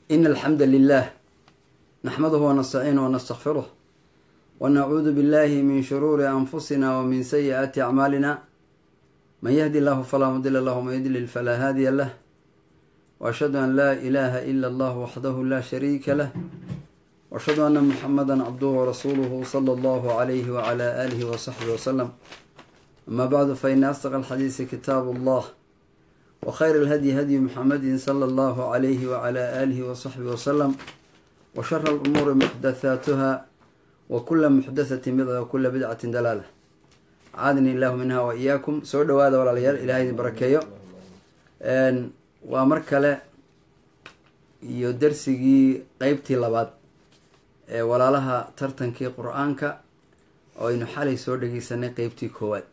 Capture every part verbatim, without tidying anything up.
إن الحمد لله نحمده ونستعينه ونستغفره ونعوذ بالله من شرور أنفسنا ومن سيئات أعمالنا من يهدي الله فلا مضل له ومن يضلل فلا هادي له وأشهد أن لا إله إلا الله وحده لا شريك له وأشهد أن محمدا عبده ورسوله صلى الله عليه وعلى آله وصحبه وسلم. أما بعد فإن أصدق الحديث كتاب الله وخير الهدي هدي محمد صلى الله عليه وعلى آله وصحبه وسلم وشر الأمور محدثاتها وكل محدثة بدعة وكل بدعة دلالة عادني الله منها وإياكم. سو دhowaada walaalayaal ilaahay idin barakeeyo. waa mar kale iyo darsigii qeybtii labaad ee walaalaha tartankii qur-aanka oo aynu xalay soo dhegeysanay qeybtii koowaad.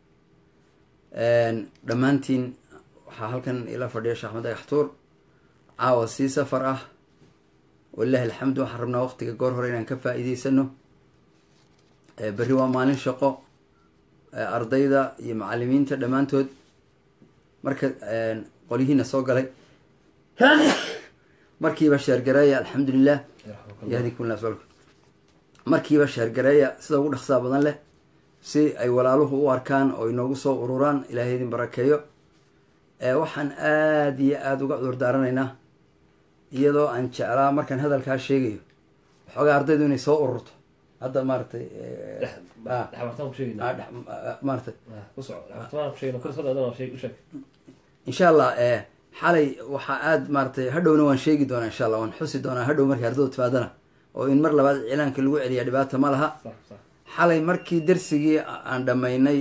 dhammaantiin waxaa halkan ila fadhiya sheekh axmed dhagaxtuur caawa sii safar ah walilahi alxamdu. waxaan rabnaa waqtiga goor hore inaan ka faa-iideysano. berri waa maalin shaqo ardayda iyo macalimiinta dhammaantood. marka qolyihiina soo galay markiiba sheergareeya alxamdulilah yahdikum llah markiiba sheergareeya sida ugu dhaqsaa badan leh si ay walaaluhu u arkaan oo inoogu soo ururaan. ilaahay idin barakeeyo. waxaan aada iyo aada uga cudur daaranaynaa iyadoo aan jeclaa markaan hadalkaa sheegayo waxoogaa ardaydu inay soo ururto hadda maaratay maaratay insha allah xalay waxaa aada maaratay hadhowna waan sheegi doonaa insha allah waan xusi doonaa hadhow markay ardaydu timaadana oo in mar labaad iclaanka lagu celiya dhibaata ma laha. xalay markii darsigii aan dhammaynay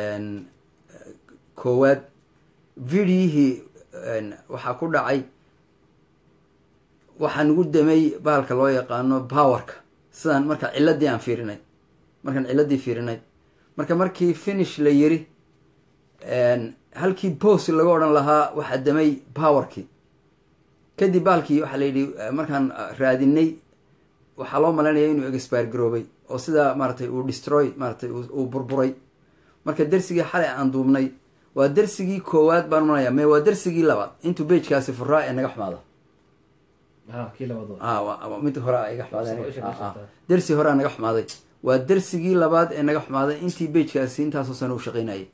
koowaad videoyihii waxaa ku dhacay waxaa nagu damay bahalka loo yaqaano powerka sidaan marka ciladii aan fiirinay markaan ciladii fiirinay marka markii finish la yiri halkii post laga odhan lahaa waxaa damay powerkii kadib bahalkii waxaa layidhi markaan raadinay waxaa loo malaynaya inuu expire garoobay oo sidaa maaratay uu destroy maaratay uu burburay. marka darsigii xalay aan duubnay waa darsigii koowaad baan malaya me waa darsigii labaad intuu bagekaasi furaa ee naga xumaada mid horea iga xumaadeen darsi horea naga xumaaday waa darsigii labaad ee naga xumaaday intii bagekaasi intaasoo sana u shaqeynayay.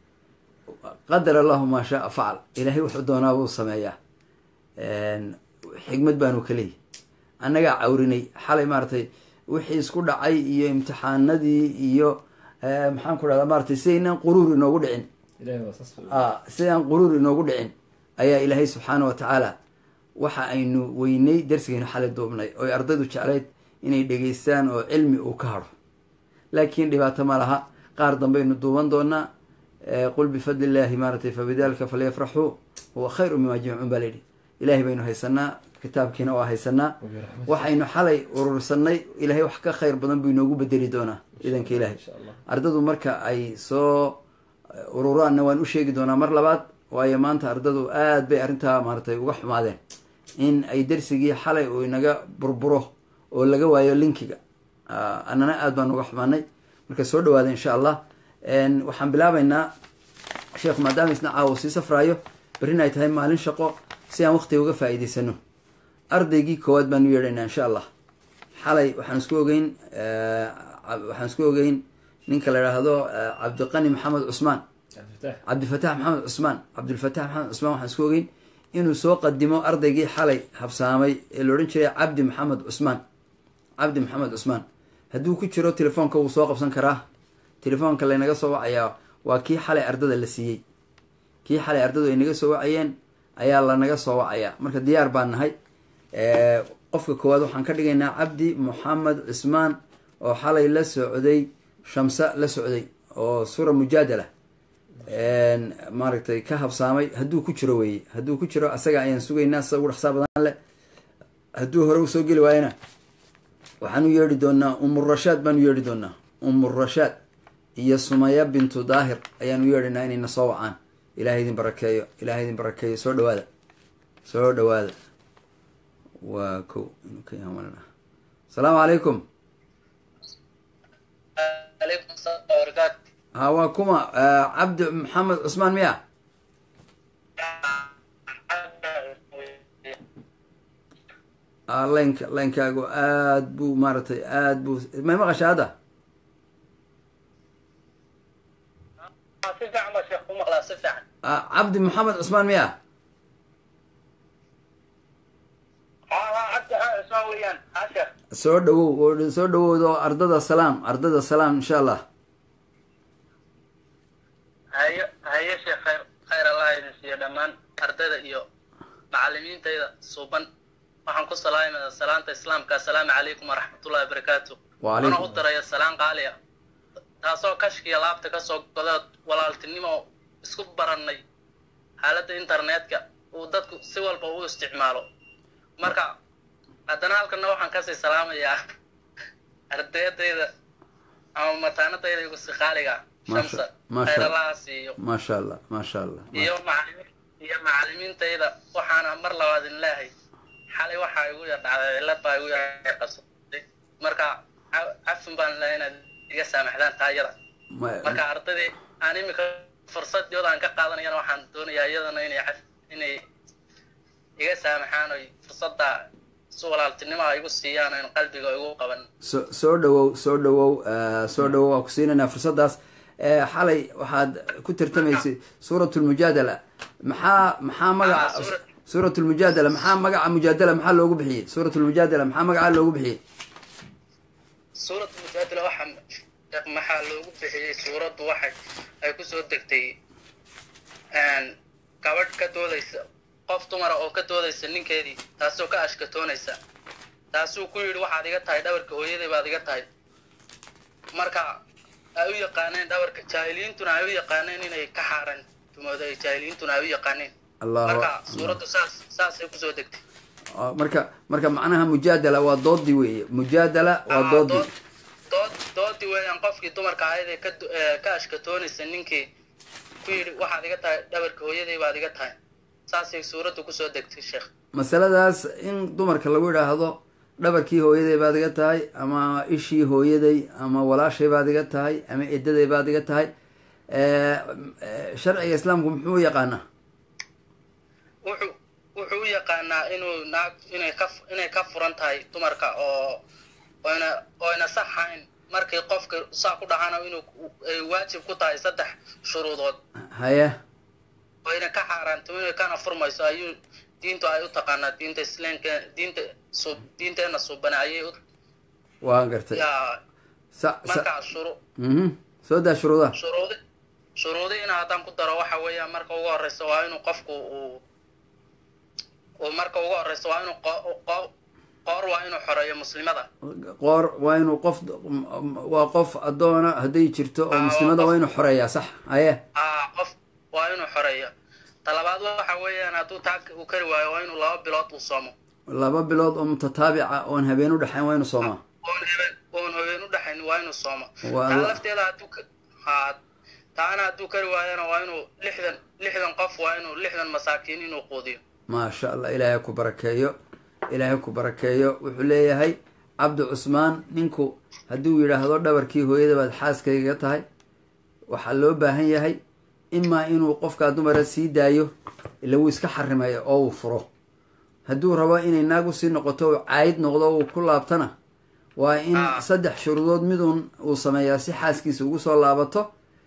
qadar allahu maa shaa facal. ilaahay wuxuu doonaa buu sameeyaa. xigmad baanu ka leeyahy. annagaa cawrinay xalay maaratay wixii isku dhacay iyo imtixaanadii iyo maxaan ku dhahdaa maaratay si aynaan quruur inoogu dhicin si aan quruur inoogu dhicin ayaa ilaahay subxaana wa tacaala waxa aynu weynay darsigaynu xalay duubnay oy ardaydu jeclayd inay dhegeystaan oo cilmi uu ka hadho. laakiin dhibaato ma laha qaar dambaynu duuban doonaa. qul bifadli illaahi maaratay fabidalika falyafraxuu huwa khayru mima jimcuun baa layidhi. ilaahay baynu haysanaa kitaabkiina waa haysanaa waxaynu xalay urursanay ilaahay wax ka khayr badan buu inoogu bedeli doonaa idanka ilaahay. ardadu marka ay soo ururaanna waan u sheegi doonaa mar labaad waayo maanta ardadu aad bay arrintaa maaratay uga xumaadeen in ay darsigii xalay uu inaga burburo oo laga waayo linkiga. annana aad baan uga xumaanay. marka soo dhawaada insha allah. waxaan bilaabaynaa sheekhu maadaama isna caawo sii safraayo berrina ay tahay maalin shaqo si aan waqtiga uga faa-iideysano. ardaygii koowaad baanu yeedhaynaa insha allah. xalay waxaan isku ogeyn waxaan isku ogeyn ninka la idhaahdo cabdiqani maxamed cusmaan cabdifatax maxamed cusmaan cabdilfatax maxamed cusmaan waxaan isku ogeyn inuu soo qadimo ardaygii xalay habsaamay ee la odhan jiray cabdi maxamed cusmaan cabdi maxamed cusmaan. hadduu ku jiro telefoonka wuu soo qabsan karaa. telefoonka laynaga soo wacayaa waa kii xalay ardada la siiyey. kii xalay ardadu ay naga soo wacayeen ayaa lanaga soo wacayaa. marka diyaar baan nahay. qofka koowaad waxaan ka dhigaynaa cabdi maxamed cusmaan oo xalay la socday shamsa la socday oo suura mujaadala maaragtay ka habsaamay. hadduu ku jiro weeye hadduu ku jiro asaga ayaan sugaynaa sida ugu dhaqsaa badan leh. hadduu hore usoo geli waayana waxaan u yeedhi doonaa umurashaad baan u yeedhi doonaa umurashaad iyo sumaya bintu daahir ayaan u yeedhaynaa inayna soo wacaan. ilahay idin barakeeyo ilahay idin barakeeyo. soo dhawaada soo dhawaada. waa ko asalaamu calaykum. ha waa kuma cabdi maxamed cusmaan miya laynka laynkaagu aad buu maaragtay aad buu may maqasha hadda cabdi maxamed cusmaan miya soo dhawow soo dhawowdo ardada salaam ardada salaam insha allah hayo hayo sheekh khayr khayr allah idin siiyo dhammaan ardada iyo macallimiintayda suuban waxaan ku salaamayaa salaanta islaamka assalaamu calaykum waraxmatullahi wabarakaatu waxaan u daraya salaan qaali ah taasoo kashkiya laabta ka soo godood walaaltinimo isku barannay xaaladda internetka uu dadku si walba u isticmaalo marka haddana halkana waxaan kasii salaamayaa ardaydayda ama mataanadayda igu si qaaliga shamsa khayrallaha siiyo maasha allah maasha allah iyo macallimiin iyo macallimiintayda waxaana mar labaad in leehay xalay waxaa igu yar dhacday cillad baa igu yar qabsatay marka cafin baan leehay inaad iga saamaxdaan taayada marka ardaydii aan imika fursadooda aan ka qaadanayana waxaan doonayaa iyadana inay inay iga saamaxaan oy fursadda si walaaltinimo ay igu siiyaan in qalbiga igu qaban so soo dhawow soo dhawow soo dhawow waa ku siinaynaa fursaddaas xalay waxaad ku tartamaysay suurat lmujaadala maxaa maxaa magaca suurat lmujaadala maxaa magaca mujaadala maxaa loogu bixiyey suurat lmujaadala maxaa magaca loogu bixiyey suurat lmujaadala waxa maxaa loogu bixiyey suuraddu waxay ay kusoo degtay gabadh ka doodaysa qof dumara oo ka doodaysa ninkeedii taasoo ka ashkatoonaysa taasuu ku yidhi waxaad iga tahay dhabarka hooyaday baad iga tahay marka ay u yaqaaneen dhabarka jaahiliyiintuna ay u yaqaaneen inay ka xaaran dumooda ay jaahiliyiintuna ay u yaqaaneen marka suuraddu saas saasay kusoo degtay marka marka macnaha mujaadala waa doodi weeye mujaadala waa doodi dood doodi weeyaan qofkii dumarka ahayd ee ka ka ashkatoonaysa ninkii ku yidhi waxaad iga tahay dhabarka hooyaday baad iga tahay saasay suuraddu kusoo degtay sheekh masaladaas in dumarka lagu yidhaahdo dhabarkii hooyaday baad iga tahay ama ishii hooyaday ama walaashay baad iga tahay ama edaday baad iga tahay sharciga islaamku muxuu yaqaanaa wuxuu wuxuu u yaqaanaa inuu naag inay ka inay ka furan tahay dumarka oo oyna oyna saxayn markii qofka saa ku dhacana inuu ay waajib ku tahay saddex shuruudood haya oyna ka xaaraanto inay kana furmayso ayuu diintu ay u taqaanaa diinta islaamka diinta sub diinteena subana ayay u waan gartay sa marka shuru mhm soo daa shuruudaha shuruudi shuruudi in haddaan ku daro waxa weeyaan marka ugu horeysa waa inuu qofku uu uu marka ugu horeysa waa inuu qoor waa inuu xoreeyo muslimada qoor waa inuu qof waa qof addoona hadday jirto oo muslimada waa inuu xoreeyaa sax haye ah qof waa inuu xoreeyo talabaad waxa weeyaan hadduu taa uu kari waayo waa inuu laba bilood uu soomo laba bilood oo mutataabica oon habeen u dhexayn waa inuu soomaa oon habeen oon habeen u dhexayn waa inuu soomo taa lafteeda hadduu ha taana hadduu kari waayana waa inuu lixdan lixdan qof waa inuu lixdan masaakiin inuu quudiyo maasha allah ilaahay ku barakeeyo ilaahay ku barakeeyo wuxuu leeyahay cabdi cusmaan ninku hadduu yidhaahdo dhabarkii hooyada baad xaaskayga tahay waxaa loo baahan yahay imaa inuu qofkaa dumara sii daayo ila wuu iska xarimaya oo uu furo hadduu rabo inay naag usii noqoto u caayid noqdo uu ku laabtana waa in saddex shuruudood midun uu sameeyaa si xaaskiisa ugu soo laabato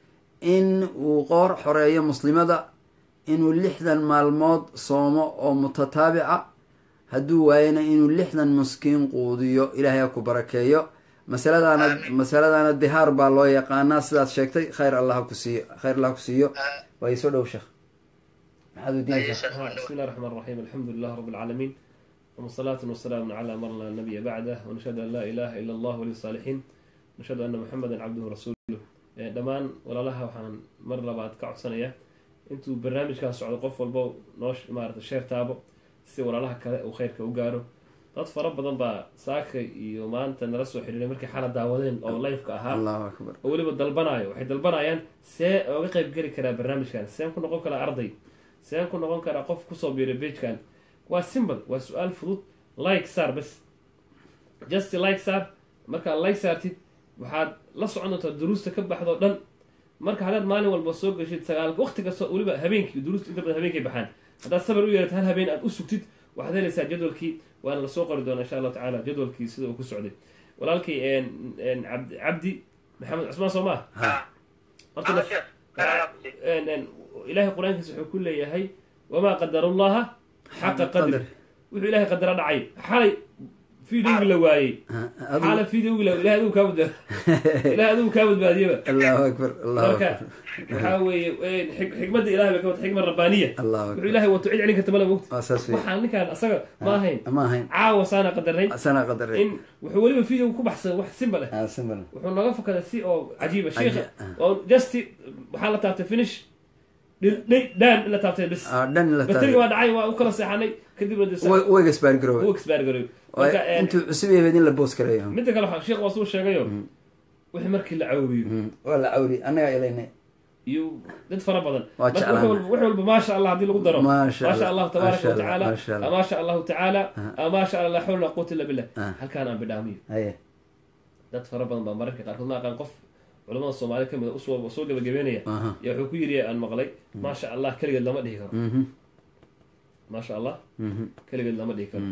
in uu qoor xoreeyo muslimada inuu lixdan maalmood soomo oo mutataabica hadduu waayana inuu lixdan miskiin quudiyo ilaahay ha ku barakeeyo masaladaana masaladaana dihaar baa loo yaqaanaa sidaad sheegtay khayr allah ku siiyo khayr allah ku siiyo waa soo dhow sheekh maxaad weydiinaysaa بسم الله الرحمن الرحيم الحمد لله رب العالمين والصلاة والسلام على من لا نبي بعده ونشهد أن لا إله إلا الله ولي الصالحين ونشهد أن محمدا عبده ورسوله دمان ولا لها وحان مرة بعد كعب سنة انتو برنامج كان سعود قف والبو نوش إمارة الشير تابو سي ولا لها كذا وخير كوجارو dad fara badan baa saaka iyo maanta nala soo xiriiray markii xaalad daawadeen oo live-ka ahaa allahu akbar oo weliba dalbanayo waxay dalbanayaan see uga qayb geli karaa barnaamijkan seen ku noqon karaa arday seen ku noqon karaa qof kusoo biiray pagekan waa simple waa su-aal fudud like saar bas just like saar markaad like saartid waxaad la socon doontaa duruusta ka baxdo dhan marka haddaad maalin walba soo gashid sagaal waqti kasta weliba habeenkii duruusta inta badan habeenkay baxaan haddaad sabar u yeerat hal habeen aad u sugtid waxaad helaysaa jadwalkii waana lasoo qori doonaa insha allahu tacaala jadwalkii sida uu ku socday walaalkii cabdi maxamed cusmaan soo maa horta ilaahay qur-aankiisa wuxuu ku leeyahay wamaa qadarullaha xaqa qadri wuxuu ilaahay qadara dhacay xalay فيديو ولا واي حاله فيديو ولا لا هذو كابد لا هذو كابد باديبه الله اكبر الله اكبر وحاوي حكمه الهي بكوت حكمه ربانيه الله اكبر الهي وتعيد عليك انت ملا وقت اساسي waxaan ninkan asaga ma ahayn ma ahayn caawa sana qadaray sana qadaray in wuxuu waliba fiideo ku baxsan wax simple ah simple wuxuu naga fakada si oo cajiib sheekh oo just waxa la taabtay finish dhan la taabtay bis ah dhan la taabtay batariga waa dhacay waa u kala seexanay kadib way gasbaar garow way gasbaar garow intuu cusub yahay in la boos kareeyo midda kale waxa sheekh wasuu sheegayo wixii markii la caawiyo waa la caawiyo anaga ilaynay iyo dad fara badan wax walba ma sha Allah hadii lagu daro ma sha Allah tabaaraka wa taala ma sha Allah taala ma sha Allah la hawla quwwata illa billah halkaan aan bidhaamiyo haye dad fara badan baa mararka qaarkood ma aqaan qof culimada Soomaaliyeed kamid ah soo soo gabagabeynaya yaa wuxuu ku yiri aan maqlay ma sha Allah kaliya lama dhihi karo ma sha Allah kaliya lama dhihi karo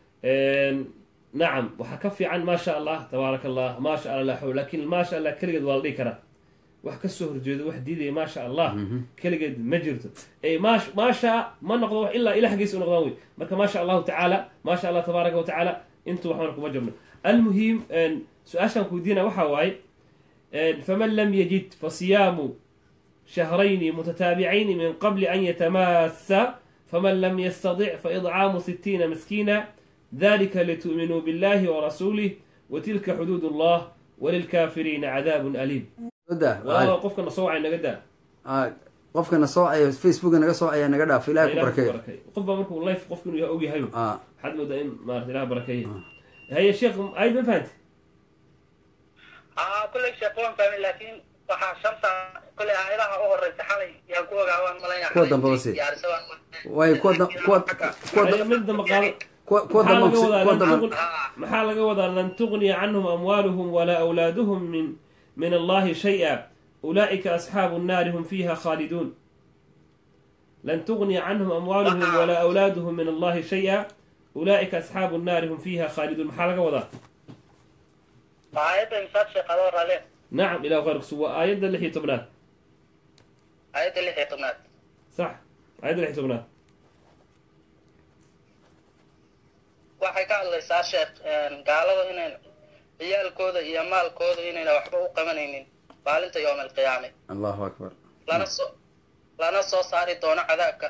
نعم وحكفي عن ما شاء الله تبارك الله ما شاء الله لا حول لكن ما شاء الله كل قد والدي كره وحكسه رجود وحديدي ما شاء الله كل قد مجرته اي ما ش... ما شاء ما نقضوا الا الى حقيس نقضاوي مركا ما شاء الله تعالى ما شاء الله تبارك وتعالى انتم وحنكم وجبنا المهم ان سؤالكم كودينا وحا واي فمن لم يجد فصيام شهرين متتابعين من قبل ان يتماسا فمن لم يستطع فاطعام ستين مسكينا ذلك لتؤمنوا بالله ورسوله وتلك حدود الله وللكافرين عذاب أليم والله قفك نصوعي نقدا آه قفك نصوعي فيسبوك نقدا صوعي نقدا في الله بركة قف بمركم والله قفك إنه يأوي هايو آه حد لو دائم ما رح الله بركة آه. هيا الشيخ أيضا فهمت آه كل شيء قوم فهم لكن وحا شمسة كل عائلة أهو الرسالة يقول قاوان ملايين كودا بوسي واي كودا كودا كودا من دم قال محال قوضا لن تغني عنهم أموالهم ولا أولادهم من من الله شيئا أولئك أصحاب النار هم فيها خالدون لن تغني عنهم أموالهم ولا أولادهم من الله شيئا أولئك أصحاب النار هم فيها خالدون محال قوضا آية إمساد شيء قدر عليه نعم إلى غيرك سوى آية اللي هي تبنات آية اللي هي تبنات صح آية اللي هي تبنات waxay ka hadlaysaa sheekh gaalada inay ciyaalkooda iyo maalkooda inayna waxba u qabanaynin maalinta yawm al-qiyaamah Allahu akbar lana soo lana soo saari doono cadaabka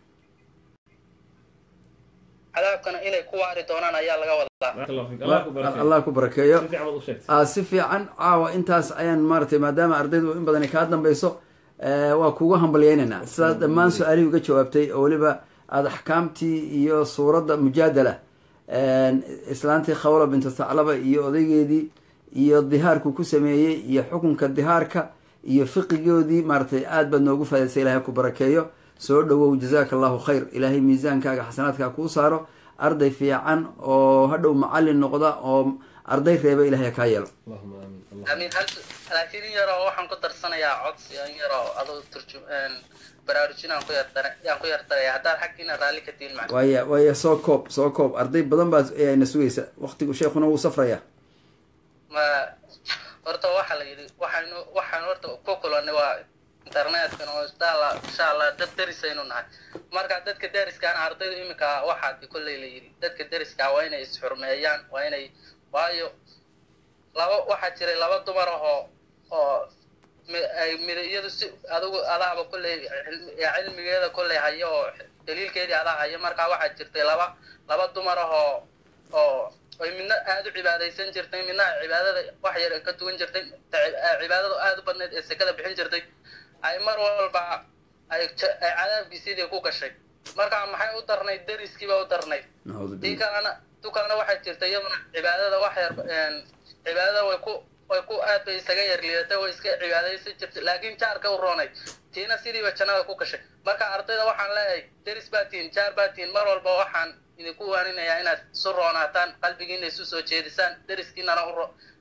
cadaabkana inay ku waari doonaan ayaa laga wadaa Allah ku barakeeyo ah si fiican caawa intaas ayaan maartay maadaama ardaydu in badan ka dambayso waa kugu hambalyeynayna sida dhammaan su'aalihi uga jawaabtay oo waliba aad ahkaamtii iyo suurada mujaadala islaantii khawla bintu thaclaba iyo odaygeedii iyo dihaarku ku sameeyey iyo xukunka dihaarka iyo fiqigoodii maartay aad baad noogu faa'iideysay ilaahay ku barakeeyo soo dhawow jazaaka allahu khayr ilaahay miisaankaaga xasanaadkaa kuu saaro arday fiican oo hadhow macallin noqda oo arday reeba ilaahay kaa yeelo amiin laakiin yaroo waxaan ku darsanayaa codsi yaroo adoo turjum baraarujinaan ku yartare yaan ku yartare haddaan xaggiina raalli ka diin macna waya waya soo koob soo koob arday badan baa ayna sugaysa waqtigu sheekhuna wuu safraya ma horta waxa la yidhi waxaynu waxaan horta ku kulanay waa internetka oo istaala insha Allah dad darisaynu nahay marka dadka dariskaan ardaydu imika waxaad kullay la yidhi dadka dariska waa inay is xurmeeyaan waa inay waayo laba waxa jiray laba dumar oo oo ay midayadu si adigu adaaba kullay cilmigeeda kullay hayo oo daliilkeedii adaa hayo marka waxa jirtay laba laba dumar oo oo ay midna aad u cibaadaysan jirtay midna cibaadada wax yar ka duwan jirtay cibaadadu aad u badneed ee sakada bixin jirtay ay mar walba ay cadaabkiisii ku gashay marka maxay u darnay dariskiiba u darnay diinkana dukalna waxa jirtay iyaduna cibaadada wax yar cibaadada way ku way ku aad bay isaga yar liidatay way iska cibaadaysan jirtay laakiin jaarka u roonay tiina sidiiba jannada ku gashay marka ardayda waxaan leeyahay daris baatiin jaar baatiin mar walba waxaan idinku waaninayaa inaad isu roonaataan qalbigiina isu soo jeedisaan dariskiinana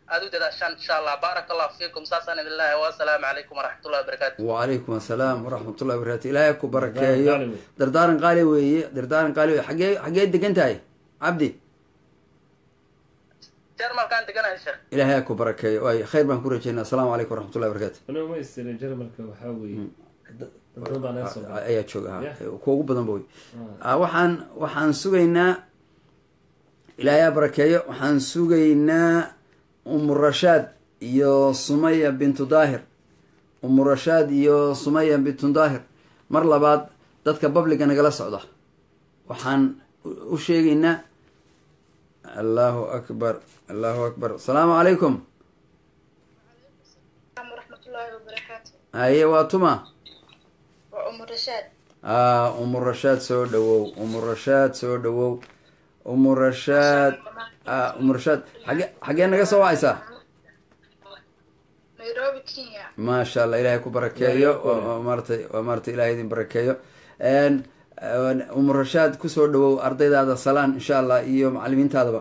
aad u dadaashaan insha allah. baaraka allahu fiikum. saasaan idin leeyahay. wassalaamu calaykum waraxmatullahi wabarakaatu. wacalaykum assalaam waraxmatullahi wabarakatu. ilaahay ku barakeeyo. dardaaran qaali weeye, dardaaran qaali weye. xagee xagee degan tahay cabdi? jarmalkaan deganahay sheekh. ilaahay ku barakeeyo. waay khayr baan ku rajeynaa. assalaamu calaykum waraxmatullahi wabarakatu. anuu ma istirin jarmalka waxaa weeye ayaa jooga kuugu badan ba wey. waxaan waxaan sugaynaa ilaahay ha barakeeyo. waxaan sugaynaa umu rashaad iyo sumaya bintu daahir. umu rashaad iyo sumaya bintu daahir mar labaad dadka babliga nagala socda waxaan u sheegaynaa. allahu akbar, allahu akbar. asalaamu calaykum. waraxmatullaahi wabarakaatu. haye waa tuma waa umu rashaad. ah umu rashaad soo dhawow. umu rashaad soo dhawow. umu rashaad ah umu rashaad xage xagee naga soo wacaysaa? nairobi kenya. maasha allah, ilaahay ku barakeeyo. waa maaratay waa maaratay ilahay idin barakeeyo. umu rashaad kusoo dhawow ardaydaada salaan insha allah iyo macalimiintaadaba.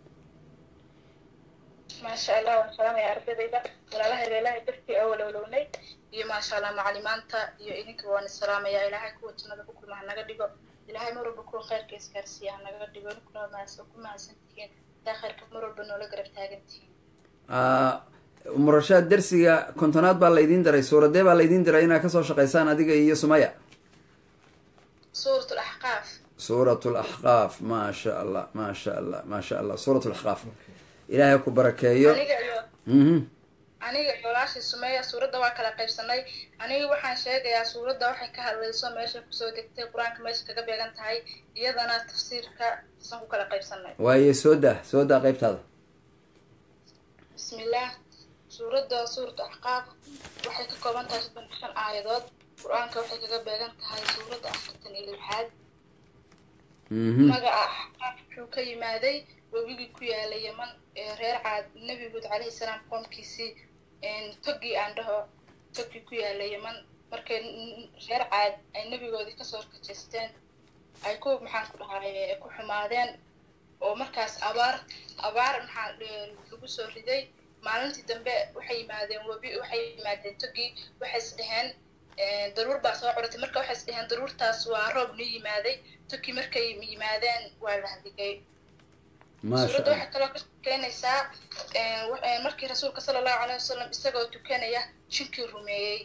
maasha allah waan salaamaya ardadayda walaalahayda ilaahay dartii oo walowlownay iyo maasha allah macalimaanta iyo idinka waan salaamaya. ilaahay kuwa jannada ku kulma hanaga dhigo. ilaahay mar walba kuwa khayrka isgaarsiiya hanaga dhigo. ninkuna mahadsan ku mahadsan tihiin taa khayrka mar walba noola garab taagan tihiin. umu rashaad dersiga kontonaad baa laydiin diray. suuradee baa laydiin diray inaad kasoo shaqaysaan adiga iyo sumaya? suurat laxqaaf. suurat laxqaaf. maasha allah, maasha allah, maasha allah. suurat laxqaaf. ilaahay ku barakeeyo. aniga iyo aniga iyo walaashii sumeeya suuradda waa kala qaybsanay. aniga waxaan sheegayaa suuradda waxay ka hadlayso meesha kusoo degtay qur-aanka meesha kaga beegan tahay iyadana tafsiirka san ku kala qaybsanay. waaye soo dah soo dah qaybtaada. bismillaah. suuradda suurat axqaaf waxay ka kooban tahay soddon shan aayadood. qur-aanka waxay kaga beegan tahay suuradda afartan iyo lixaad. magaca axqaaf wuxuu ka yimaaday webigii ku yaalay yaman ee reer caad nebi huud calayhi salaam qoomkiisii togii aan dhaho togii ku yaalay yaman markay reer caad ay nebigoodii kasoo horkajeysteen ay ku maxaan ku dhahay ku xumaadeen oo markaas abaar abaar maxaa lagu soo riday. maalintii dambe waxay yimaadeen webi waxay yimaadeen togii waxay is dheheen daruur baa soo curatay. marka waxay is dheheen daruurtaas waa roob noo yimaaday. togii markay yimaadeen waa la hadigay. suuradda waxay kaloo ka keenaysaa markii rasuulka sala allahu calayhi wasalam isagoo tukanaya jinkii rumeeyey.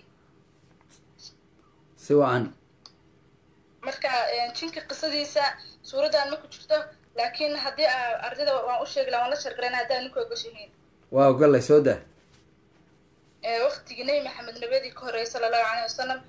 si wacan marka jinka qisadiisa suuraddan ma ku jirto laakiin haddii ardayda waan u sheegi laha waan la shargarayna haddaan ninka ogashihiin. waa ogolay soo dah. waqtigii nebi maxamed nabadii ka horreeyay sala allahu calayhi wasalam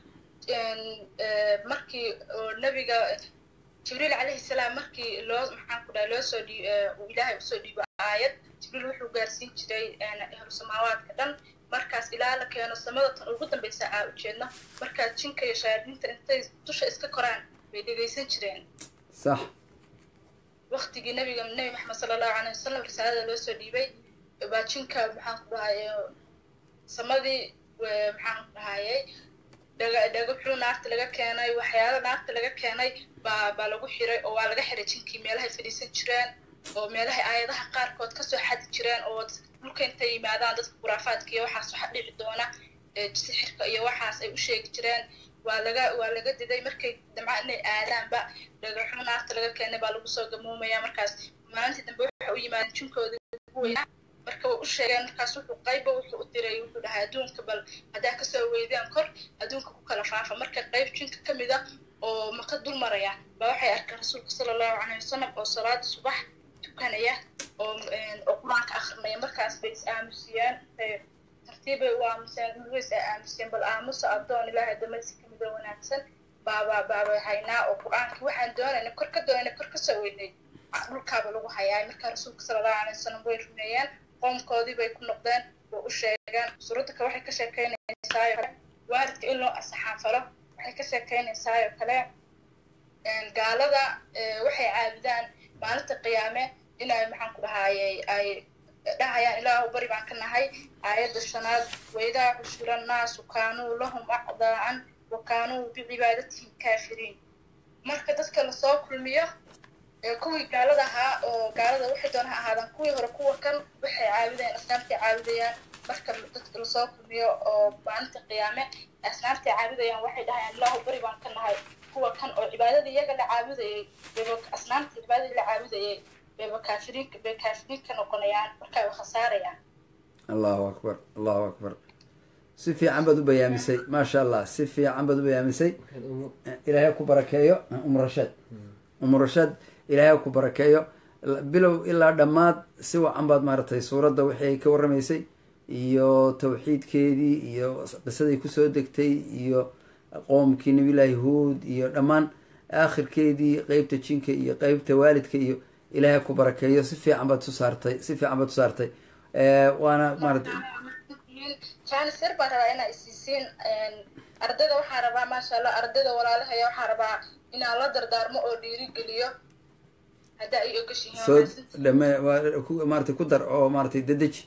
markii nabiga jibriil calayhi salaam markii loo maxaan ku dhahay loo soo dhii uu ilaahay usoo dhiibo aayad jibriil wuxuu gaarsiin jiray ahlu samaawaadka dhan. markaas ilaa la keeno samada tan ugu dambaysa aa ujeedno markaas jinka iyo shayaadiinta intay dusha iska koraan bay dhegaysan jireen. sax. waqtigii nabiga nebi maxamed sala allahu calayhi wasalam risaalada loo soo dhiibay baa jinka maxaan ku dhahay samadii maxaan ku dhahayay dhaga dhagaxuu naarta laga keenay waxyaalo naarta laga keenay baa baa lagu xiray oo waa laga xiray jinkii meelahay fadhiisan jireen oo meelahay aayadaha qaarkood kasoo xadi jireen oo dhulka intay yimaadaan dadka khuraafaadka iyo waxaas waxa dhici doona sixirka iyo waxaas ay u sheegi jireen waa laga waa laga diday. markay damca inay aadaanba dhagaxuu naarta laga keenay baa lagu soo gamoomaya. markaas maalintii dambe waxa u yimaadeen jinkooda ugu weynaa marka way u sheegeen. markaas wuxuu qayba wuxuu u diray wuxuu dhahay adduunka bal haddaa kasoo weydeen kor adduunka ku kala faafa. marka qayb jinka ka mid a oo maka dul maraya baa waxay arkeen rasuulka sala allahu calayhi wasalam oo salaada subax tukanaya oo oo qur-aanka akrinaya. markaas bay is aamusiyeen tartiibay u aamuseen way is aamusiyeen bal aamusa addoon ilaahay damaysi ka mid oo wanaagsan baaba baaba haynaa oo qur-aankii waxaan doonayna kor ka doonayna kor kasoo weynay dhulkaaba lagu hayaa. markaa rasuulka sala allahu calayhi wasalam way rumeeyeen qoomkoodii bay ku noqdeen oo u sheegeen. suuradda kale waxay ka sheekeynaysaa oo kale waalidka in loo asaxaanfalo. waxay ka sheekeynaysaa oo kale gaalada waxay caabudaan maalinta qiyaame inay maxaan ku dhahayay ay dhahayaan ilaahu bari baan ka nahay. aayadda shanaad waidaa xushira annaasu kaanuu lahum acdaacan wa kaanuu bicibaadatihim kaafiriin. marka dadka lasoo kulmiyo kuwii gaalada ahaa oo gaalada waxay doona ha ahaadaan kuwii hore kuwa kan waxay caabudayaan asnaamtay caabudayaan marka dadka lasoo kulmiyo oo maalinta qiyaame asnaamtay caabudayaan waxay dhahayaan ilaahu bari baan ka nahay kuwa kan oo cibaadada iyaga la caabudayay bayba asnaamta cibaadada la caabudayay bayba kaafiriinka bay kaafiriin ka noqonayaan markaa way khasaarayaan. allahu akbar allahu akbar si fiican baad u bayaamisay maasha allah si fiican baad u bayaamisay ilaahay ku barakeeyo umrashaad umrashaad ilaahay ku barakeeyo bilow ilaa dhammaad si wacan baad maaragtay suuradda wixii ay ka warramaysay iyo tawxiidkeedii iyo qisaday kusoo degtay iyo qoomkii nabiyullaahi huud iyo dhammaan aakhirkeedii qeybta jinka iyo qeybta waalidka iyo ilaahay ku barakeeyo si fiican baad tu saartay si fiican baad tu saartay waana maaragtay jaanisir baan rabaa inaa isiisiin ardayda waxaa rabaa maasha allah ardayda walaalahaya waxaa rabaa inaan la dardaarmo oo dhiirigeliyo haddaa ay ogashihiin soo dhame maaragtay ku dar oo maaragtay dedeji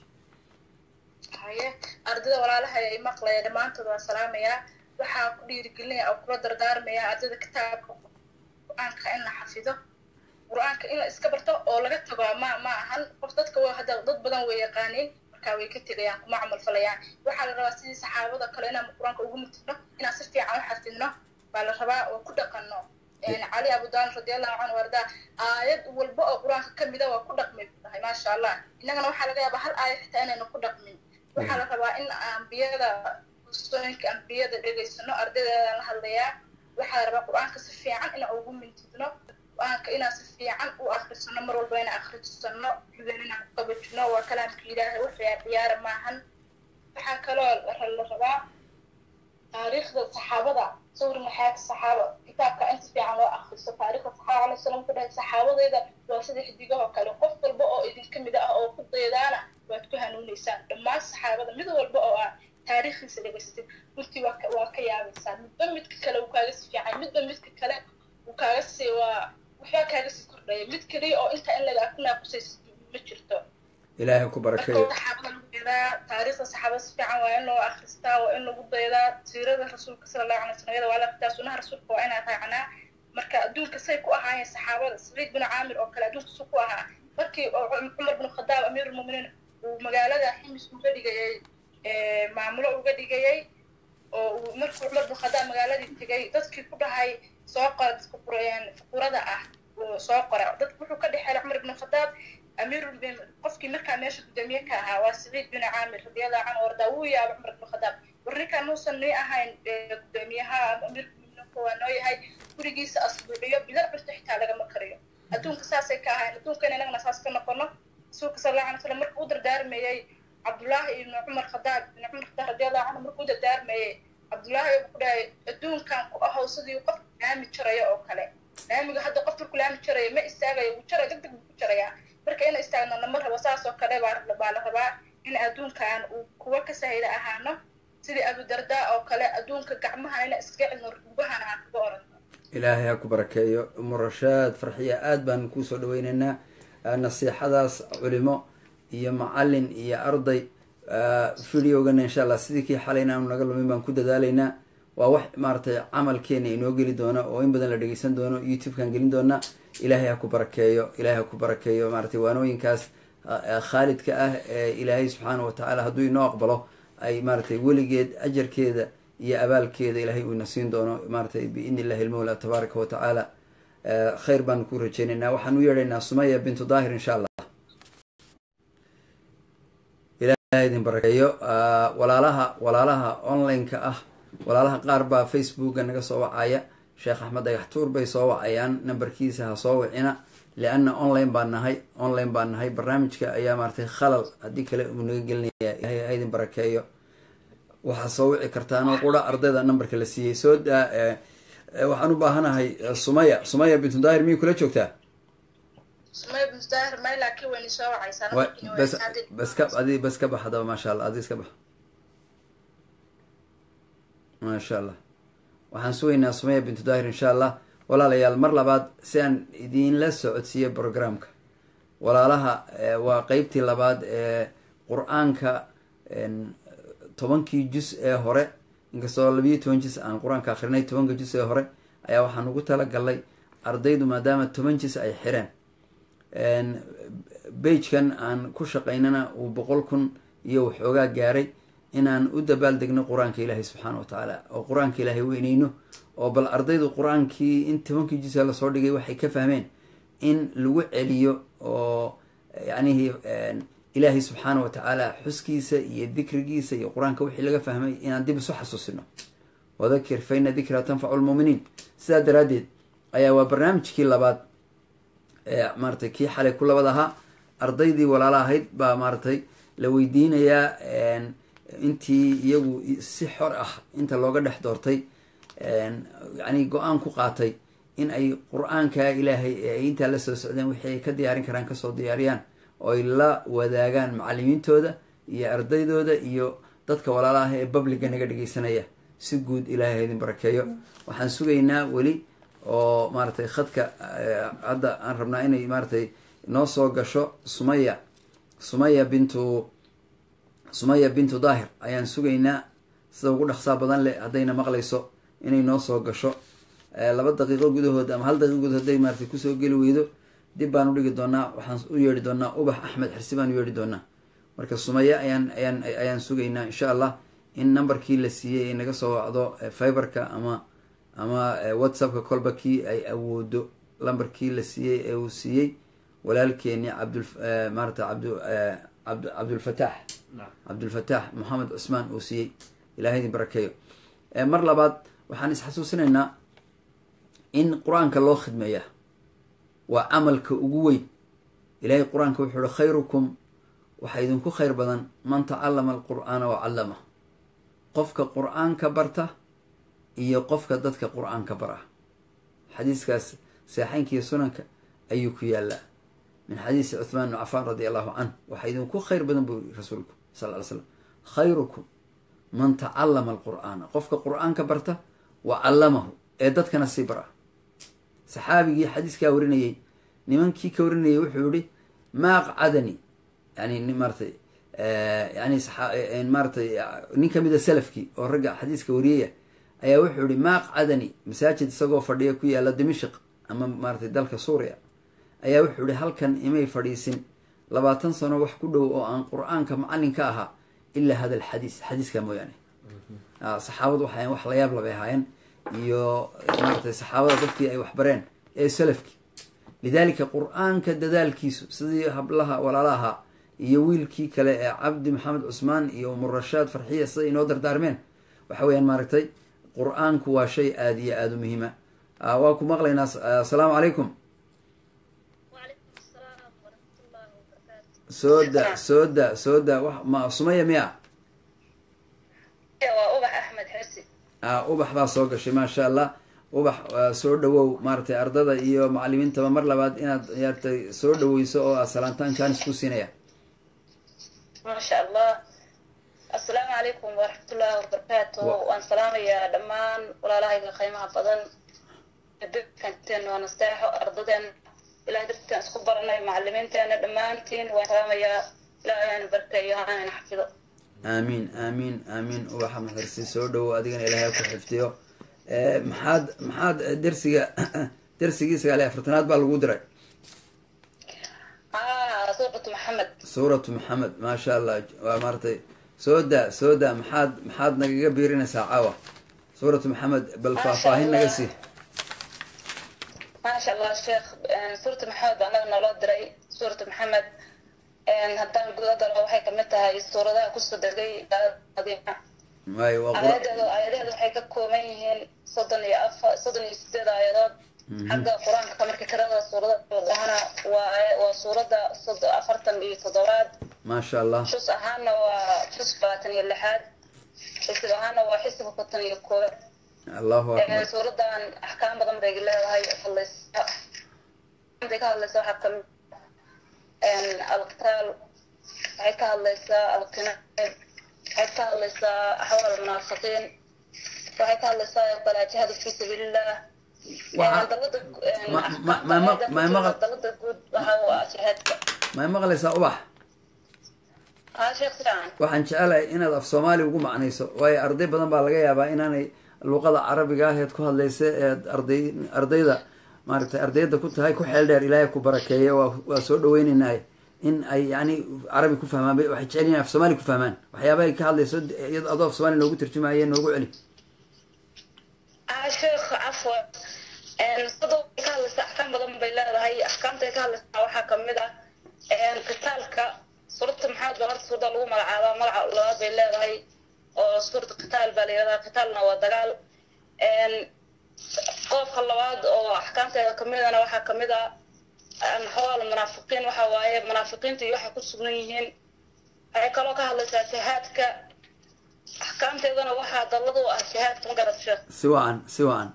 haye ardayda walaalahaya ay maqlaya dhammaantood waan salaamayaa waxaan ku dhiirigelinaya oo kula dardaarmayaa ardayda kitaabka qur-aanka in la xafido qur-aanka in la iska barto oo laga tago ma ma ahan qof dadka waa hadda dad badan way yaqaaniin markaa way ka tegayaan kuma camal falayaan waxaa la rabaa sidii saxaabada kale inaan qur-aanka ugu mutino inaan si fiican u xafidno baa la rabaa oo ku dhaqanno cali abudaalib radiallahu canhu wardaa aayad walba oo qur-aanka kamida waa ku dhaqmi tahay maasha allah innagana waxaa laga yaabaa hal aayad xitaa inayna ku dhaqmin waxaa la rabaa in ambiyada usooyinka ambiyada dhegaysano ardaydeeda la hadlayaa waxaa la rabaa qur-aanka si fiican inaan ugu mintidno qur-aanka inaan si fiican u akrisano mar walba inaan akrisano xubin inaan ku qabajino waa kalaamka ilaahay waxyaa ciyaara maahan waxaa kaloo la rabaa taariikhda saxaabada sawirna xayaaka saxaaba kitaabka inta fiican loo akriso taariikhda saxaaba alayhi salaam ku dhahay saxaabadeeda waa sida xidigahoo kale qof walba oo idinka mid ah oo ku daydaana waad ku hanuunaysaan dhammaan saxaabada mid walba oo ah taariikhdiisa dhegaysatid runtii waa waa ka yaabaysaa midba midka kale uu kaaga si fiican midba midka kale uu kaaga sii waa waxbaa kaaga sii kordhaya mid kaliya oo inta in laga akunaa kusaysid ma jirto ilaahay ku barakeeyo saxaabada lagu daydaa taariikhda saxaabada si fiican waa in loo akhristaa waa in lagu daydaa siirada rasuulka sala allahu alay wasallam waa la akhritaa sunaha rasuulka waa inaan raacnaa marka adduunka say ku ahaayeen saxaabada saciid bin caamir oo kale adduunka su ku ahaa markii cumar bin khadaab amiirulmu'miniin uu magaalada ximis uga dhigayay maamulo uga dhigayay oo uu markuu cumar bin khadaab magaaladii tegay dadkii ku dhahay soo qora dadka qurayaan fuqurada ah oo soo qora dadku wuxuu ka dhexeeyay cumar bin khadaab أمير بن قفكي مركا ماشي قدامي كاها وسعيد بن عامر رضي الله عنه وردا ويا عمر بن الخطاب وريكا نوصل ني أهين قداميها أمير بن كوانوي هاي وريجيس أصبعيه بلا برتحت على جم كريم أدون كساسة كاها أدون كنا لنا نساس كنا قلنا سوق صلى الله عليه وسلم مركود دار مي عبد الله بن عمر الخطاب بن عمر الخطاب رضي الله عنه مركود دار مي عبد الله يقول أدون كان أهو صدي وقف نعم شرية أو كله نعم هذا قف كلام شرية ما استاجي وشرية دق دق شرية marka in istaagno lama rabo saas oo kale baa baa la rabaa in adduunkan uu kuwa ka sahayda ahaano sidii Abu Darda oo kale adduunka gacmaha ina iska cilmo rubahana aan ku oranto ilaahay ha ku barakeeyo murashaad farxiya aad baan ku soo dhaweynaynaa nasiixadaas culimo iyo macallin iyo arday videogan insha Allah sidii kii xalayna aanu naga lumin baan ku dadaalaynaa waa wax maartay camalkeena inoo geli doona oo in badan la dhageysan doono youtube kan gelin doona ilaahay ha ku barakeeyo ilaahay ha ku barakeeyo maartay waanooyinkaas khaalidka ah ee ilaahay subxaanahu watacaala hadduu inoo aqbalo ay maartay weligeed ajarkeeda iyo abaalkeeda ilaahay uu ina siin doono maartay biidni illahi almawla tabaaraka watacaala khayr baan ku rajeynaynaa waxaan u yeedhaynaa sumaya bintu daahir insha allah ilaahay idin barakeeyo walaalaha walaalaha online-ka ah walaalaha qaar baa facebooka naga soo wacaya sheekh axmed dhagaxtuur bay soo wacayaan nambarkiisa ha soo wicina lianna online baan nahay online baan nahay barnaamijka ayaa maartay khalal haddii kale uu naga gelinaya ilaahay ha idin barakeeyo waxaa soo wici kartaanoo qura ardayda nambarka la siiyey soo daa waxaan u baahanahay sumaya sumaya bintu daahir miyay kula joogtaa sumaya bintu daahir may laakiin wayna soo wacaysaa bas bas ka adi bas ka bax hadaba maasha allah adi iska bax maasha allah waxaan sugaynaa sumaya bintu daahir insha allah walaalayaal mar labaad si aan idinla socodsiiyo programka walaalaha waa qeybtii labaad ee qur-aanka tobankii jus ee hore inkastoo labiyo toban jus aan qur-aanka akrinay tobanka jus ee hore ayaa waxaan ugu talagalnay ardaydu maadaama toban jis ay xireen bagekan aan ku shaqaynana uu boqol kun iyo waxoogaa gaaray inaan u dabaaldegno qur-aanka ilaahay subxaana wa tacaala oo qur-aanka ilaahay weyneyno oo bal ardaydu qur-aankii in tobankii jisa lasoo dhigay waxay ka fahmeen in lagu celiyo oo yacnihi ilaahay subxaana wa tacaala xuskiisa iyo dikrigiisa iyo qur-aanka wixii laga fahmay inaan dib isu xasuusino wadakir fa ina dikraa tanfacu lmuuminiin sidaa daraaddeed ayaa waa barnaamijkii labaad ee maaratay kii xalay ku labad ahaa ardaydii walaala ahayd baa maaratay la weydiinayaa intii iyagu si xor ah inta looga dhex doortay yacni go-aan ku qaatay in ay qur-aanka ilaahay ee ay intaa la soo socdeen wixii ay ka diyaarin karaan kasoo diyaariyaan oo ay la wadaagaan macalimiintooda iyo ardaydooda iyo dadka walaalaha ee babliga naga dhegeysanaya si guud ilaahay ha idin barakeeyo waxaan sugaynaa weli oo maaratay khadka hadda aan rabnaa inay maaratay noo soo gasho sumaya sumaya bintu sumaya bintu daahir ayaan sugaynaa sida ugu dhaqsaa badan leh haddayna maqlayso inay noo soo gasho laba daqiiqo gudahood ama hal daqiiqo gudahood hadday maaratay kusoo geli weydo dib baan u dhigi doonaa waxaan u yeedhi doonaa ubax axmed xirsi baan u yeedhi doonaa marka sumaya ayaan ayaan ayaan sugaynaa insha allah in numberkii la siiyey ay naga soo wacdo fiberka ama ama whatsappka kolba kii ay awoodo lambarkii la siiyey ee uu siiyey walaalkeeni cabdul maarata cabd abd cabdulfataax cabdulfataax moxamed cusmaan uu siiyey ilahay idin barakeeyo mar labaad waxaan isxasuusinaynaa in qur-aanka loo khidmeeya waa camalka ugu weyn ilahay qur-aanka wuxuu uhi khayrukum waxaa idinku khayr badan man tacallama alqur'aana wa callama qofka qur-aanka barta iyo qofka dadka qur-aanka bara xadiiskaas saxeynka iyo sunanka ayuu ku yaalaa min xadiisi cuthmaan bn cafaan radi allahu canh waxaa idinku khayr badan buu yiri rasuulku sal ly slam khayrukum man tacallama alqur'aana qofka qur-aanka barta wa callamahu ee dadkana sii bara saxaabigii xadiiskaa warinayey nimankii ka warinayay wuxuu yihi ma aqcadani yani maaratay yani maaratay nin kamida salafkii oo ragga xadiiska wariyaya ayaa wuxuu yihi ma aqcadani masaajid isagoo fadhiya ku yaala dimashq ama maaratay dalka suuriya ayaa wuxuu yihi halkan imay fadhiisin labaatan sano wax ku dhow oo aan qur-aanka macallin ka ahaa ilaa hada alxadiis xadiiskaa mooyaane saxaabadu waxay wax la yaab labay ahaayeen iyo maaratay saxaabada dadkii ay waxbareen ee salafkii lidalika qur-aanka dadaalkiisu sidii hablaha walaalaha iyo wiilkii kale ee cabdi maxamed cusmaan iyo umurashaad farxiya siday inoo dardaarmeen waxa weeyaan maaragtay qur-aanku waa shay aada iyo aada u muhiima waa ku maqlaynaa assalaamu calaykum soo da soo da soo da wa ma sumaya miya ubax axmed xirsi ubax baa soo gashay maasha allah ubax soo dhawow maaratay ardada iyo macalimiintaba mar labaad inaad yaartay soo dhaweyso oo a salaantaan jaanis ku siinaya maasha allah assalaamu calaykum waraxmatullaahi wabarakaatu waan salaamayaa dhammaan walaalahayga qiimaha badan dadkanteen waa nasteexo ardadeen ilahay dartiaan isku baranay macalimiinteena dhammaantiin waan salaamayaa ilaahay aan barkeeyo haana xafido aamiin aamiin aamiin ubaxa maxirsi soo dhawow adigana ilaahay ku xifdiyo maxaad maxaad dersiga dersigii sagaal iyo afartanaad baa lagu diray suuratu maxamed suuratu maxamed maasha allah waa maaratay soo da soo da maxaad maxaad nagaga biirinaysaa caawa suuratu maxamed bal faahfaahin naga sii maasha allah sheekh suuratu maxamed baa anaga naloo diray suuratu maxamed haddaan guda galo waxay kamid tahay suuradaha kusoo degay ay aayadeedu aayadeedu waxay ka kooban yihiin soddon iyo afar soddon iyo sideed aayadood xagga qur-aanka marka tirada suurada dhahana waa waa suurada soddon afartan iyo toddobaad maasha allah xus ahaana waa xus labaatan iyo lixaad xisib ahaana waa xisib konton iyo koowaad allahu akbar suuradan axkaam badan bay leedahay hadlaysa intay ka hadlaysa waxaa kamid alqitaal waxay ka hadlaysaa alqinaa waxay ka hadlaysaa axwaal munaafiqiin waxay ka hadlaysaa balaa jihaadu fi sabiilillah dalada guud waxa u ah jihaadka may maqlaysaa ubax ha sheekh siraan waxaan jecelahay inaad af soomaali ugu macnayso waayo arday badan baa laga yaabaa inaanay luqada carabiga aheed ku hadlaysa ee arday ardayda maaragtay ardayda ku tahay ku xeel dheer ilaahay ku barakeeye waa waa soo dhaweyneynaa in ay yani carabi ku fahmaan bay waxay jecel yihin af soomaali ku fahmaan waxyaaba ay ka hadlayso iyado adoo af soomaali noogu tarjumaye noogu celi sheekh cafwa sado ka hadlaysa axkaam badan bay leedahay axkaamtay ka hadlaysaa waxaa kamid ah qitaalka suurta maxaad ba horta suurda lagu magacaabaa magaca labaad bay leedahay oo suurta qitaal baa la yihahdaa qitaalna waa dagaal qofka labaad oo axkaamteeda kamidana waxaa kamid ah xawaal munaafiqiin waxa waaye munaafiqiinta iyo waxay ku sugan yihiin waxay kaloo ka hadlaysaa shahaadka axkaamteedana waxaa dalladu ah shahaadka ma garadsha si wacan si wacan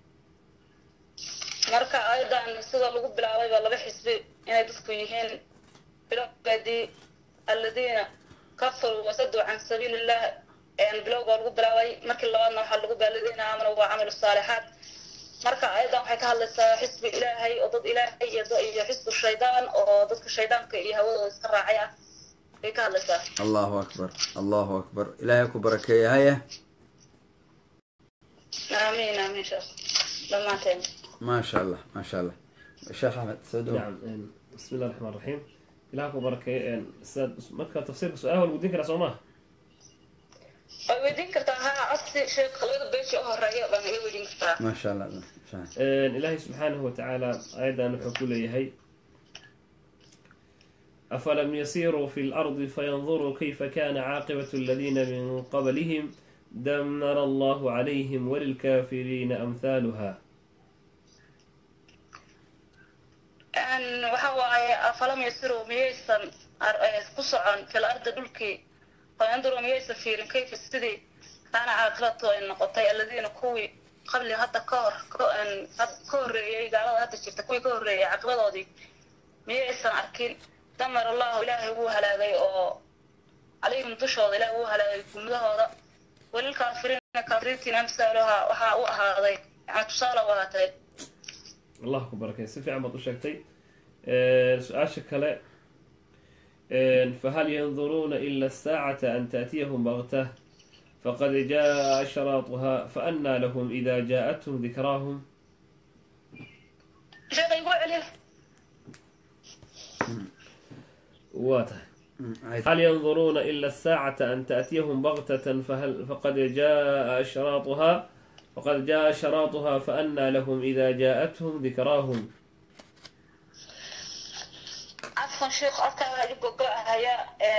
marka ayadan sida lagu bilaabay baa laba xisbi inay dadku yihiin bilowgeedii aladiina kafaruu wasaduu can sabiili illah bilowga lagu bilaabay markii labaadna waxaa lagu baaladiina aamanu waa camilu saalixaat marka ayadan waxay ka hadlaysaa xisbi ilaahay oo dad ilaahay iyo xisbu shaydaan oo dadka shaydaanka iyo hawadooda iska raacay ah bay ka hadlaysaa allahu akbar allahu akbar ilaahay ku barakeeye haya aamiin aamiin sheekh dhammaanteen ما شاء الله ما شاء الله الشيخ أحمد سودو نعم بسم الله الرحمن الرحيم إلهكم بركة استاذ مركز تفسير سؤال والودين كلا سوما ودين كتا ها عصي شيخ خلود بيشي أهرية بان ودين كتا ما شاء الله ما شاء الله إلهي سبحانه وتعالى أيضا نحكول يهي أفلم يسيروا في الأرض فينظروا كيف كان عاقبة الذين من قبلهم دمر الله عليهم وللكافرين أمثالها أن وحوا أفلم يسيروا ميسا قصعا في الأرض دولكي فينظروا ميسا فيرن كيف السدي كان عاقبته إن قطي الذين كوي قبل هذا كور كون كور يقالوا هذا الشيء كوي كور عاقبته دي ميسا أركين دمر الله إلهي هو هلاقي أو عليهم تشهد إلهي هو هلاقي كل هذا وللكافرين كافرين أمثالها وها وها هذا يعني تصالوا وهاتين الله أكبر سفي عم بطشكتي أه سؤال شكله أه فهل ينظرون إلا الساعة أن تأتيهم بغتة فقد جاء أشراطها فأنى لهم إذا جاءتهم ذكراهم شيخ يقول عليه واته هل ينظرون إلا الساعة أن تأتيهم بغتة فهل فقد جاء أشراطها وقد جاء شراطها فأنى لهم إذا جاءتهم ذكراهم عفوا شيخ أركا يقول هيا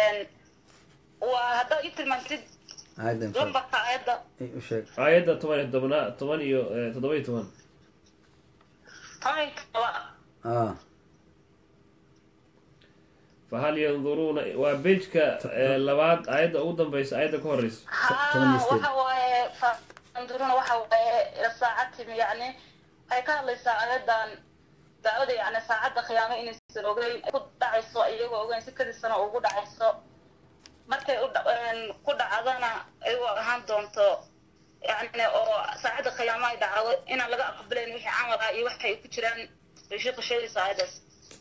وهذا يتلمنتد هذا لما قاعدة اي شيء عيدة طبعا الدبناء طبعا تضوي طبعا طيب اه فهل ينظرون وبيجك لبعض عيدة أوضا بيس عيدة كوريس ها وهو ينظرون وحو إلى ساعتهم يعني هاي كان لي ساعدان دعودي يعني ساعد خيامة إني سنوغين كود دعيسو أيوه وغين سكدي سنة وغو دعيسو markay ku dhacdana ay ahaan doonto yani oo saacada qiyaamaha ay dhacdo in laga aqbaleen wixii camal ah iyo waxay ku jiraan sheekh sheey saacadaas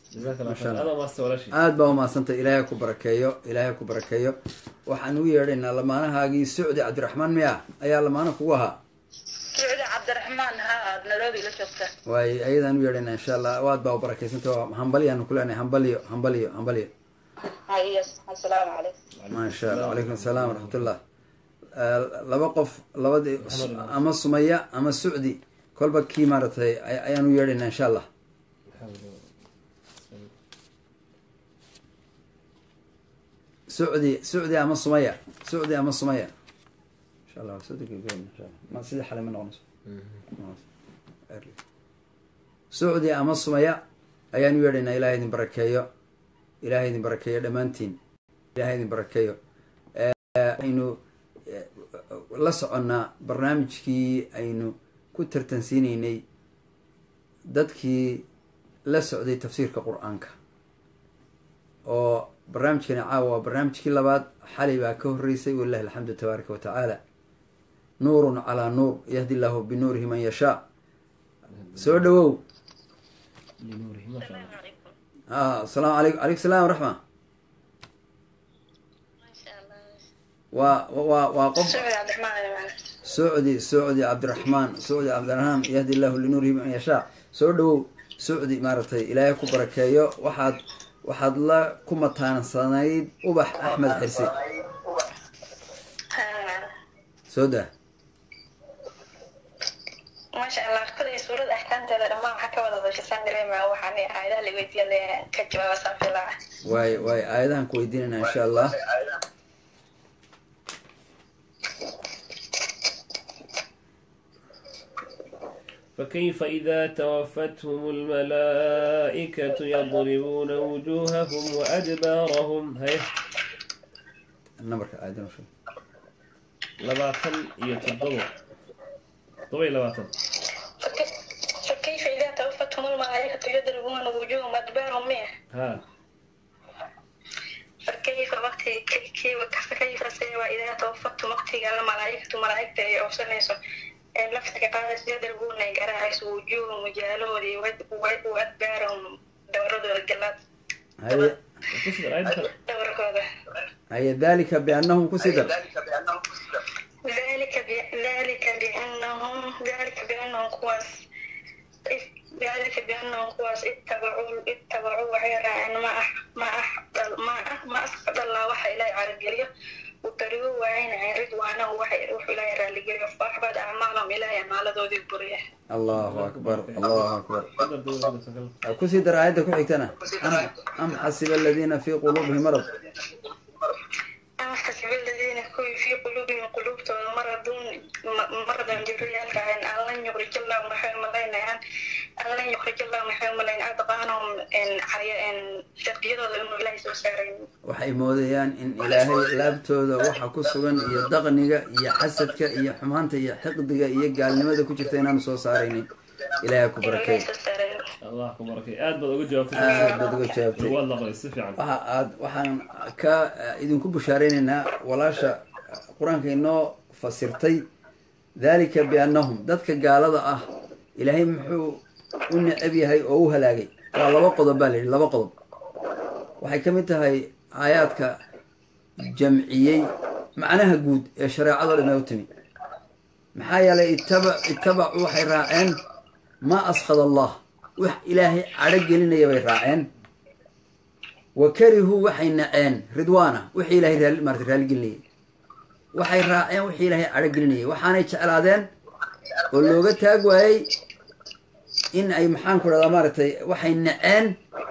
aad baa umaasanta ilaahay ku barakeeyo ilaahay ku barakeeyo waxaan u yeedhaynaa lamaanahaagii Saudi Cabdiraxmaan miya ayaa lamaana kugu ahaa Saudi Cabdiraxmaan ha Nairobi la joogta way ayadaan u yeedhaynaa insha Allah waad baa u barakeysantay hambaliyan ku leenahay hambaliyo hambaliyo hambaliyo السلام عليكم ما شاء الله وعليكم السلام ورحمة الله لبا قف لبا أما سمية أما سعودي كل بكي مرتي أيانو يرينا إن شاء الله سعودي سعودي أما سمية سعودي أما سمية إن شاء الله سعودي كيف إن شاء الله ما سيدي حالي من ونس سعودي أما سمية أيانو يرينا إلهي دين بركايو إلهي دين بركايو دمانتين إلهي دين بركايو aynu la soconnaa barnaamijkii aynu ku tartansiinaynay dadkii la socday tafsiirka qur-aanka oo barnaamijkani caawa waa barnaamijkii labaad xalay baa ka horreysay walilahi alxamdu tabaaraka wa tacaala nuurun calaa nuur yahdi illaahu binuurihi man yashaa soo dhawow asalaamu alaykum alaykum salaam waraxma waa waa waa qof سعودي سعودي عبد الرحمن سعودي عبد الرحمن يهدي الله لنوره من يشاء soo dhowow sucdi maaragtay ilaahay ku barakeeyo waxaad waxaad la ku mataansanayd ubax axmed xirsi soo daa ما شاء الله كل سورة أحكام ترى ما حكى ولا ذا شيء سندري ما هو حني عائلة اللي بيتي اللي كجوا وسافلا واي واي أيضا كويدين إن شاء الله فكيف إذا توفتهم الملائكة يضربون وجوههم وأدبارهم هاي النمبر أيضا شو لبعتن يتضبط طويل لبعتن فكيف إذا توفتهم الملائكة يضربون وجوههم وأدبارهم ميه ها فكيف وقت كيف كيف سوى إذا توفتهم وقت الملائكة ملائكة يوصلنيسو لفتك قادس يضربون يقرأيس وجوههم وجالودي وأدبارهم دوردوا الجلاد هي هي ذلك بأنهم كسدر ذلك ذلك بأنهم ذلك بأنهم كواس ذلك بأنهم كواس اتبعوا اتبعوا غير ما ما ما ما أسقط الله وحي إلى عرجليه وكرهوا وعين عن رضوانه وحي يروح إلى عرجليه فأحبط أعمالهم إلى أعمال ذو البرية. الله أكبر الله أكبر. كسدر عيدك وحيتنا أم أم حسب الذين في قلوبهم مرض. أم حسب الذين في قلوبهم قلوب مرض مرضا جريا كأن الله يخرج الله محمد لنا الله يخرج الله محمد لنا أدقانهم إن حياة إن شقيرة لأنه لا يسوسرين. waxay moodayaan in ilaahay laabtooda waxa ku sugan iyo daqniga iyo xasadka iyo xumaanta iyo xiqdiga iyo gaalnimada ku jirta inaan soo saaraynin ilaahay ku barakeeyo الله ku barakeeyo aad baad uga jawaabtay aad baad uga jawaabtay wallahi si fiican waxa aad waxaan ka idinku bushaareynaa walaasha quraanka inoo fasirtay dalika biannahum dadka gaalada ah ilaahay muxuu u necab yahay oo u halaagay waa laba qodob baa leeyahay laba qodob waxay kamid tahay aayaadka jamciyey macnaha guud ee shareecada dhan u timi maxaa yeelay ittaba ittabacu waxay raaceen ma askhad allah wax ilaahay cadho gelinaya bay raaceen wa karihu waxay naceen ridwaana wixii ilaahay raali maartay raali gelinayay waxay raaceen wixii ilaahay cadho gelinayay waxaanay jeclaadeen oo looga taag waayey in ay maxaan ku dhahdaa maaragtay waxay naceen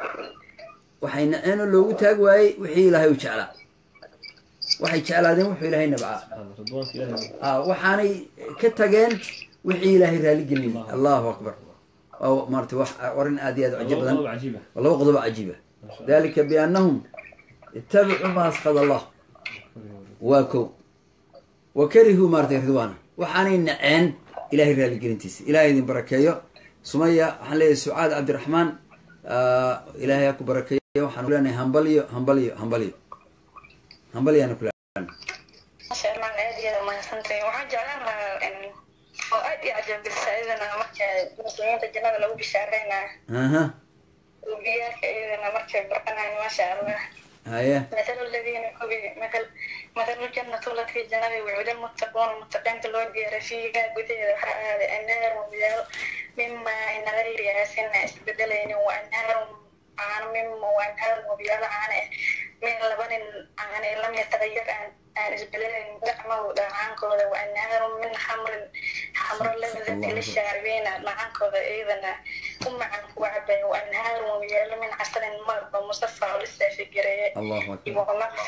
waxay naceen oo loogu taag waayey wixii ilaahay u jeclaa waxay jeclaadeen wuxuu ilaahay nabcaa ah waxaanay ka tageen wixii ilaahay raali gelinayay allahu akbar oo maartay wax warin aad iyo aad u cajiib badan walaba qodob cajiiba dalika biannahum ittabicu ma asqad allah waa kow wa karihuu maartay ridwaana waxaanay naceen ilaahay raali gelintiisa ilaahay idin barakeeyo sumaya waxaan leeyahay sucaad cabdiraxmaan ilaahay ha ku barakeeyo waxaan leenahay hambaliyo hambaliyo hambaliyo hambaliyana kula masha Allah aad iyo aad ma santay waxaan jeclaan lahaa oo aad iyo aad bisaayadana marka muslimiinta jannada lagu bishaareynaa aha وبياك إذا مركب برقنا ما شاء الله. هيا. مثل الذين مثل مثل الجنة التي جنبي وعد المتقون المتقين تلود فيها قدير هذا النار وبيال مما إن غيرها سنة استبدلين وأنهار عن مما وأنهار وبيال عن من لبن عن لم يتغير عن عن استبدلين دعمه عن كذا وأنهار من خمر خمر لذة للشاربين عن كذا إذا ثم عن وعبا وأنهار وبيال من عسل مرضى مصفى ولسه في جري الله أكبر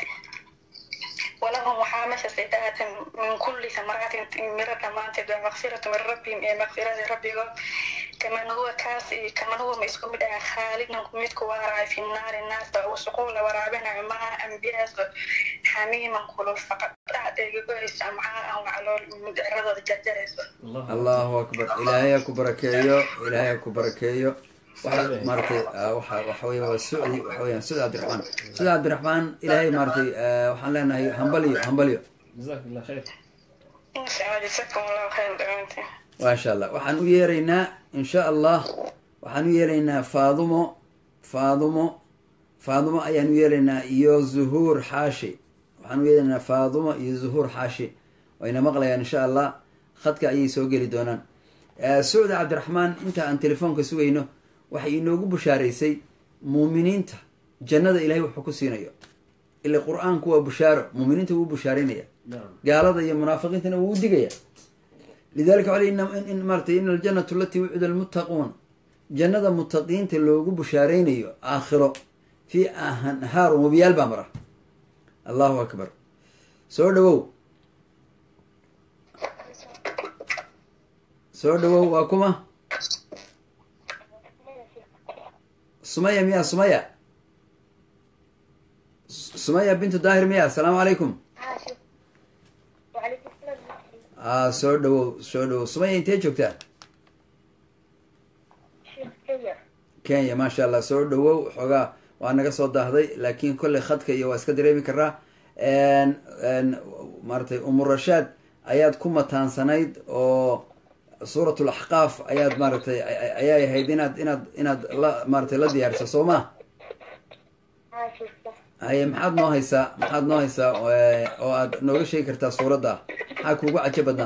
ولهم محامسة سيئات من كل ثمرات مرة ما تدعو مغفرة من ربهم إيه مغفرة ربهم كمان هو كاس كمان هو مسكون بدأ خالد نكون متكو ورع في النار الناس وسقول ورعبنا مع أنبياء حميما كل فقط بعد يقول السمعاء أو على المدعرة الجدرس الله أكبر إلهي أكبر كيو إلهي أكبر كيو مارتي وحوي والسعودي وحوي سعود عبد الرحمن سعود عبد الرحمن إلهي مارتي وحن لنا هي همبليو همبليو جزاك الله خير إن شاء الله جزاكم الله خير دعوتي ما شاء الله وحن ويرينا إن شاء الله وحن ويرينا فاضمو فاضمو فاضمو أيان ويرينا يو زهور حاشي وحن ويرينا فاضمو يو زهور حاشي وإن مغلى إن شاء الله خدك أي سوقي لدونان sucda cabdiraxmaan inta aan telefoonka sugayno waxay inoogu bushaaraysay muuminiinta jannada ilahay wuxuu ku siinayo ila qur-aanku waa bushaaro muuminiinta wuu bushaaraynaya gaalada iyo munaafiqiintana wuu u digaya lidalika wal in maratay ina aljanatu alatii wucida almuttaquun jannada muttaqiinta loogu bushaaraynayo aakhiro fii anhaarun wabiyaal baa mara allahu akbar soo dhawow soo dhawow waa kuma sumaya miya sumaya sumaya bintu daahir miya asalaamu calaykum a soo dhawow soo dhawow sumaya intee joogtaa kenya maasha allah soo dhawow xoogaa waa naga soo daahday laakiin kolley khadka iyo waa iska dareemi karaa maaratay umurashaad ayaad ku mataansanayd oo suurat laxqaaf ayaad maaratay ayay ahayd inaad inaad inaad la maaratay la diyaariso soo ma haye maxaad noo haysaa maxaad noo haysaa oo aad nooga sheegi kartaa suuradda maxaa kuugu cajo badnaa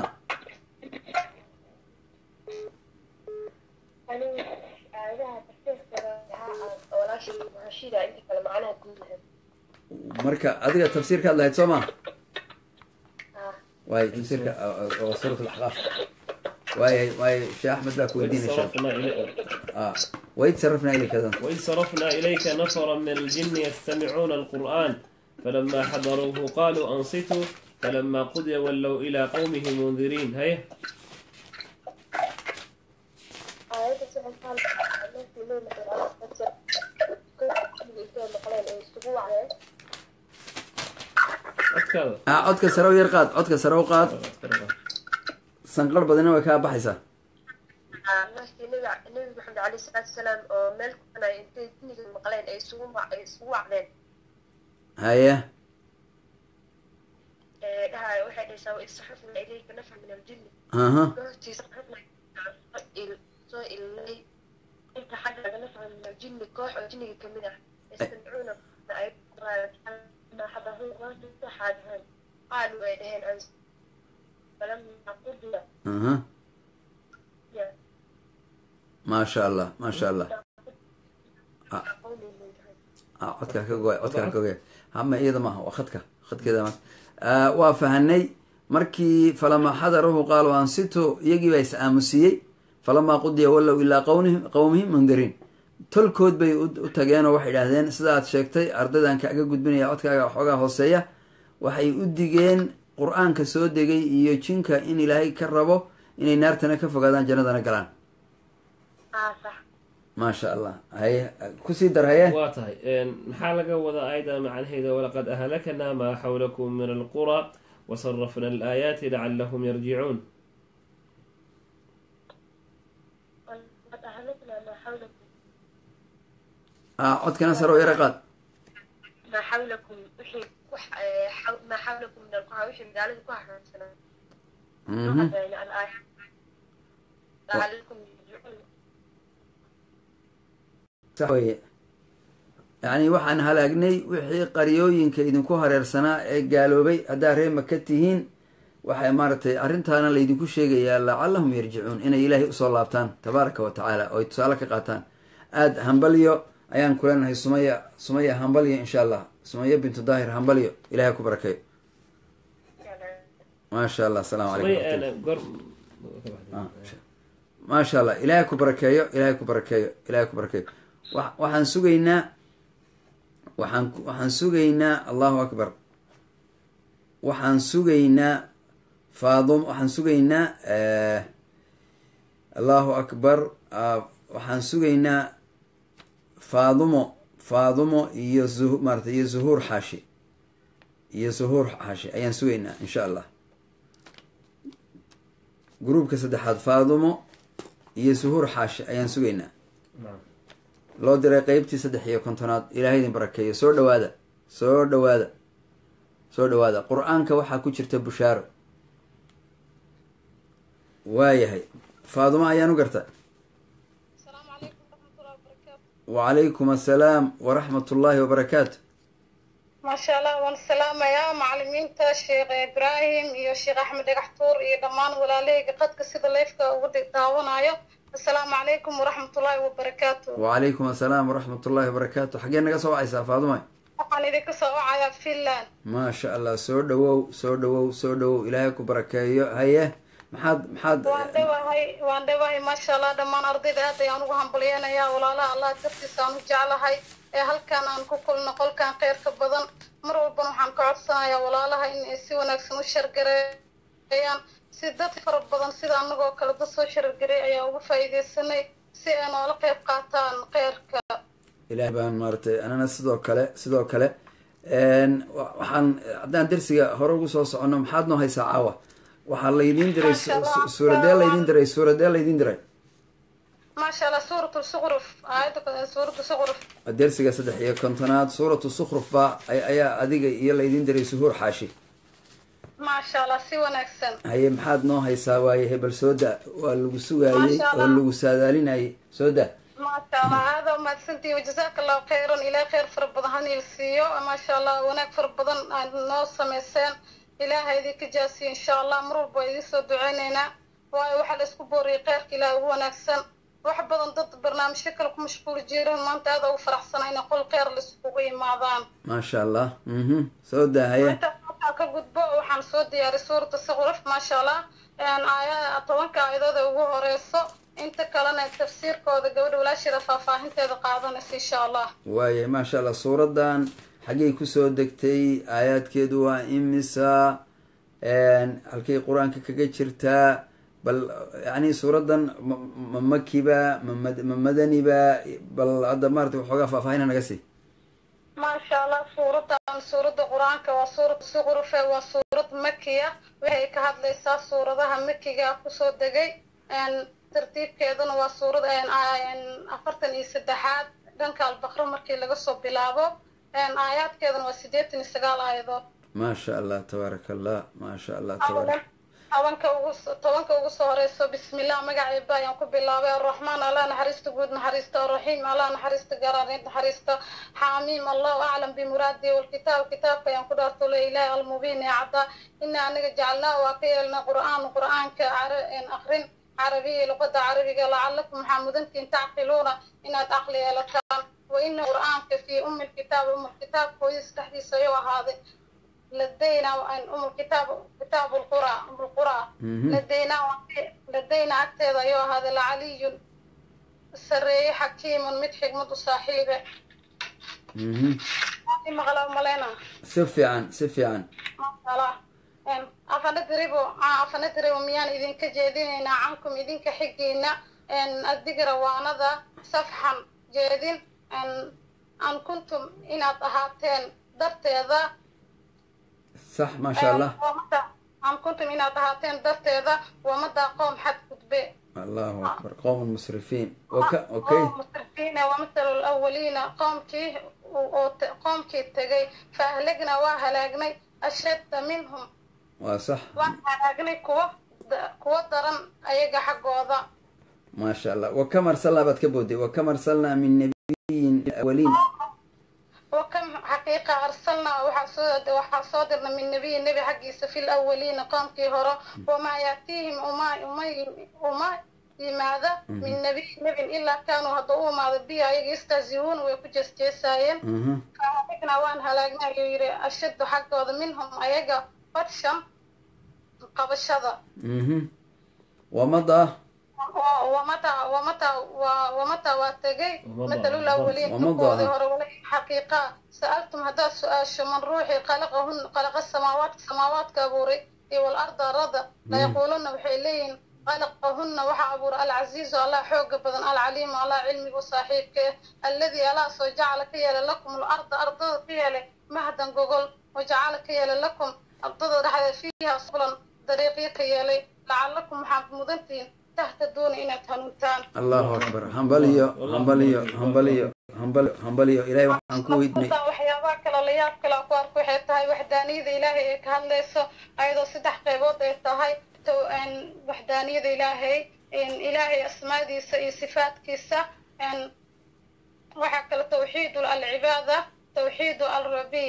marka adiga tafsiirkaad lahayd soo ma waay tafsiirka oo suurat laxqaaf واي واي شيخ أحمد لا كويدين صرفنا إليك آه وإذ صرفنا إليك هذا وإذ صرفنا إليك نفرا من الجن يستمعون القرآن فلما حضروه قالوا أنصتوا فلما قضي ولوا إلى قومهم منذرين هيا أتكلم آه أتكلم سرو يرقاد أتكلم سرو قاد sanqar badana way kaa baxaysaa nabi maxamed alayhi salaatu wasalaam oo meel kuanay intay diniga maqleen ay isugu ay isugu wacdeen haye dhahay waxay dhaysaa wa isaxafna ilayka nafar min aljinni aha soo ilay inta xagga nafar min aljinni koox oo jinniga kamid ah istamcuuna ay ma xadahu qaadu xaadhan qaalu ay dhaheen فلما قضي اها ما شاء الله ما شاء الله codkaa ka goy codkaa ka goy hama iyada maaha waa khadka khadkeeda ma waa fahanay markii falamaa xadaruhu qaaluu ansitu iyagii baa is aamusiyey falamaa qudiya wallow ilaa qawmihim qawmihim mundiriin tolkood bay u tageen oo waxay idhahdeen sida aad sheegtay ardaydan kaaga gudbinaya codkaaga waxoogaa hooseeya waxay u digeen qur-aanka soo degay iyo jinka in ilaahay ka rabo inay naartana ka fogaadaan jannadana galaan maasha allah haye kusii dar haye waa tahay maxaa laga wada ayada macnaheeda walaqad ahlakanaa maa xawlakum min alqura wasarafna alaayaati lacalahum yarjicuun codkana saro yara qaad ما حولكم وحي ما حولكم من القرى وحي مقالة كوحة سنة يعني الآية لعلكم يرجعون صحيح يعني waxaan halaagnay wixii qaryooyinka idinku hareersanaa ee gaaloobay haddaa reer maka tihiin waxay maaragtay arrintaana laydinku sheegayaa lacallahum yarjicuun inay ilaahay usoo laabtaan tabaaraka wa tacaala oo ay tusaale ka qaataan aada hambalyo ayaan kuleenahay sumaya sumaya hambalyo insha allah sumaya bintu daahir hambalyo ilahay ku barakeeyo maasha allah asalaamu calaykum maasha allah ilahay ku barakeeyo ilahay ku barakeeyo ilahay ku barakeeyo wa waxaan sugaynaa waxaan waxaan sugaynaa allahu akbar waxaan sugaynaa faadum waxaan sugaynaa allahu akbar waxaan sugaynaa faadumo faadumo iyo zu maarata iyo zuhuur xaashi iyo zuhuur xaashi ayaan sugaynaa insha allah gruubka saddexaad faadumo iyo zuhuur xaashi ayaan sugaynaa loo diray qeybtii saddex iyo kontonaad ilaahay idin barakeeyo soo dhawaada soo dhawaada soo dhawaada qur-aanka waxaa ku jirta bushaaro waayahay faadumo ayaan u garta wacalaykum assalaam waraxmat ullaahi wabarakaatu ما شاء الله والسلام يا معلمين الشيخ إبراهيم يا شيخ أحمد دكتور يا دمان ولا ليك قد كسيد ليفك ودي تاونا السلام عليكم ورحمة الله وبركاته. وعليكم السلام ورحمة الله وبركاته. حقين نقصوا عيسى فاطمة. أنا ذيك سواء في الله. ما شاء الله سودو سودو سودو إلهك وبركاته هيا محد محد. واندوا هاي واندوا هاي ما شاء الله دمان أرضي ذات يا نوح بلينا يا ولا لا الله تفتسان جعل هاي هل كان أنكو كل نقول كان خير كبدن مروا بنو حن كعصا يا ولا لا هاي سوى نكسنو شرقريان سيدات فرب بدن سيد أنكو كل دسو شرقري يا وفايدة السنة سي أنا ولا قيب قاتان خيرك. إلهي بان مارتي أنا سيدو كله سيدو كله إن وحن عندنا درسي هروج صوص أنه محدنا هاي ساعة وحن ليدين درس سورة دال ليدين درس سورة دال ليدين درس. ما شاء الله سورة الصغرف آية سورة الصغرف. الدرس قصده هي كنتنات سورة الصغرف با أي أي أديك يلا يدين درس سهور حاشي. ما شاء الله سوى نكسن. هي محدنا هاي سواي هي بالسوداء والوسوء هاي والوسادالين هاي سوداء. ما شاء الله هذا ما سنتي وجزاك الله خيرا إلى خير فرب بدن يلسيو ما شاء الله وناك فرب بدن نوص مسان إلى هذه كجاسي إن شاء الله مرور بيديس دعينا وواحد اسكبوري غير كلا هو نكسن واحد بدن ضد برنامج شكلكم مشغول جيران ما أنت هذا وفرح سنة نقول خير للسقوي معظم ما شاء الله اها سودا هي أنت كقد بو وحن سود يا رسورة الصغرف ما شاء الله يعني آية أتوقع إذا هو رئيسه أنت كلنا التفسير كذا قبل ولا شيء رفافة أنت هذا قاعدنا إن شاء الله. ويا ما شاء الله صورة دان حقيقي كسود دكتي آيات كدوا إمسا إن الكي قرآن كجتشرتا بل يعني صورة دان ممكبة ممدني با بل عدا مرت وحقا فاهينا نقصي. ما شاء الله صورة دان صورة القرآن كوصورة صغرفة وصورة مكية وهي كهذا ليس صورة ده مكية كسود دقي إن ترتيب كذا وصورة إن إن أفرتني سدحات دنك البقرة مركي لقصو بلابو إن آيات كذا وسديتني سجال أيضا. ما شاء الله تبارك الله ما شاء الله تبارك. طبعاً كوجس طبعاً كوجس هريسو بسم الله مجا عبا ينكو بالله الرحمن الله نحرست جود نحرست الرحيم الله نحرست جرارين نحرست حاميم الله أعلم بمراده والكتاب كتاب ينكو دارتو لإله المبين عدا إن أنا جعلناه وقيلنا قرآن قرآن كعر إن آخرين عربي لغة عربية لعلكم محمدين تعقلون إن تعقلي لكان وإن القرآن في أم الكتاب أم الكتاب كويس تحديث أيوة هذا لدينا أن أم الكتاب كتاب القرى أم القرى لدينا لدينا أكتر أيوة هذا العلي السري حكيم مدحك مد صاحبه. ما غلط ملنا. سفيان سفيان. ما شاء الله. أفندريبو أفندريبو ميان إذن كجدين عنكم إذن كحجينا أن الذكر وانذا صفحا جدين أن أن كنتم إن أطهاتين درت هذا صح ما شاء الله أن كنتم إن أطهاتين درت هذا ومتى قوم حد كتبه الله أكبر قوم مسرفين وك أوكي قوم مسرفين ومثل الأولين قوم كي قوم كي تجي فأهلكنا وأهلكنا أشد منهم وصح وأنا كوا كوا درن أيجا حق وضع ما شاء الله وكم أرسلنا بتكبودي وكم أرسلنا من نبيين الأولين وكم حقيقة أرسلنا وحصود وحصودنا من نبي النبي حق في الأولين قام كهرا وما يأتيهم وما وما وما لماذا من نبي نبي إلا كانوا هضوا مع البيع يستهزئون ويكجس جساين فهلكنا وان هلاقنا يري أشد حق وضع منهم أيجا فرشم قبشة ومضى ومتى ومتى ومتى واتجي مثل الأولين ومضى حقيقة سألتم هذا السؤال شو من روحي خلقهن خلق السماوات السماوات كابوري والأرض رضى لا يقولون بحيلين خلقهن وحابور العزيز على حوق بدن العليم على علمي وصاحبك الذي لا سو جعل كيال لكم الأرض أرض كيال مهدا جوجل وجعل كيال لكم الضد رح فيها صبلا طريقي كيالي لعلكم محمدين تهتدون إن تهنتان الله أكبر همبليو همبليو همبليو همبليو همبليو إلهي وحن كويدني وحيابك للياب كلا قارك وحيتها وحدانية إلهي كان ليس أيضا سدح قيبوت إتهاي تو إن وحدانية إلهي إن إلهي أسماء دي صفات كيسة إن وحكى التوحيد العبادة توحيد الربية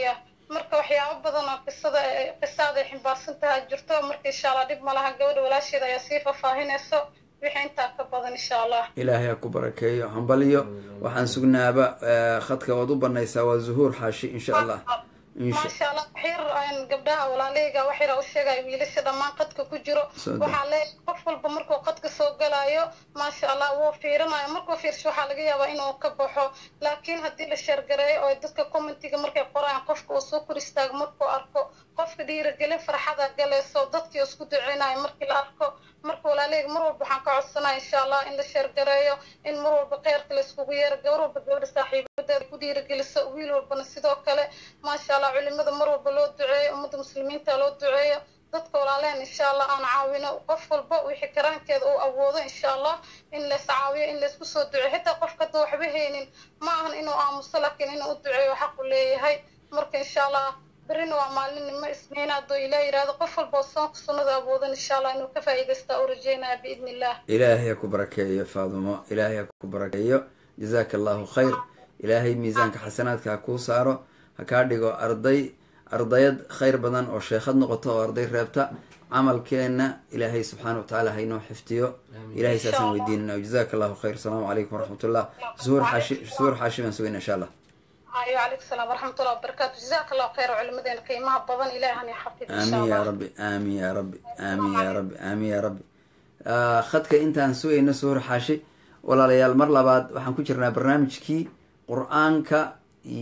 marka waxyaabo badan oo qisada qisada ximbaarsan tahay jirto marka insha Allah dib malaha gabadha walaasheeda ayaa sii faafahinayso wixii intaa ka badan insha Allah ilaahay ku barakeeyo hambaliyo waxaan sugnaaba khadka wad u banaysaa waa Zuhuur Xaashi insha Allah ما شاء الله خير أن قبلها ولا ليجا وحيرة وشجع ويلش دمان قد كوجرو وحلا قفل بمركو قد كسوق لايو ما شاء الله هو فيرنا مركو فير شو حلقية وإنه كبحه لكن هدي الشرقري أو يدك كومنتي مركو قرآن قف وسوق رستاج مركو أركو قف دير قلنا فرح هذا قال صوتك يسكت عيناي مركو الأركو مركو ولا ليج مرور بحنك عصنا إن شاء الله إن الشرقري إن مرور بقير كل سكوير جورو بدور صاحب بدر كدير قل سويل وبنسيدو كله ما شاء الله علمada mar walba loo duceeyo umada muslimiinta loo duceeyo dadka walaaleen insha Allah aan caawino qof walba wixii karaankeeda uu awoodo insha Allah in la saawiyo in la isku soo duceeyo xitaa qofka dad waxba heenin ma ahan inuu aamuso laakiin inuu duceeyo xaq u leeyahay marka insha Allah برينا وعمالين ما اسمينا دو إلهي هذا قفل بوصان كسونا أبوذا إن شاء الله إنه كفى يقسط ورجينا بإذن الله إلهي كبرك يا فاطمة إلهي كبرك يا جزاك الله خير إلهي ميزانك حسناتك هكو سارو هكارديغو أرضي أرضيد خير بدن أو شيخد نقطة أرضي رابطة عمل كينا إلهي سبحانه وتعالى هينو حفتيو إلهي ساسن ويديننا وجزاك الله خير السلام عليكم ورحمة الله زور حاشي زور حاشي من سوينا إن شاء الله أيوة عليك السلام ورحمة الله وبركاته جزاك الله خير وعلمنا قيمها بضن إلهي يحفظ إن شاء الله آمين يا ربي آمين يا ربي آمين يا ربي آمين يا ربي آه خدك أنت هنسوي إنه سور حاشي ولا ليال مرة بعد وحن كجرنا برنامج كي قرآنك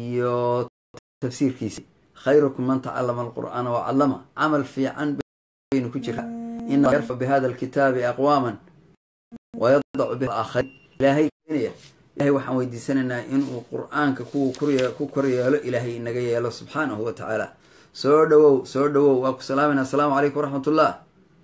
يو تفسير كيسي خيركم من تعلم القرآن وعلمه عمل في عن بين كجرها إن يرفع بهذا الكتاب أقواما ويضع به آخر إلهي كنية إلهي وحن ويدي سننا إنه القرآن كو كريا كو كريا إلهي إنجي الله سبحانه وتعالى سودو سودو وأكو سلامنا السلام عليكم ورحمة الله.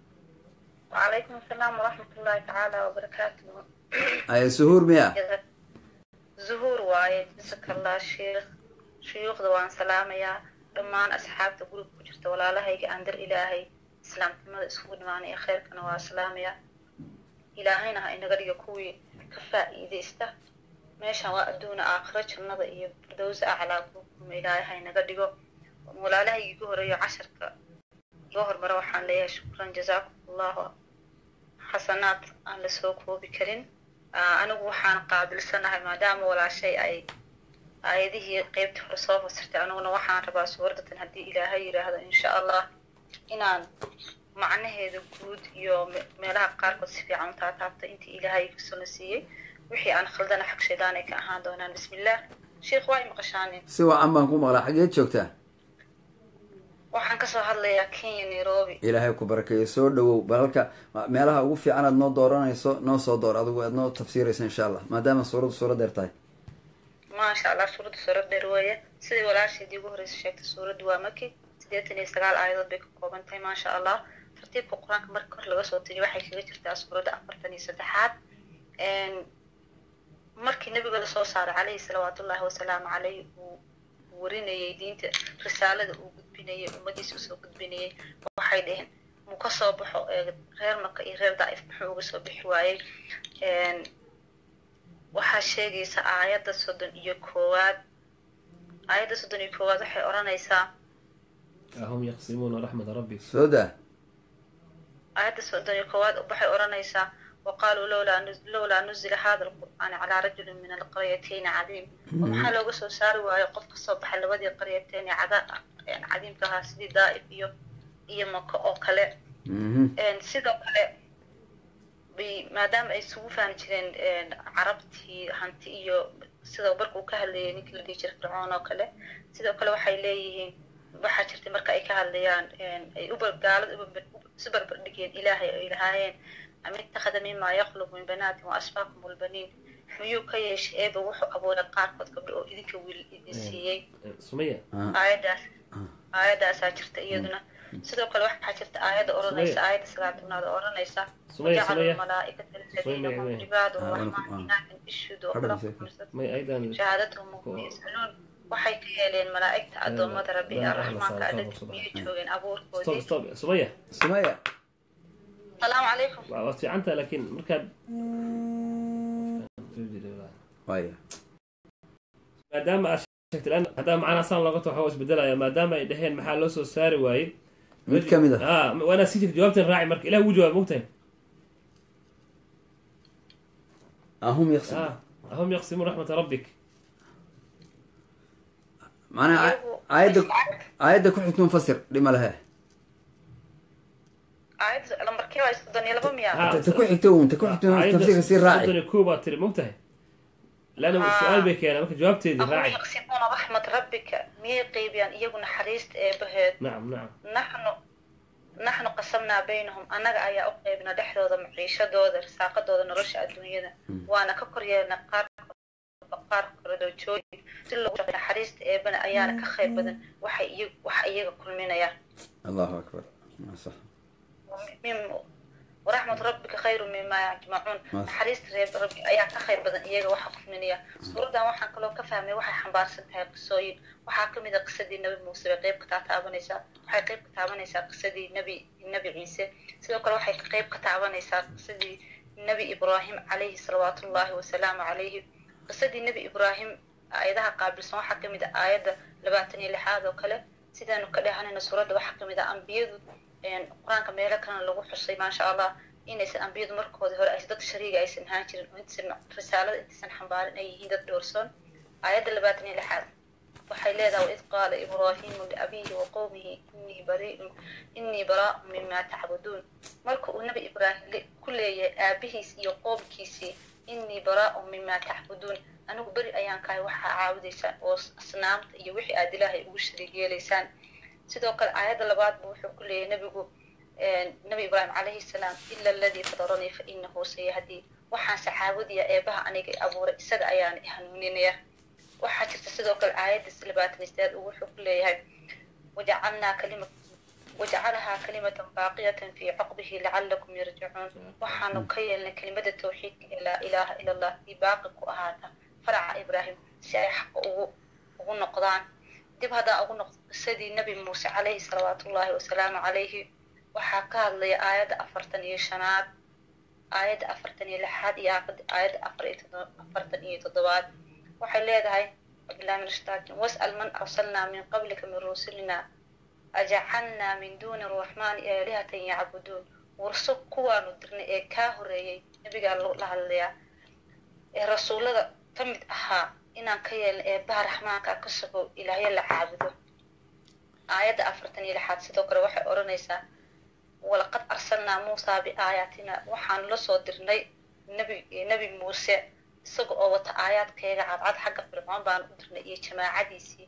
وعليكم السلام ورحمة الله تعالى وبركاته. أي زهور ميا. زهور وايد جزاك الله شيخ شيوخ دوان سلام يا دمان أصحاب تقول كجرت ولا لا هيك أندر إلهي إسلام ما اسمه معنا خير كنا وسلام يا إلهينا إن قرية كوي كفاء إذا است ماشى وأدون آخر جنة إيه بدوز أعلى بكم إلهي إن قرية ولا لا هيك جهر عشر ك جهر مروحان ليه شكرا جزاكم الله حسنات على سوق وبكرين آه أنا وحان قابل سنة ما دام ولا شيء أي هذه قيبت فرصة وصرت أنا وحان ربا سوردة هدي إلهي هذا إن شاء الله إنان معنى هذا الجود يوم ملها قارك وصفي عن تعتبت أنت إلهي في السنسية وحي أنا خلدنا حق شيطانك أهان دونا بسم الله شيخ واي مقشاني سوى عما نقوم على حاجات شوكتها waxaan ka soo hadlayaa Kenya Nairobi ilaahay ku barakeeyo soo dhawow balka meelaha ugu fiican aad noo dooranayso noo soo door adigu aad noo tafsiirayso insha Allah maadaama suuradu suurad dheer tahay ma sha Allah suuradu suurad dheer weeye sidii walaashii ugu horreysay sheegtay suuradu waa Maki siddeetan iyo sagaal aayadood bay ka kooban tahay ma sha Allah tartiibka quraanka marka hor laga soo tiriyo waxay kaga jirtaa suurada afartan iyo saddexaad een markii nabiga la soo saaray calayhi salawaatullaahi wasalaamu calayhi warinayay diinta risaalada uu gudbinayay ummadiisa soo gudbinayay waxay dhaheen mu ka soo baxo reer Maka iyo reer Daa'if muxuu uga soo bixi waayay een waxa sheegaysa aayada soddon iyo koowaad aayada soddon iyo koowaad waxay oranaysaa ahum yaqsimuuna rahmat rabbi sooda aayada soddon iyo koowaad waxay oranaysaa وقالوا لولا لولا نزل هذا القرآن على رجل من القريتين عظيم وما لو قصوا ساروا ويقف الصبح لودي القريتين عذاب يعني عظيم كها سيدي دائف يو يمك أو كلا إن سيدا كلا بما دام أي سوفان ترين عربتي هنتي يو سيدا بركو كهلي نكل دي شرك رعانا كلا سيدا كلا وحي ليه waxaa jirtay marka ay ka hadlayaan ay u bargaalad super bardhigeen ilaahay oo ilaahayeen am ittakhadha mimma yakhluqu min banatin wa asfaakum wal banin miyuu ka yeeshay eeba wuxuu abuuray qaarkood gabdho oo idinka wiil idin siiyey sumaya aayadaas aayadaas jirta iyaduna sidoo kale waxaa jirta aayada oranaysa aayada salaatuna oranaysa sumaya sumaya malaa'ikatu alladhina ibaadu rahmaanina ishudu may aydan shahadatuhum mu'minun waxay ka yeeleen malaa'ikta adoomada rabbi arrahmaanka adagii miyay joogeen abuurkoodii stop stop sumaya sumaya السلام عليكم waa fiicanta laakiin markaad waya maadaama الآن هذا معنا صار لغته حواس بدلا ما دام يدهين محل لوسو ساري واي مد كم ده اه وانا نسيت جوابت الراعي مرك لا وجوه ممتن اهم يقسم اه هم يقسمون رحمة ربك معنا عايدك عايدك وحده منفسر لما لها عايد لما ركيوا يصدني لهم يا تكون حكتون تكون حكتون تفسير يصير راعي صدني كوبا تري ممتن لأنه السؤال بك أنا ممكن جوابت الراعي هم يقسمون رحمة ربك ميقي بيان يجون حريست بهد نعم نعم نحن نحن قسمنا بينهم أنا أيا أقيبنا دحدودا معيشة دودا رساقة دودا نرش الدنيا وأنا كقرية نقار قار كردو جوي تلو حريست ابن أيانا كخير بدن وحي وحي كل منا يا الله أكبر ما صح مم ورحمة ربك خير مما يجمعون حريست ربي أيا كخير بدن إيجا وحق منيا سورة دا وحن كلو كفهمي وحي حنبار سنتها قصوين وحاكم إذا قصدي النبي موسى قيب كتابانيسا وحي قيب كتابانيسا قصدي النبي النبي عيسى سيدو كلا وحي قيب كتابانيسا قصدي النبي إبراهيم عليه صلوات الله وسلام عليه قصدي النبي إبراهيم آياتها قابل سواء حكم إذا آيات لباتني لحاذا وكله سيدانو كده هنا سورة وحكم إذا أنبيض يعني القرآن كما يلا كان لغو حصي ما شاء الله إن يسن أنبيض مركود هو أيسدك شريك أيسن هاجر وإنت سن رسالة إنت سن حنبال أي هيدا دورسون آيات لباتني لحاذا وحيلاذا وإذ قال إبراهيم لأبيه وقومه إني بريء إني براء مما تعبدون مركو النبي إبراهيم كل أبيه يقوم كيسي إني براء مما تعبدون أنا بري أيان كاي وحا عاوديسان oo asnaamta iyo wixii aad ilaahay ugu shariig yeelaysaan sidoo kale aayada labaad buu wuxuu ku leeyahay nabigu ee nabi ibraahim alayhi salaam illa alladhi fadarani fa innahu sayahdi waxaan saxaabadiya eebaha aniga abuuray isaga ayaan hanuuninaya waxa jirta sidoo kale aayada labaatanisteed uu wuxuu ku leeyahay waja'alna kalimat وجعلها كلمة باقية في عقبه لعلكم يرجعون وحانو كيلنا كلمة التوحيد لا إله إلا الله باقي كأهاتا فرع إبراهيم سيحق أغو نقضان دب هذا أغو نقض سيدي النبي موسى عليه صلوات الله وسلام عليه وحاكا لي آيات أفرتني شناد آيات أفرتني لحاد ياقد آيات أفرتني تضباد وحي ليدهاي بالله من الشيطان واسأل من أرسلنا من قبلك من رسلنا أجعلنا من دون الرحمن آلهة يعبدون ورسول كوانو درنا إيه كاهوريي نبي قال الله الليا الرسول هذا تمت أها إن كيل إيه بها رحمن كاكسبو إلهي اللي عابدو آيات أفرتني لحاد ستوكر وحي أورانيسا ولقد أرسلنا موسى بآياتنا وحان لسو درنا نبي نبي موسى سوق أوت آيات كيغا عاد حق فرعون بان درنا إيه جماعة ديسي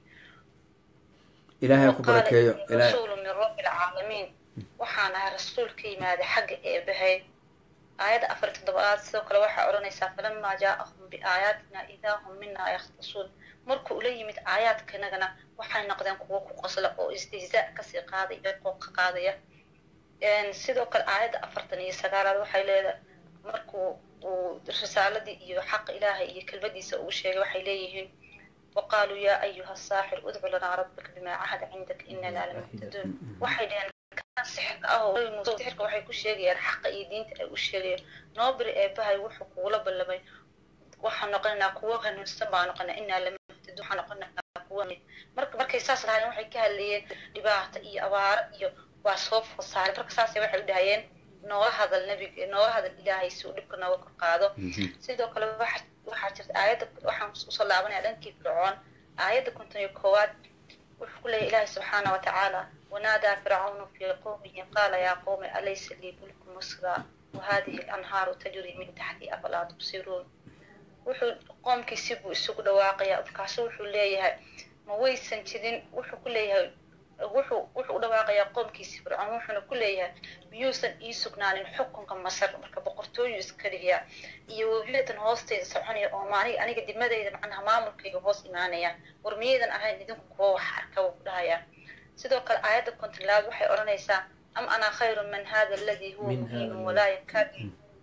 إلهي كبرك يا رسول من رب العالمين وحنا رسول كيما حق بهي آيات أفرت الضباط سوق لوحة أورانيسا فلما جاءهم بآياتنا إذا هم منا يختصون مركو إلي مت آيات كنغنا وحنا نقدم كوكو قصلا أو استهزاء كسي قاضي بقوق قاضية إن سيدوك الآيات أفرتني سقالة وحي ليلة مركو ورسالة دي حق إلهي كلمة سأوشي وحي ليهن وقالوا يا أيها الساحر ادع لنا ربك بما عهد عندك إننا لمهتدون وحي لأن كان سحر أو الموضوع سحرك وحي كل شيء الحق يدين وشيء نوبر إبها وحق ولا بلبي وحنا نقلنا قوة نستمع نقلنا إننا لمهتدون حنا نقلنا قوة مرك مرك يساس هاي وحي كهاللي لباعت إيه أوار إيه وصوف وصار مرك ساس وحي بدهين نور هذا النبي نور هذا الإله يسوع لكنا وقاعده سيدو كل واحد waxaa jirta aayada waxaan u soo laabanaya dhankii fircoon aayada konton iyo koowaad wuxuu ku leeyahay ilaahay subxaana wa tacaala wanaadaa fircaunu fii qowmihi qaala yaa qowmi alaysa lii mulku misra wahadihi alanhaaru tajri min taxtii afalaa tubsiruun wuxuu qoomkiisi buu isugu dhawaaqayaa afkaasu wuxuu leeyahay ma waysan jirin wuxuu ku leeyahay wuxuu wuxuu dhawaaqayaa qoomkiisi fircoon wuxuuna ku leeyahay biyuusan ii sugnaanin xukunka masar marka boqortooyu iska dhigiya iyo wabiyatan hoosteeda soconaya oo maaniga aniga dimadeyda macnaha maamulkayga hoos imaanaya war miyaydan ahayn idinku kuwa wax arka wuu dhahayaa sidoo kale aayadda kontonlaad waxay odhanaysaa am ana khayrun min hada alladii huwa muhiinun walaa yakaadu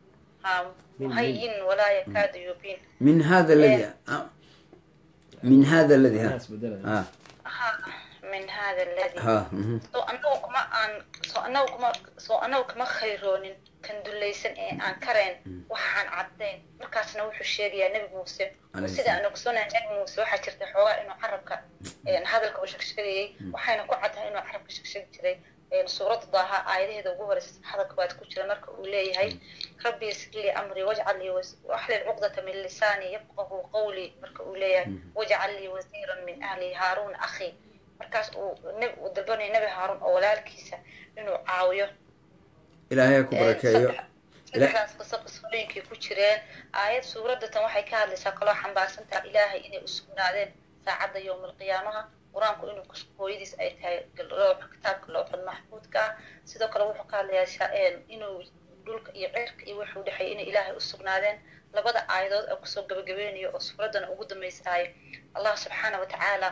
muhayin walaa yakaadu yubiin min hada alladii min hada alladii ha min hada alladhi ha soo annagu kuma aan soo annagu kuma soo annagu kuma khayroonin kan dulaysan ee aan karayn waxaan caddayn markaasna wuxuu sheegayaa nabi muuse sida aan ogsoonahay nabi muuse waxaa jirta xoogaa inuu carabka hadalka u sheegayay waxayna ku caddahay inuu carabka sheeg jiray suuradda daaha aayadaheeda ugu horeysa hadalka baad ku jira marka uu leeyahay rabbi yassir li amri wajcal li wahlul uqdata min lisani yafqahu qawli marka uu leeyahay wajcal li waziran min ahli haarun akhi markaas uu nabi uu dalbanay nabi haarun oo walaalkiisa inuu caawiyo ilaahay ku barakeeyo ilaahay's qisooyinkii ku jireen aayad suuradda tan waxay ka hadlaysaa kaloo xambaarsan tahay ilaahay inay u sugnaadeen saacadda yowmal qiyaamaha quraanku inuu hooyadiis ay tahay kitaabka looxul maxfuudka ah sidoo kale wuxuu ka hadlayaa inuu dhulka iyo cirka iyo wuxuu dhexay inay ilaahay u sugnaadeen labada aayadood oo kusoo gabagabeynayo oo suuraddan ugu dambaystaay allah subxaana wa tacaala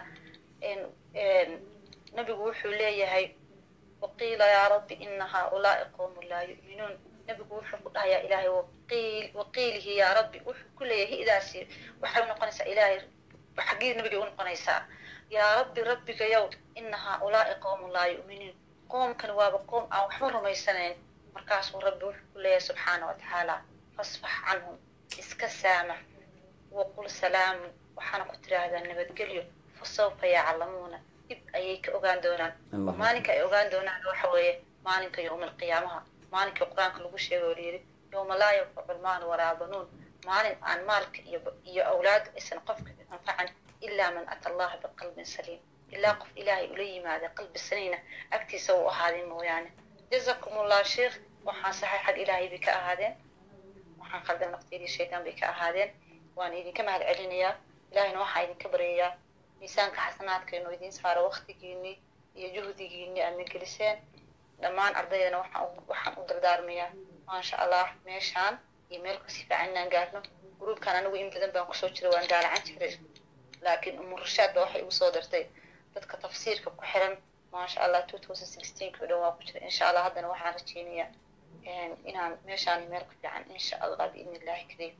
nabigu wuxuu leeyahay waqiila yaa rabbi ina haaulaai qowmun laa yu'minuun nabigu wuxuu ku dhahayaa ilaahay waqiil waqiilihi yaa rabbi wuxuu ku leeyahay hidaasi waxay noqonaysaa ilaahay xaggii nabiga u noqonaysaa yaa rabbi rabbiga yow ina haaulaai qowmun laa yu'minuun qoomkan waaba qoom aan waxba rumaysanayn markaasuu rabbi wuxuu ku leeyahay subxaana wa tacaala fasfax canhum iska saamax waqul salaamun waxaana ku tiraahdaa nabadgelyo fasawfa yaclamuuna dib ayay ka ogaan doonaan oo maalinka ay ogaan doonaan waxa weeye maalinka yowma alqiyaamaha maalinka qur-aanka lagu sheegay oo layidhi yowma laa yanfacu lmaal walaa banuun maalin aan maalka iyo iyo awlaad aysan qofka anfacan ilaa man ata allaha biqalbin saliim ilaa qof ilaahay ula yimaada qalbi saliina agtiisa uu ahaaday mooyaane jazakum ullah sheekh waxaan saxay xag ilaahay bay ka ahaadeen waxaan qaldan nafteedii shaydaan bay ka ahaadeen waan idinka mahad celinayaa ilaahayna waxaa idinka baryayaa miisaanka xasanaadka inuu idiin saaro waktigiinii iyo juhdigiinii aadna geliseen dhammaan ardaydana waxaan waxaan u dardaarmayaa maasha allah meeshaan iyo meel kasi fiican inaan gaarno gruubkan anigu in badan baan kusoo jiray waan daalacan jiray laakiin umurashaad ba waxay igu soo dartay dadka tafsiirka ku xiran maasha allah two thousand sixteen ka dhan waa ku jira insha allah haddana waxaan rajeynayaa inaan meeshaan meel ku fiican insha allah biidni illahi kariim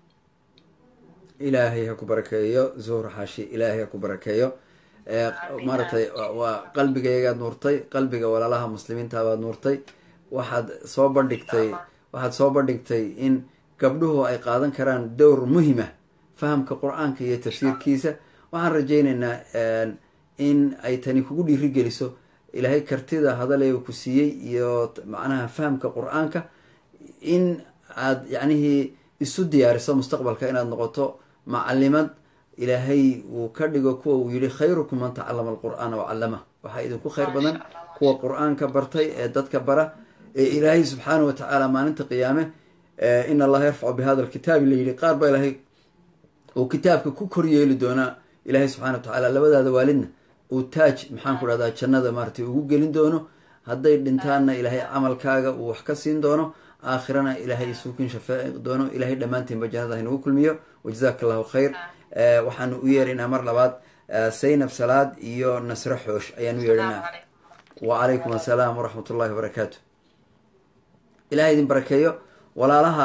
ilaahay ha ku barakeeyo zuhur xaashi ilaahay ha ku barakeeyo maaragtay waa qalbigaygaad nuurtay qalbiga walaalaha muslimiinta baad nuurtay waxaad soo bandhigtay waxaad soo bandhigtay in gabdhuhu ay qaadan karaan dowr muhima fahamka qur-aanka iyo tafsiirkiisa waxaan rajaynaynaa in ay tani kugu dhiirigeliso ilaahay kartida hadaley ku siiyey iyo macnaha fahamka qur-aanka in aad yacnihii isu diyaariso mustaqbalka inaad noqoto macalimad ilaahay uu ka dhigo kuwa uu yihi khayrukum man tacallama alqur'aana wacallamah waxaa idinku khayr badan kuwa qur-aanka bartay ee dadka bara ee ilaahay subxaana wa tacaala maalinta qiyaame in allaha yarfacu bihada alkitaabi la yihi qaar baa ilaahay uu kitaabka ku kor yeeli doonaa ilaahay subxana wa tacaala labadaada waalidna uu taaj maxaan ku dhahdaa jannada maaratay ugu gelin doono hadday dhintaanna ilaahay camalkaaga uu wax ka siin doono aakhirana ilaahay isuukin shafaaci doono ilaahay dhammaantiinba jannada haynagu kulmiyo wajazaaka allahu khayr waxaanu u yeeraynaa mar labaad saynab salaad iyo nasre xoosh ayaan u yeedhanaa wacalaykum assalaam waraxmat ullahi wabarakaatu ilahay idin barakeeyo walaalaha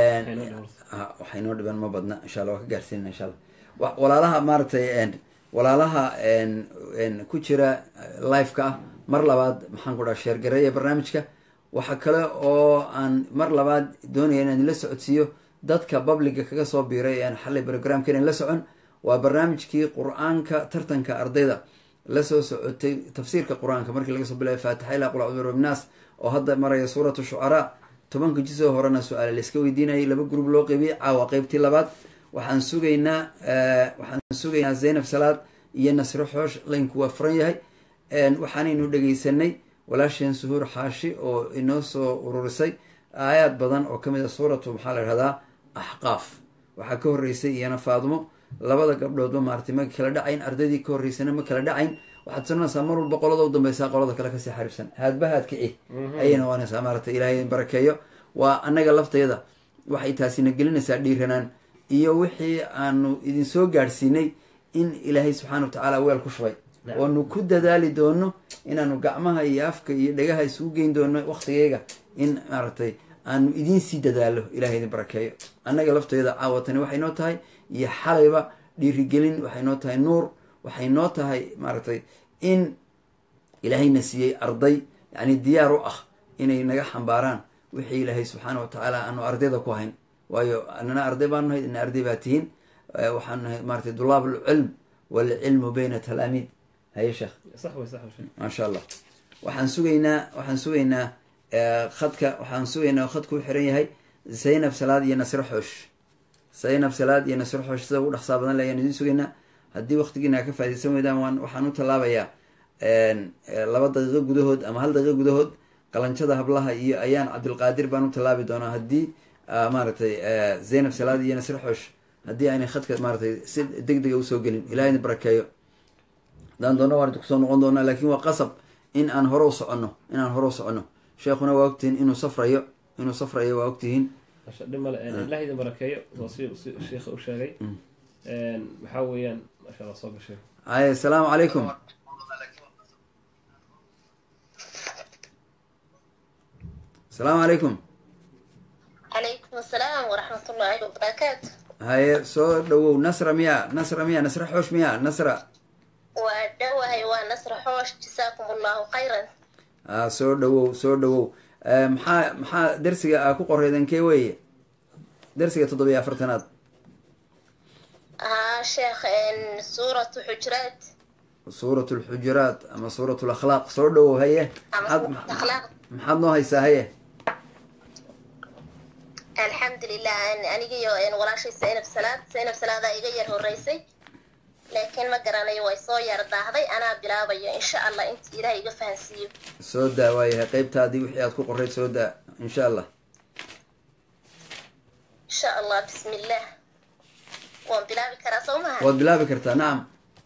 waxay noo dhiban ma badna insha alla waa ka gaarsiinana insha alla walaalaha maaratay walaalaha ku jira liveka ah mar labaad maxaan ku dhaha sheergareeya barnaamijka waxa kale oo aan mar labaad doonaya inaan la socodsiiyo dadka babliga kaga soo biiray aan xalay programkeena la socon waa barnaamijkii qur-aanka tartanka ardayda lasoo socotay tafsiirka qur-aanka markii laga soo bilaabay faatixa ilaa qul acuudu birabbi nnaas oo hadda maraya suuratu shucaraa tobanka jisoo horena su-aale layska weydiinayay laba group loo qeybiyey caawa qeybtii labaad waxaan sugaynaa waxaan sugaynaa zaynab salaad iyo nasre xoosh laynku waa furan yahay waxaanaynu dhegeysanay walaasheen suhuur xaashi oo inoo soo ururisay aayaad badan oo kamid a suuratu maxaa la ihahdaa axqaaf waxaa ka horreysay iyana faadmo labada gabdhoodba maaratay ma kala dhacayn ardaydii ka horreysana ma kala dhacayn waxaad sanaysaa mar walba qolada u dambeysaa qolada kale kasii xariibsan haadba haad kici ayay noqonaysaa maaratay ilaahay barakeeyo waa annaga laftayada waxay taasina gelinaysaa dhiiranaan iyo wixii aanu idin soo gaadhsiinay in ilaahay subxaana wa tacaala weel ku shubay oonu ku dadaali doono inaanu gacmaha iyo afka iyo dhegaha isugu geyn doono waktigeyga in maaragtay aanu idiin sii dadaalo ilahay idin barakeeyo annaga laftayada caawatani waxay noo tahay iyo xalayba dhiirigelin waxay noo tahay nuur waxay noo tahay maaragtay in ilaahayna siiyey arday yani diyaar u ah inay naga xambaaraan wixii ilaahay subxaana watacaala aanu ardayda ku hayn waayo anana arday baanu nahay ina arday baa tihiin waxaan nahay maratay dulaab alcilm walcilmu bayna talaamiid haye sheekh maasha allah waxaan sugaynaa waxaan sugaynaa khadka waxaan sugaynaa khadku u xiran yahay zaynab salaad iyo nasre xoosh zaynab salaad iyo nasre xoosh sida ugu dhaqsaa badan le ayaan idiin sugaynaa haddii waqtigiina ka faa'idaysan weydaan waan waxaan u tallaabayaa laba daqiiqo gudahood ama hal daqiiqo gudahood qalanjada hablaha iyo ayaan cabdilqaadir baan u tallaabi doonaa haddii maaragtay zaynab salaad iyo nasre xoosh haddii aanay khadka maaratay si deg dega usoo gelin ilahayna barakeeyo haddaan doona waan kusoo noqon doonaa laakiin waa qasab in aan hore u soconno in aan hore u soconno sheekhuna waa ogtihiin inuu safrayo inuu safrayo waa ogtihiin dhimale ilaah idin barakeeyo waa si sheekha u sheegay maxaa weeyaan maasha allah soo gashay ay asalaamu calaykum asalaamu calaykum calaykum asalaam waraxmatullaahi wabarakaatu haye soo dhawow nasra miya nasra miya nasra xoosh miya nasra waa dhawahay waa nasra xoosh jasaakum allahu khayran a soo dhawow soo dhawow maxaa maxaa dersiga aa ku qoreydan kee weeye dersiga toddobiyo afartanaad haa sheekh suuratu xujuraat suurat lxujuraat ama suurat lakhlaaq soo dhawow haye maxaad maxaad noo haysaa haye alxamdulilah anigiyo walaashay zaynab salaad zaynab salaadaa iga yar horeysay laakiin ma garanayo way soo yar daahday anaa bilaabayo insha allah inta ilaah iga fahansiiyo soo daa waayahay qeybtaadii wixii aad ku qoreyd soo daa insha allah insha allah bismi illah waan bilaabi karaa soo maha waad bilaabi kartaa nacam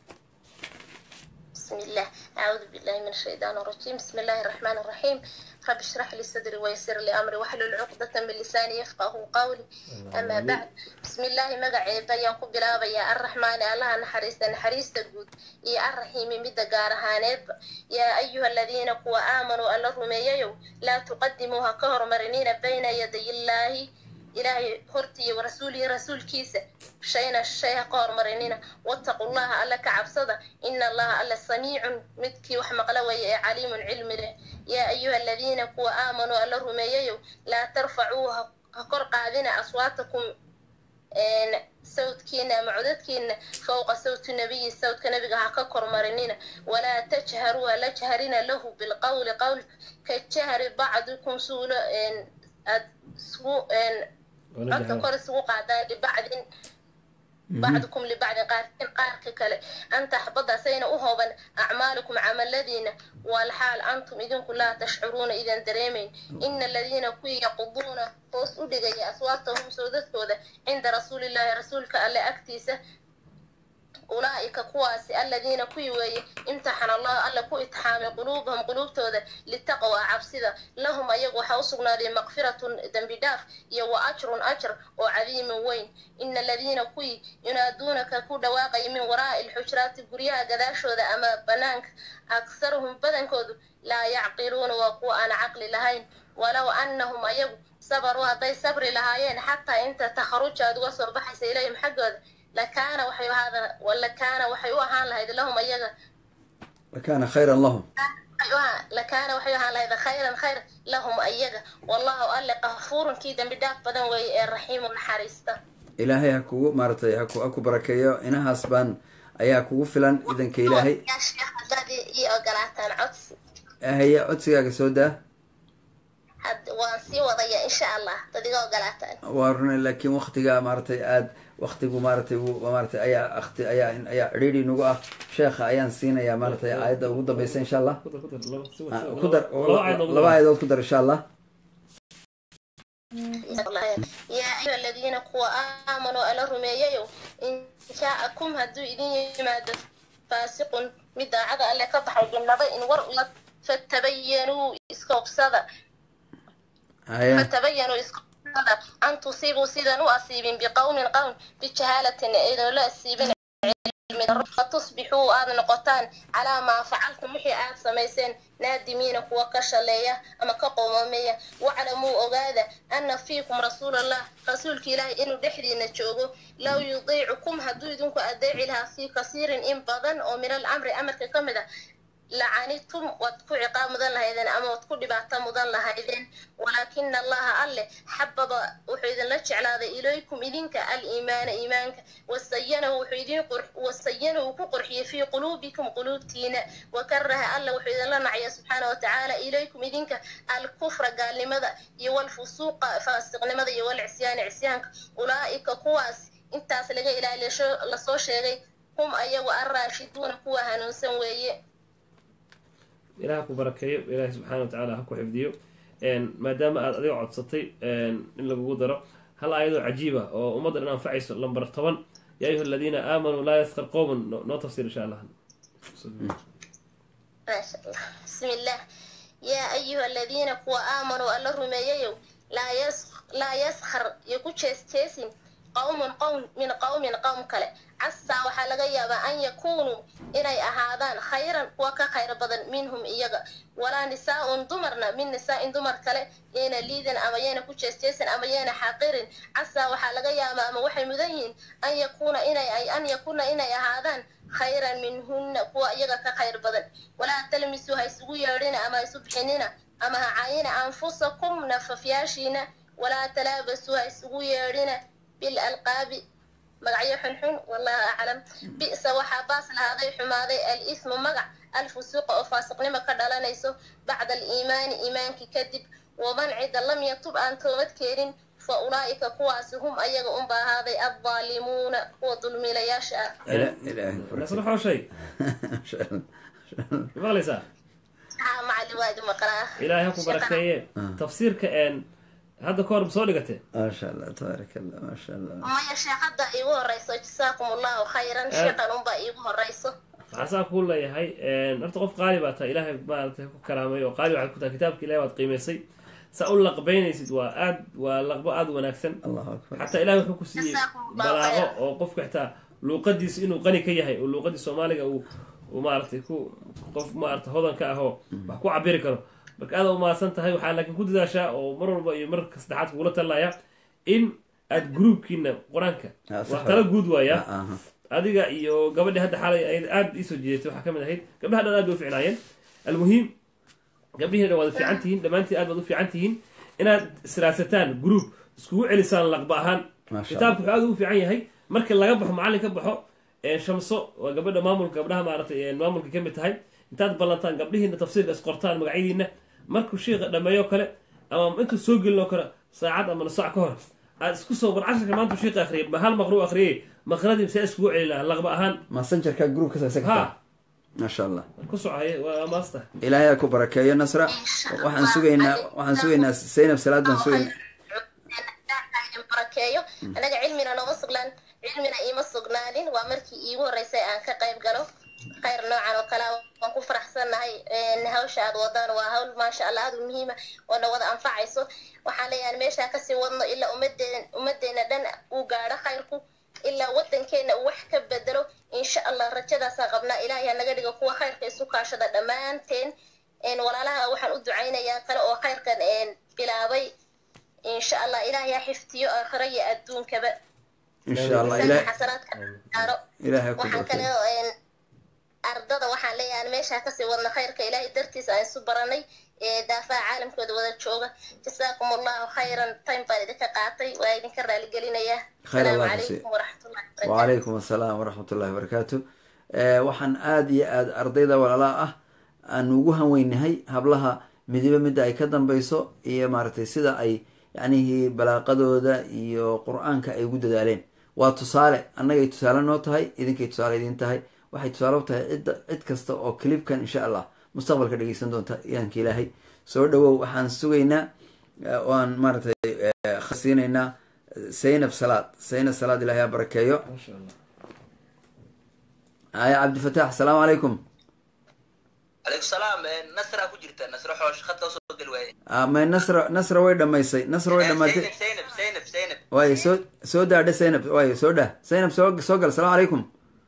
bismi illah acuudu billahi min ashaytaan arajiim bismi illahi araxmaan araxiim رب اشرح لي صدري ويسر لي أمري واحلل عقدة من لساني يفقه قولي أما بعد بسم الله مقعي بيان قبلا يا الرحمن الله نحريس نحريس تقود يا الرحيم مدى قارهانيب يا أيها الذين قوا آمنوا اللهم ييو لا تقدموها كهر مرنين بين يدي الله إلهي هرتي ورسولي رسول كيسة شينا الشيء قار مرنين واتقوا الله ألا كعبصدة إن الله ألا سميع مدكي وحمقلوي عليم علم له يا أيها الذين قوا آمنوا ألا رمييو لا ترفعوها كر قاذنا أصواتكم إن صوت كينا معدد كينا فوق صوت النبي صوت كنبي ككر مرنين ولا تجهروا لا جهرنا له بالقول قول كجهر بعضكم سول إن سو إن عدت كر سوق عدا لبعض بعضكم لبعض قارئين قارك كله أن تحبط سين أهوبا أعمالكم عمل الذين والحال أنتم إذن لا تشعرون إذن دريمين إن الذين كي يقضون فوسودي أصواتهم سودة سودة عند رسول الله رسولك ألا أكتيسه أولئك كواس الذين كيوي امتحن الله ألا كو اتحام قلوبهم قلوب تودا للتقوى عبسدا لهم أيقوا حوصقنا لمغفرة دنبداف يو أجر أجر وعظيم وين إن الذين كي ينادونك كود واقعي من وراء الحجرات قريها قداشو ذا أما بنانك أكثرهم بدنكود لا يعقلون وقوا أنا عقل لهين ولو أنهم أيقوا صبروا هذي صبر لهايين حتى أنت تخرج أدوس بحث إليهم حقود لكان وحي هذا ولا كان وحي وهان لهذا لهم أيها لكان خيرا لهم لكان وحي وهان لهذا خيرا خير لهم أيها والله قال غفور كيدا بداف بدن والرحيم الحريسته إلهي هكو مارتي هكو أكو بركيو إنها أسبان أيها كو فلان إذن كإلهي يا شيخ هذه هي أقلاتان عدس هي عدسك سودا had waan sii wadaya insha allah tadigoo galaataan waa run laakiin waqtiga maartay aad waqtigu maartay maartay ayaa waqti ayaa ayaa ready nagu ah sheekha ayaan siinaya maartay aayada ugu dambaysa insha allah ku dar laba aayadood ku dar insha allah يا أيها الذين قوا آمنوا ألا رمييو إن جاءكم هدو إذن يماد فاسق مدى عدا ألا كبحوا بالنظر إن ورؤلت فتبينوا إسكوب صدى فتبينوا إسكوب صدى أن تصيبوا سيدا وأصيبين بقوم قوم بجهالة إذن لا أصيبين فتصبحوا آذ نقطان على ما فعلتم محي آذ سميسين نادمين وكشلية أما كقومية واعلموا أغاذا أن فيكم رسول الله رسولك إلهي إنه دحري نتشوغو لو يضيعكم هدو يدنكو أدعي لها في كثير إن بضن ومن الأمر أمرك كمدا لعنتم واتكو عقاب مدن لهيدين أما واتكو دباتا مدن لهيدين ولكن الله أله حبب وحيدن لجعل إليكم إذنك الإيمان إيمانك والسينه وحيدين قرح والسينه كقرحي في قلوبكم قلوبتين وكره الله وحيدن لنعي سبحانه وتعالى إليكم إذنك الكفر قال لماذا يوال فسوق فاسق لماذا يوال عسيان عسيانك أولئك قواس intaas laga ilaaliyo la soo sheegay hum ayagu arraashiduuna kuwa hanuunsan weeye ilaaha ku barakeeyo ilaahay subxaana watacaala ha ku xifdiyo maadaama aad adiga codsatay in lagugu daro hal aayadoo cajiiba oo ummadda dhan anfacayso lambar toban yaa ayuha aladiina aamanuu laa yaskar qowman noo tafsiir insha allah maasha allah bismi illah yaa ayuha aladiina kuwa aamanuu alla rumeeyayow laa yaskhar iyo ku jees-jeesin قوم قوم من قوم قوم كله عسى وحلقة يابا أن يكونوا إلى أهادان خيرا وك خير بدن منهم إيجا ولا نساء دمرنا من نساء دمر كله ين ليدن أمينا كوتشستيسن أمينا حقير عسى وحلقة يابا أما وحي مذين أن يكون إلى أي أن يكون إلى أهادان خيرا منهن قوى إيجا كخير بدن ولا تلمسوا هيسوي يرين أما يسبحننا أما عاينا أنفسكم نففياشينا ولا تلابسوا هيسوي يرين بالألقاب مقعي حنحن والله أعلم بئس وحباس لهذا حماذي الإثم مقع الفسوق وفاسق لما قد ليسو بعد الإيمان إيمان كذب ومن عد لم يتب أن تومت كيرين فأولئك قواسهم أيغ أنبا هذا الظالمون وظلم لا يشاء إله إله نصرحوا شيء ما ليس ها مع الواد مقرأ إلهي بركيه تفسير كأن هذا كور بصورته ما شاء الله تبارك الله ما شاء الله ما يا شيخ هذا ايوه الرئيس جزاكم الله خيرا شيطان با ايوه الرئيس عساك كل هي ان ارتقف قالبات الهي ما كرامه وقالي واحد كتاب كتابك الهي واد قيميسي سأقول لق بينيسد واد ولقب اد وناكسن الله اكبر حتى الهي وحو كسي بلاغه او قفك حتى لوقديس انه قني كيحي او لوقدي Soomaaliga uu oo maartay ku qof maartay hodanka ah oo wax ku cabiri karo marka aad uma san tahay waxa laakiin ku dadaashaa oo mar walba iyo mar saddexaad kula talaya in aad groupkiina quraanka wax kala guud waaya adiga iyo gabadha hadda xalay aad isoo jeeday waxa kamid ahayd gabadha dhan aad u fiicnaayeen almuhiim gabadhiina wada fiicantihiin dhamaantii aad wada fiicantihiin inaad siraasataan group isku celisaan laqba ahaan kitaabku aad u fiican yahay marka laga baxo macallin ka baxo ee shamso waa gabadha maamulka gabadhaha maartay ee maamulka kamid tahay intaad ballantaan gabdhihiina tafsiirka isqortaan magacyadiina markuu sheekha dhameeyo kale ama intuu soo gelino kale saacad ama saac ka hor aad isku soo war casharka maanta sheekha akhriyay ma hal maqruu akhriyay maqradii si isku celina laqba ahaan messengerka group ka sagta ma sha Allah ku socay waa maasta ilaahay ku barakeeyo nasra waxaan sugaynaa waxaan sugaynaa Zainab salaad baan sugaynaa barakeeyo anaga cilmina noo suglaan cilmina ima sugnaanin waa markii iigu horeysay aan ka qayb galo خير نوعا وكلا وانكو فرحسناهي هawsha aad wadaan waa hawl ma sha Allah aad u muhiim ah oo wada anfacayso waxaan leeyahay meesha ka sii wadno ila umadeena umadeena dhan uu gaaro khayrku ila wadankeena wax ka bedelo insha Allah rajadaas qabna ilaahay naga dhigo kuwa khayrka isu kaashada dhamaanteen in walaalaha waxaan u ducaynayaa kale oo khayrkan een bilaabay insha Allah ilaahay xiftiyo aakhiraya adduunkaba insha Allah ilaahay xasanaadka daro ilaahay ku waxaan kale een ardada waxaan leeyahay meesha ka sii wadna khayrka ilaahay dartiisa aan isu baranay ee daafaca caalamkooda wada jooga jasaakumullahu khayran time baan idinka qaatay waa idinka raali gelinaya assalaamu calaykum waraxmatullaahi wabarakaatuh wa calaykum assalaam waraxmatullaahi wabarakaatuh ee waxaan aad iyo aad ardayda walaalaha ah aan ugu hanweynahay hablaha midiba midda ay ka dambayso iyo maaragtay sida ay yacnihi balaaqadooda iyo qur-aanka ay ugu dadaaleen waa tusaale annagay tusaale noo tahay idinkay tusaale idin tahay waxay tusaale u tahay cid cid kasta oo clipkan insha Allah mustaqbalka dhageysan doonta iyaanka ilaahay soo dhawow waxaan sugaynaa oo aan maaragtay khasiinaynaa Zainab Salaad Zainab Salaad ilaahay barakeeyo insha Allah ay Abdi Fatah assalaamu alaykum عليكم السلام نصر أكو جرت نصر حوش خط وصل دلوقتي آه ما نصر نصر وين دميسي نصر وين دميسي زينب زينب زينب زينب واي سو سودا ده زينب واي سودا زينب سوق سوق السلام عليكم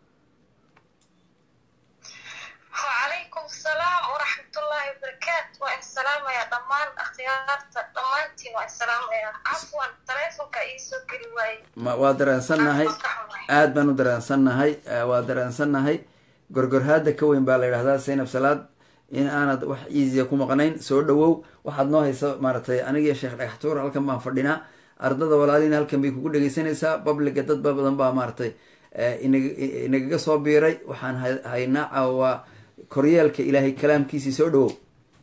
وعليكم السلام ورحمة الله وبركاته والسلام يا ضمان اختيارات ضمانتي والسلام يا عفوا تليفونك إيسو كلواي ما وادران سنة هاي آد بنو دران سنة هاي وادران سنة هاي gorgor haada ka weyn baa la yiraahdaa Zainab Salaad in aanad wax easya ku maqnayn soo dhawow waxaad noo hayso maaragtay anigiyo sheekh dhagaxtuur halkan baan fadhinaa ardada walaaliina halkan bay kugu dhegeysanaysaa babliga dad ba badan baa maaragtay inagaga soo biiray waxaan haynaa caawa koryeelka ilaahay kalaamkiisii soo dhawow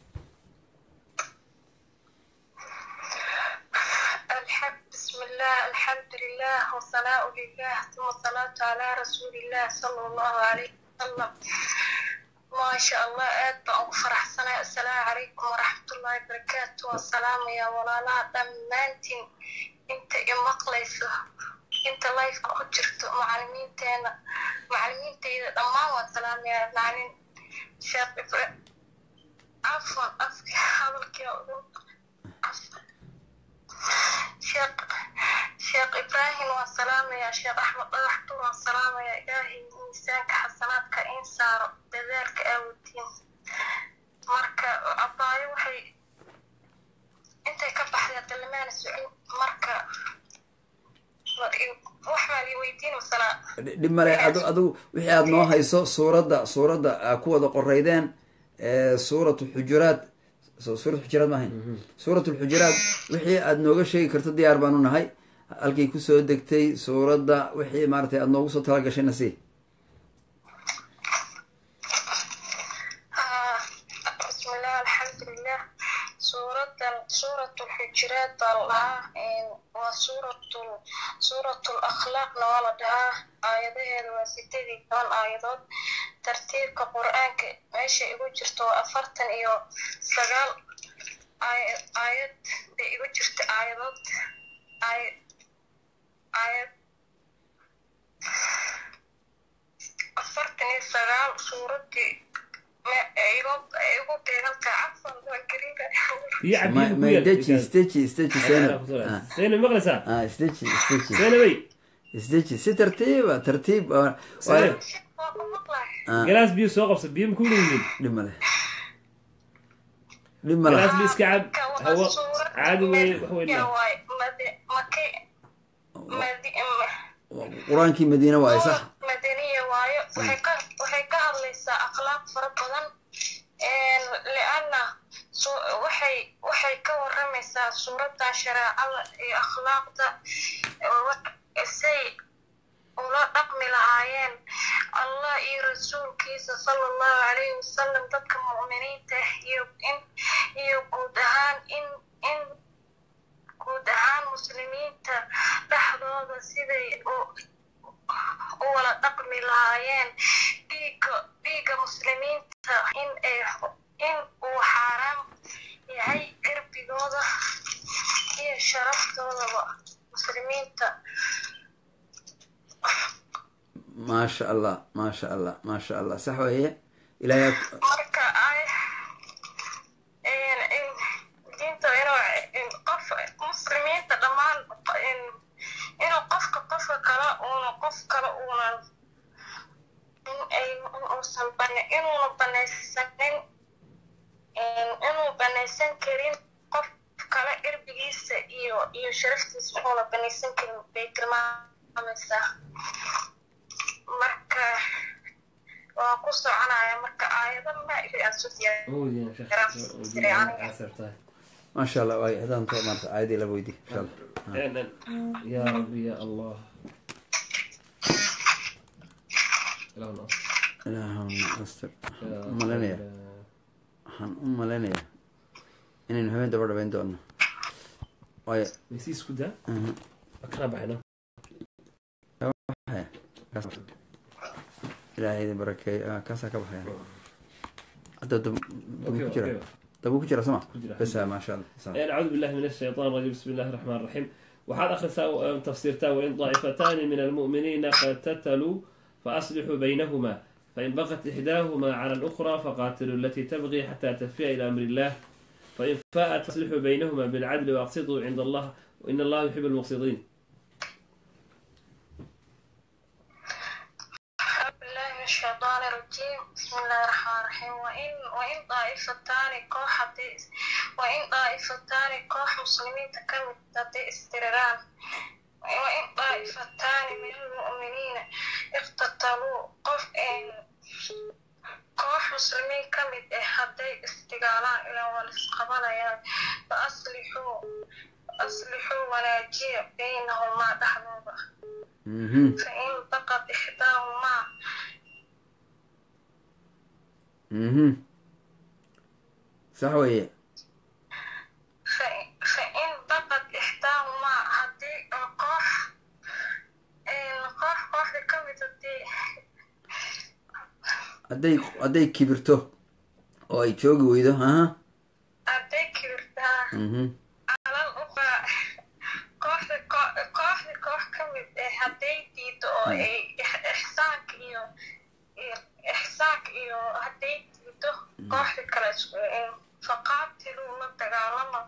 والصلاة لله ثم الصلاة على رسول الله صلى الله عليه وسلم ما شاء الله أدبا وفرح سنة السلام عليكم ورحمة الله وبركاته والسلام يا ولالا دمانتين انت امقليسو انت لايف كجرتو معلمين تينا معلمين تينا دمان والسلام يا معلم شيخ إبراهيم عفوا أفكي هذا الكيو شيخ شيخ إبراهيم والسلام يا شيخ أحمد ضحطو والسلام يا إلهي ميسانك حسناتك إنسار بذلك أودين مركا أباي وحي أنت كبح يا دلمان السعود مركا وحمل يويدين والسلام dhimale adu adu wixii aad noo hayso suuradda suuradda ku wada qoraydeen suuratu xujuraat suuratu xujuraat maahayn suuratu xujuraat wixii aad nooga sheegi karto diyaar baan u nahay halkay kusoo degtay suuradda wixii maaragtay aada noogu soo tala gashayna si bismillah alxamdulilah suuradan suurat lxujuraat baa la dhahaa waa suurat suurat lakhlaaqna waa la dhahaa aayadaheeda waa sideed iyo toban aayadood tartiibka qur-aanka meesha igu jirto waa afartan iyo sagaal aayad aayad bay igu jirta aayadood aayad آيات أفرت نسال سورتي ما أيوب أيوب بينك عفوا وكريمة يا ما عبد ما يدتشي استتشي استتشي سنة سنة المغرسة اه استتشي استتشي سنة وي استتشي سي ترتيب ترتيب سنة جلاس بيو سوق بيو مكون يمين لما له لما جلاس له بيس كعب هو عادي وي هو اللي qur-aankii madiine waaye sax madaniya waayo waxay ka waxay ka hadlaysaa akhlaaq fara badan lianna waxay waxay ka waramaysaa suuradda shareecada iyo akhlaaqda say ula dhaqmi lahaayeen allah iyo rasuulkiisa sala allahu calayhi wasalam dadka mu'miniinta iyo in iyo guud ahaan in in guud ahaan muslimiinta dhexdooda siday u wala dhaqmi lahaayeen dhiiga dhiiga muslimiinta in ay in uu xaaraam yahay cirbigooda iyo sharaftooda muslimiinta maasha allah maasha allah maasha allah sax weeye ilaahay marka ay diinta inuu qof muslimiinta dhammaan inuu qofka qofka kale uuna qof kale uuna in ay uusan bane inuuna banaysanin inuu banaysan karin qof kale irbigiisa iyo iyo sharaftiisa uuna banaysan karin bay tilmaamaysaa marka waa ku soconaya marka aayado ma ilaa aan soo diyaar ما شاء الله واي هذا انت مرت عادي لا بودي ان شاء الله يا ربي يا الله اللهم استر ام لنا حن ام لنا ان هبين دبر بين دون واي ميسيس كده اقرب هنا إلهي بركة كاسة كبحية أنت دم دم كجرا دم كجرا سمع بس ما شاء الله أعوذ بالله من الشيطان الرجيم بسم الله الرحمن الرحيم وحال آخر تفسير تا وإن طائفتان من المؤمنين اقتتلوا فأصلحوا بينهما فإن بغت إحداهما على الأخرى فقاتلوا التي تبغي حتى تفيء إلى أمر الله فإن فاءت فأصلحوا بينهما بالعدل وأقسطوا عند الله وإن الله يحب المقسطين. الشيطان الرجيم بسم الله الرحمن الرحيم وإن وإن طائفتان كوح وإن طائفتان كوح مسلمين تكمل تدي استرران وإن طائفتان من المؤمنين اقتتلوا قف koox muslimiin ka mid ah hadday istigaalaan ilaa waa isqabanayaan fa aslixuu aslixuu wanaajiya baynahumaa dhexdooda fa in baqad ixdaahumaa sax weeye fa in baqad ixdaahumaa haddii koox koox kooxda ka mid hadii hadday hadday kibirto oo ay joogi weydo haha hadday kibirtaa alal uqaa kooxda kooxda koox ka mid ah hadday diido oo ay ixsaanka iyo ixsaanka iyo hadday diido kooxda kale faqaatiluu la dagaalama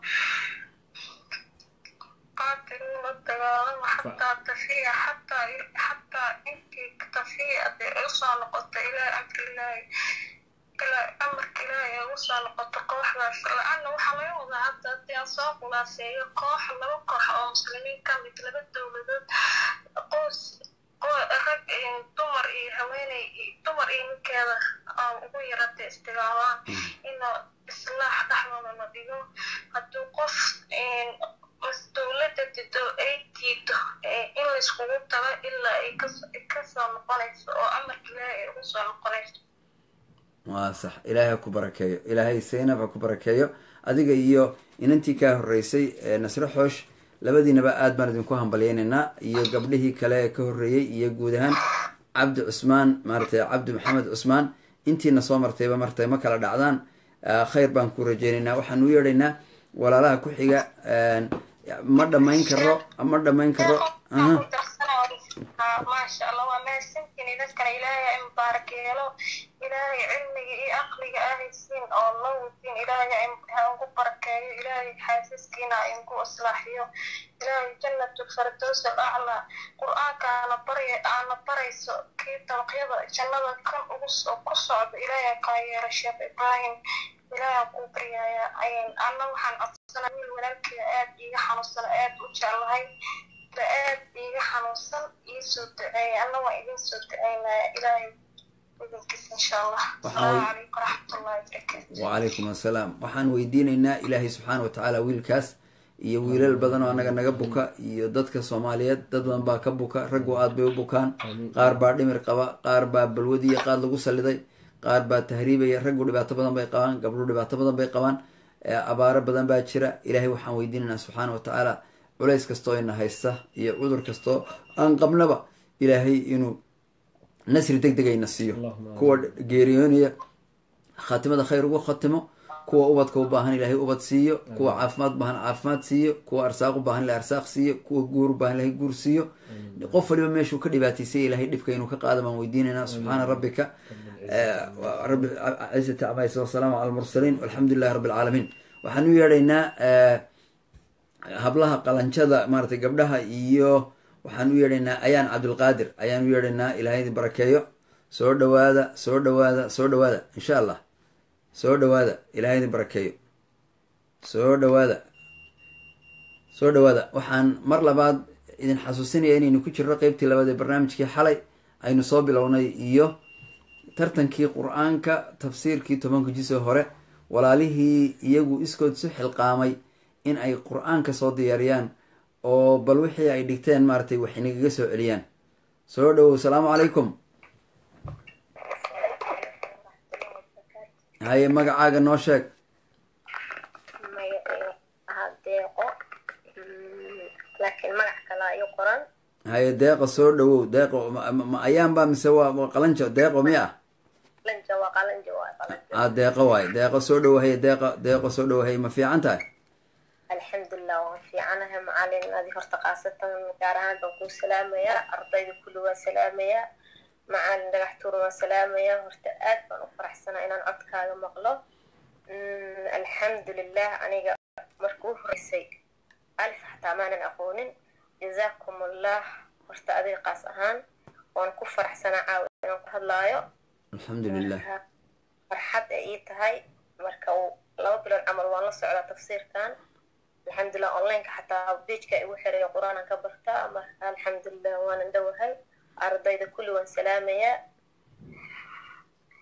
qaatiluu la dagaalama xataa tafiya xataa xataa intii tafiya hadday usoo noqoto ilaa amrilaahi ilaa amarka ilaahi ay usoo noqoto kooxdaas la-ana waxaa laga wadaa hadda haddii aan soo khulaaseeyo koox laba koox oo muslimiin ka mid laba dowladood qoys rag dumar iyo haweeney dumar iyo ninkeeda oo ugu yarata istigaalaan inuu islaax dhexdooda la dhigo hadduu qof dowladda dido ay diido in layskugu tago ilaa ay kasoo noqonayso oo amarka ilaahi ay ugu soo noqonayso waa sax ilaahay ha ku barakeeyo ilaahay saynab ha ku barakeeyo adiga iyo inantii kaa horreysay nasre xoosh labadiinaba aad baan idinku hambalyeynaynaa iyo gabdhihii kale ee ka horreeyey iyo guud ahaan cabdi cusmaan maaratay cabdi maxamed cusmaan intiina soo martayba martay ma kala dhacdaan khayr baan ku rajeynaynaa waxaan u yeedhaynaa walaalaha ku xiga ma dhamayn karo ma dhamayn karo maasha allah waa mahadsantiin idankana ilaahay in mubaarak yeelo ilaahay cilmiga iyo aqliga ahaysiin oo la wadin ilaahay ha ugu barakeeyo ilaahay xaasaskiina inku islaaxiyo ilaahay jannatu firdaws alaclaa qur-aanka aana barya aana barayso kii dabaqyada jannada kan ugu ku socdo ilaahay kaa yeelo sheekh ibraahim ilaahay kuu baryaaya anna waxaan codsanaa wiil walaalkeeda aad iiga xanuunsan aad u jeclahay aad iiga xanuunsan iisoo duceeya anna waa idin soo duceynaya ilaahay idinkiis insha allah asalaamu calaykum waraxmatullahi wabarakaatu wacalaykum assalaam waxaan weydiinaynaa ilaahay subxaana watacaala wiilkaas iyo wiilal badan oo anaga naga buka iyo dadka soomaaliyeed dad badan baa ka buka raggu aad bay u bukaan qaar baa dhimir qaba qaar baa balwadiya qaad lagu saliday qaar baa tahriibaya raggu dhibaato badan bay qabaan gabdhu dhibaato badan bay qabaan abaaro badan baa jira ilaahay waxaan weydiinaynaa subxaana watacaala culays kastoo ina haysta iyo cudur kastoo aan qabnaba ilaahay inuu nasri deg degayna siiyo kuwa geeriyoonaya khaatimada khayr ugu khatimo kuwa ubadka u baahan ilaahay ubad siiyo kuwa caafimaad baahan caafimaad siiyo kuwa arsaaq u baahan ilahay arsaaq siiyo kuwa guur u baahan ilahay guur siiyo qof waliba meeshuu ka dhibaataysay ilaahay dhibka inuu ka qaado baan weydiinaynaa subxaana rabbika rabbi cizati camaysa wasalaamu cala almursaliin walxamdu lilahi rabbi alcaalamiin waxaan u yeedhaynaa hablaha qalanjada maaratay gabdhaha iyo waxaan u yeedhaynaa ayaan cabdulqaadir ayaan u yeedhaynaa ilahay idin barakeeyo soo dhawaada soo dhawaada soo dhawaada insha allah soo dhawaada ilahay idin barakeeyo soo dhawaada soo dhawaada waxaan mar labaad idin xasuusinaya inaynu ku jirno qeybtii labaad ee barnaamijkii xalay aynu soo bilownay iyo tartankii qur-aanka tafsiirkii tobanka jisoo hore walaalihii iyagu iskood isu xilqaamay in ay qur-aanka soo diyaariyaan oo bal wixii ay dhigteen maaratay wax inagaga soo celiyaan soo dhawow asalaamu calaykum haye magacaaga noo sheeg haye deeqa soo dhawow deeqo ma ayaanba mise waa qalanjo deeqo miya ah deeqo waaye deeqo soo dhawo haye deeqa deeqo soo dhawo haye ma fiican tahay alxamdulilah waan fiicanahay macalin adi horta khaasatan gaar ahaan baan kuu salaamayaa ardayda kulli waan salaamayaa macalin dhagaxtuur waan salaamayaa horta aad baan u faraxsanaa inaan codkaaga maqlo alxamdulilah aniga marka u horeysay alif xataa maanan aqoonin jazaakum allah horta adiga qaas ahaan waan ku faraxsanaa caawa inaan ku hadlaayo alxamdulilah farxad ay ii tahay marka laba bilood camal waan la socdaa tafsiirkan alxamdulilah onlineka xataa bijka igu xiraya qur-aanan ka bartaa marka alxamdulilah waanan dhowahay ardayda kulli waan salaamayaa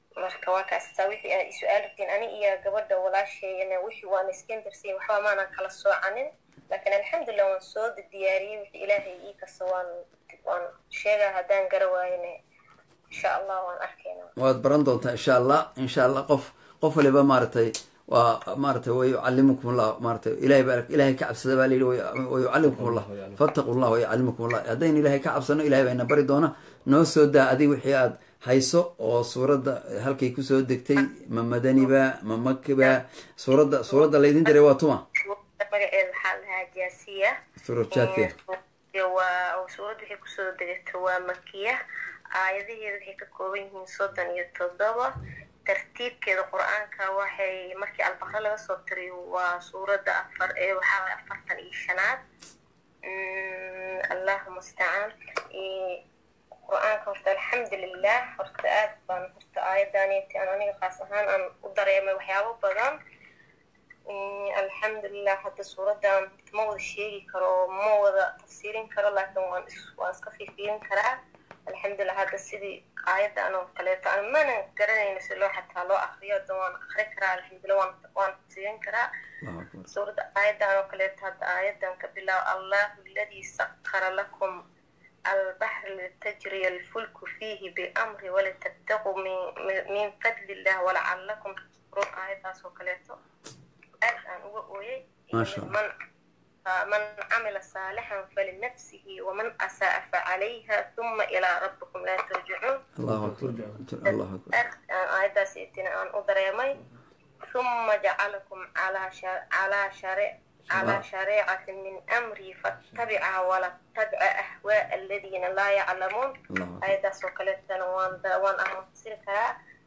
marka waa kaastaa wixii ay su-aal rabtiin ani iyo gabadha walaasheeyana wixii waan iskeen darsiin waxba maanan kala soocanin laakiin alxamdulilah waan soo diyaariyey wixii ilaahay ii kasta waan waan sheegaa haddaan gara waayane insha allah waan arkayna waad baran doontaa insha allah insha allah qof qof waliba maaragtay waa maaragtay wayucallimukum allah maaragtay ilahay baa ilahay ka cabsada baa layidhi wayucallimukum allah fattaqu llah wayucallimukum allah haddaynu ilahay ka cabsano ilahay baa ina bari doona noo soo daa adig wixii aad hayso oo suuradda halkay kusoo degtay ma madaniba ma makiba suuradda suuradda laydin diray waa tuma magaceeda waxaa lahaa jaasiya suurad jaasiya waa suuradda waxay kusoo degata waa makiya aayadaheeda waxay ka kooban yihiin soddon iyo toddoba tartiibkeeda qur-aanka waxay markii albaqra laga soo tiriyo waa suuradda afar ee waxaa waay afartan iyo shanaad allahuma mustacaan qur-aanka horta alxamdulilah horta aad baan horta aayadaaniti aan aniga qaas ahaan aan u dareemay waxyaabo badan alxamdulilah hadda suuradan ma wada sheegi karo ma wada tafsiirin karo laakiin waan waan iska fiifiirin karaa alxamdulilah hadda sidii aayadan oo kaleeto aan mana garanayno si loo xataa loo akriyo hadda waan akri karaa alxamdulilah waan waan tafsiirin karaa suuradda aayadan oo kaleeto hadda aayadan ka bilaabo allahu alladii sakhara lakum البحر لتجري الفلك فيه بأمر ولتبتغوا من من فضل الله ولعلكم تشكرون آيات سوكليتو الآن وقوي ما شاء الله من من عمل صالحا فلنفسه ومن أساء فعليها ثم إلى ربكم لا ترجعون الله أكبر الله أكبر آيات سيتنا أن أدريمي ثم جعلكم على شر على شرع على شريعة من أمري فاتبعها ولا تتبع أهواء الذين لا يعلمون أيضا سوكلتنا وان وان أمسلكها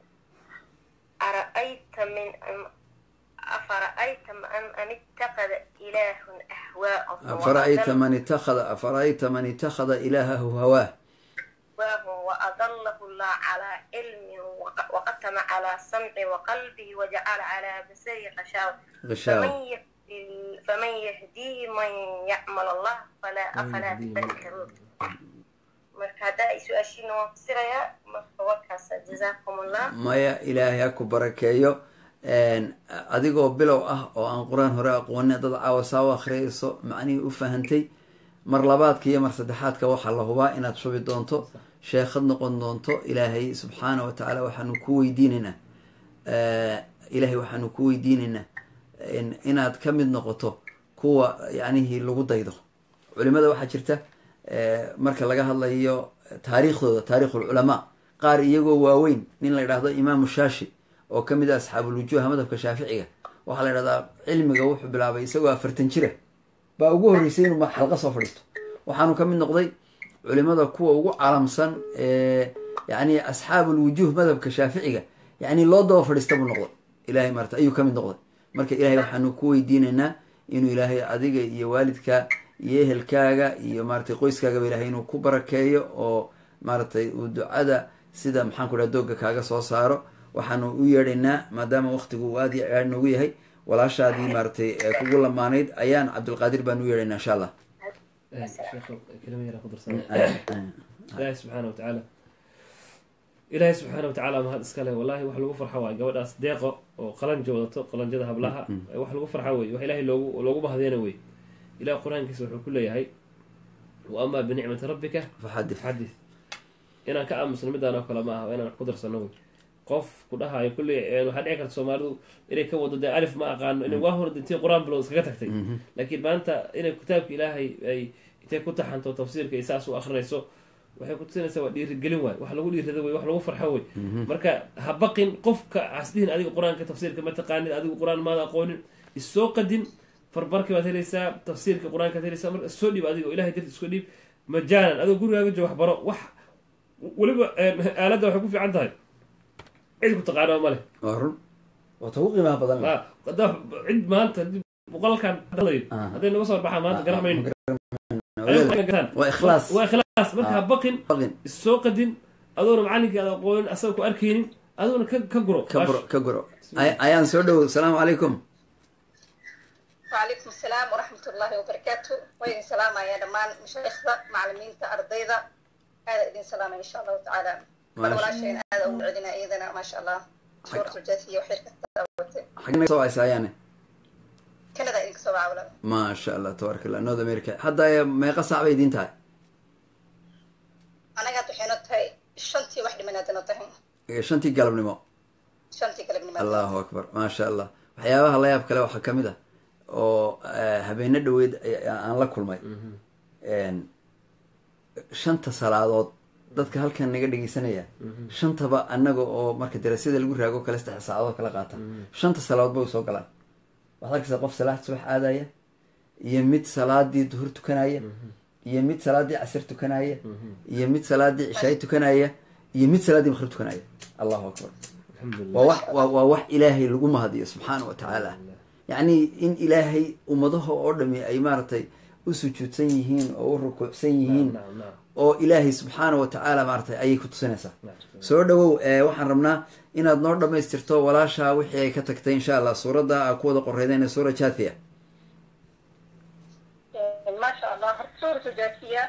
أرأيت من أفرأيت من أن اتخذ إله أهواءه أفرأيت من اتخذ أفرأيت من اتخذ إلهه هواه وأضله الله على علم وختم على سمع وقلبه وجعل على بصره غشاوة غشاوة فمن يهديه من يعمل الله فلا أفلا تذكرون marka hadda ay su-aashiina waan fasirayaa marka warkaas jazaakum allah maya ilaahay ha ku barakeeyo adigoo bilow ah oo aan qur-aan hore aqoonin dad caawa saa u akhriyayso macnihii u fahantay mar labaadka iyo mar saddexaadka waxaa la hubaa inaad shubi doonto sheekhad noqon doonto ilaahay subxaana wa tacaala waxaanu ku weydiinaynaa ilaahay waxaanu ku weydiinaynaa inaad ka mid noqoto kuwa yacnihii lagu daydo culimada waxaa jirta marka laga hadlayo taariikhdooda taariikhulculamaa qaar iyagoo waaweyn nin la yidhaahdo imaamu shaashi oo ka mid ah asxaabulwujuuha madhabka shaaficiga waxaa la yidhahdaa cilmiga wuxuu bilaabay isagoo afartan jira baa ugu horreysay inuu xalqa soo fadhiisto waxaanu ka mid noqday culimada kuwa ugu caalamsan ee yacni asxaabulwujuuh madhabka shaaficiga yacni loo daba fadhiista buu noqday ilahay maarata ayuu ka mid noqday marka ilaahay waxaanu ku weydiinaynaa inuu ilaahay adiga iyo waalidka iyo ehelkaaga iyo maaratay qoyskaagaba ilahay inuu ku barakeeyo oo maaratay uu ducada sida maxaan ku dhaha doogga kaaga soo saaro waxaanu u yeedhaynaa maadaama waktigu uu aad iyo aad noogu yahay walaashaadii maaratay kugu lamaanayd ayaan cabdulqaadir baan u yeedhaynaa insha allah ilaahay subxaana watacaala ilaahay subxaana watacaala mahad iska leh wallahi wax lagu farxo waay gabadhaas deeqo oo qalanja wadato qalanjada hablaha wax lagu farxo wey wax ilahay loogu loogu mahdeena wey ilaah qur-aankiisa wuxuu ku leeyahay wa amaa binicmati rabbika faxadith xadith inaan ka aamusno midaan oo kale ma aha inaan wax ku darsano wey qof ku dhahayo kulley waxaa dhici karta soomaalidu inay ka wado dee alif ma aqaano inay waa hor dintii qur-aan bilow iskaga tagtay laakiin maanta inay kitaabka ilaahay ay intay ku taxanto tafsiirka ay saas u akrinayso waxay ku tusinaysaa waa dhiirigelin waay wax lagu dhiirada wey wax lagu farxo wey marka ha baqin qofka hasdhihin adiga qur-aanka tafsiirka ma taqaanid adigu qur-aan maada aqoonin issoo qadin farbarki baad helaysaa tafsiirka qur-aanka ad helaysaa marka soo dhiib adiga o ilahay darti isku dhiib majaanan adoo gurigaaga joogo wax baro wax weliba aaladda waxay ku fiican tahay cid ku taqaano male waa run waata ugu qiimaha badan hadda cid maanta boqolkan hadlayo hadday naga soo baxaa maanta garan mayno waa ikhlaas waa ikhlaas marka ha baqin issoo qadin adoona macalinkii aad aqoonin asaga ku arkaynin adoona ka ka guro ka guro ka guro ayaan soo dhowow asalaamu calaykum وعليكم السلام ورحمة الله وبركاته وين سلام يا دمان مشايخنا معلمين أرضيدا هذا إذن سلام إن شاء الله تعالى ولا شيء هذا وعدنا إذا ما شاء الله سورة الجاثية وحركة التوبة حقنا سوى سايانه كندا إنك سبعة ولا ما شاء الله تبارك الله نود أمريكا حتى ما يقص عبيد انتهى أنا قاعد حينات هاي شنتي واحدة من هذا نطهم شنتي قلب نمو شنتي قلب نمو الله أكبر ما شاء الله waxyaabaha la yaab kale waxa kamid ah oo habeenna dhaweed aan la kulmay een shanta salaadood dadka halkan naga dhageysanaya shantaba anaga oo marka darasada lagu raago kala saddex saacadood kala qaata shanta salaadood bay soo galaan waxa ka qof salaad subax aadaya iyo mid salaadii duhur tukanaya iyo mid salaadii casr tukanaya iyo mid salaadii cishaa tukanaya iyo mid salaadii maghrib tukanaya Allahu akbar waa waa wax ilaahay lagu mahadiyo subhanahu wa ta'ala yani in ilaahay ummadaha oo dhami ay maartay u sujuudsan yihiin oo u rukuucsan yihiin oo ilaahay subhanahu wa ta'ala maartay ay ku tusinaysaa soo dhawow waxaan rabnaa inaad noo dhameystirto walaasha wixii ay ka tagtay insha Allah suurada ku wada qoreydeen suurada Jaathiya ما شاء الله سورة الجاثية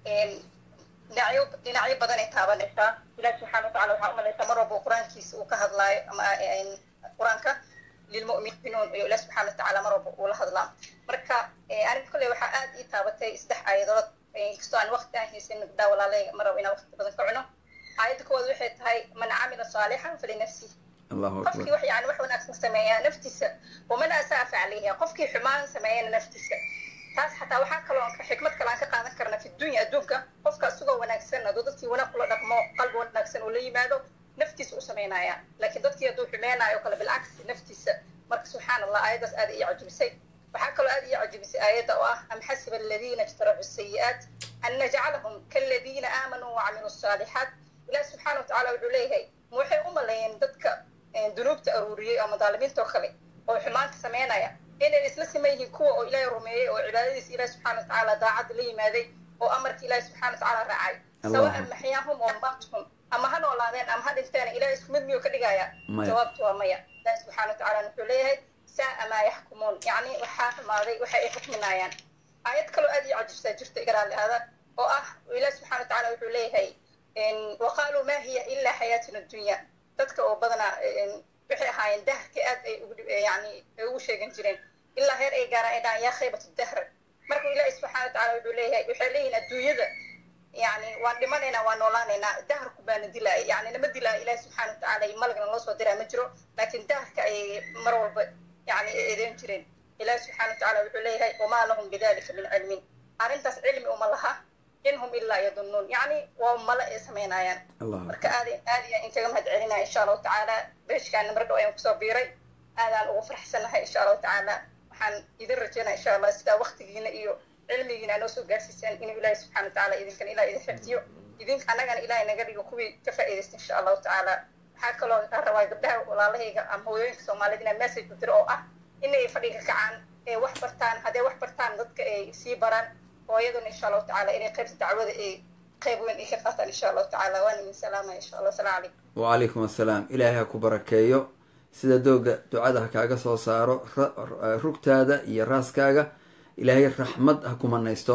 دناعيو دناعيو بدن تابنيسا إلى سبحانه وتعالى وحنا ليس مرة بقرآن كيس وكهذا لا يعني قرآنك للمؤمنين إلى سبحانه وتعالى مرة بقول هذا لا مركا أنا بقول له حقات تابتي استح أيضا كستان وقت هي سن بدا ولا لا مرة وين وقت بدن كعنه عايد كود وحيد هاي من عمل صالحا فلنفسه الله أكبر قفكي وحي يعني وحنا أكثر سمايا نفتسه ومن أساف عليها قفكي حمان سمايا نفتسه taas xataa waxa kale oo xikmad kale aan ka qaadan karna fi dunya adduunka qofka isagoo wanaagsan oo dadkii wanaag kula dhaqmo qalbi wanaagsan oo la yimaado naftiisa u sameynaya laakiin dadkii hadduu xumeynaayo kale bilcaks naftiisa marka subxaanallah aayadaas aad iyo cajibisay waxaa kaloo aad iyo cajibisay aayadda oo ah am xasiba aladiina ijtaraxu sayi'aat an najcalahum kaladiina aamanuu wacamiluu saaliixaat ilaah subxaana watacaala wuxuu leeyahay ma waxay u maleeyeen dadka dunuubta aruuriyey ama daalimiinta oo kale oo xumaanta sameynaya inay isla sameeyeen kuwa oo ilaahay rumeeyay oo cibaadadiisa ilaahay subhanahu wa ta'ala daacad la yimaaday oo amarka ilaahay subhanahu wa ta'ala raacay sawaa maxyaahum oo maaqtum ama han olaadeen ama hadintaan ilaahay isku mid miyo ka dhigaya jawaabtu waa maya ilaahay subhanahu wa ta'ala wuxuu leeyahay saa ma yaxkumuun yani waxa xumaaday waxa ay xukminayaan ayad kale aad iyo cajibta jirta igaraal aada oo ah ilaahay subhanahu wa ta'ala wuxuu leeyahay in waqalu ma hiya illa hayatuna dunya dadka oo badana waxay ahaayeen dahka aad ay yani ugu sheegan jireen ilaa heer ay gaaraan yaa khaybatu dahr marka ilaahay subhanahu wa ta'ala wuxuu leeyahay waxay leeyihiin adduunyada yani waan dhimanaynaa waan noolaanaynaa dahrku baana dilaa yani nama dilaa ilaahay subhanahu wa ta'ala malagna loo soo diraa ma jiro laakiin dahrka ay mar walba yani eedeyn jireen ilaahay subhanahu wa ta'ala wuxuu leeyahay wamaa lahum bidalika min cilmin arrintaas cilmi uma laha inhum illaa yadunnuun yani waa mala ay samaynayaan marka aad aad intaga mahad celinaya insha allahu tacaala beeshkaana mar dhow ayaan kusoo biiray aadaan ugu faraxsanahay insha allahu tacaala waxaan idin rajaynaa insha allah sidaa waqtigiina iyo cilmigiina noo soo gaarsiisaan inuu ilaahay subxana wa tacaala idinkan ilaah idin xifdiyo idinka annagana ilaahay naga dhigo kuwii ka faa'iidaysta insha allahu tacaala waxaa kaloo kaa rabaa gabdhaha walaalahayga ama hooyooyinka soomaalida inaa message u diro oo ah inay fadhiga kacaan ee wax bartaan hadday wax bartaan dadka ay sii baraan hooyaduna insha allahu tacaala inay qaybta dacwada ay qayb weyn ay ka qaataan insha allahu tacaala waana idin salaamaya insha allah asalaamu calaykum wacalaykum assalaam ilaahay ha ku barakeeyo sida dooga ducada ha kaaga soo saaro rugtaada iyo raaskaaga ilaahay raxmad ha ku manaysto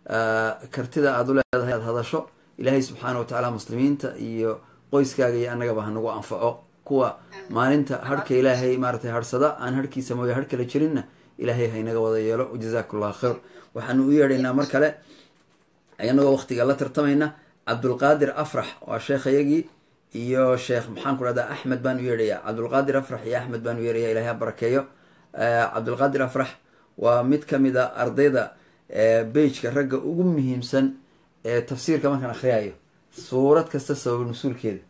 kartida aad u leedahay aad hadasho ilaahay subxaana wa tacaala muslimiinta iyo qoyskaaga iyo annagaba ha nagu anfaco kuwa maalinta harhka ilaahay maaratay harhsada aan harhkiisa mooya harh kala jirinna ilaahay ha inaga wada yeelo jazakumullahu khayr waxaanu u yeedhaynaa mar kale inagoo waqtiga la tartamayna cabdulqaadir afrax waa sheekhayagii iyo sheekh maxaan ku dhahdaa axmed baan u yeedhayaa cabdulqaadir afrax iyo axmed baan u yeedhaya ilahay ha barakeeyo cabdulqaadir afrax waa mid kamid a ardayda beijka ragga ugu muhiimsan ee tafsiirka markaan akriyayo suurad kasta sabab mas-uulkeeda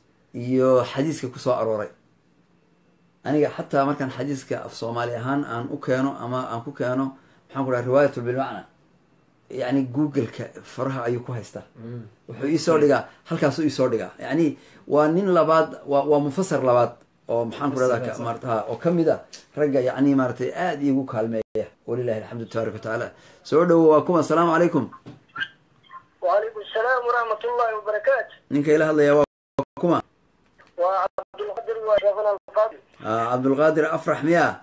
iyo xadiiska kusoo arooray aniga xataa markaan xadiiska af soomaali ahaan aan u keeno ama aan ku keeno maxaan ku dhaha riwaayatu bilmacna yani googleka faraha ayuu ku haystaa wuxuu iisoo dhigaa halkaasuu iisoo dhigaa yani waa nin labaad wa waa mufasar labaad oo maxaan ku dhahdaa marta oo kamid a ragga yani maaratay aada iigu kaalmeeya walilahi alxamdu tabaaraka watacaala soo dhawo waa kuma asalaamu calaykum وعليكم السلام ورحمة الله وبركاته. ninka ila hadlaya waa kuma وعبد القادر وشيخنا الفاضل. آه عبد القادر أفرح مياه.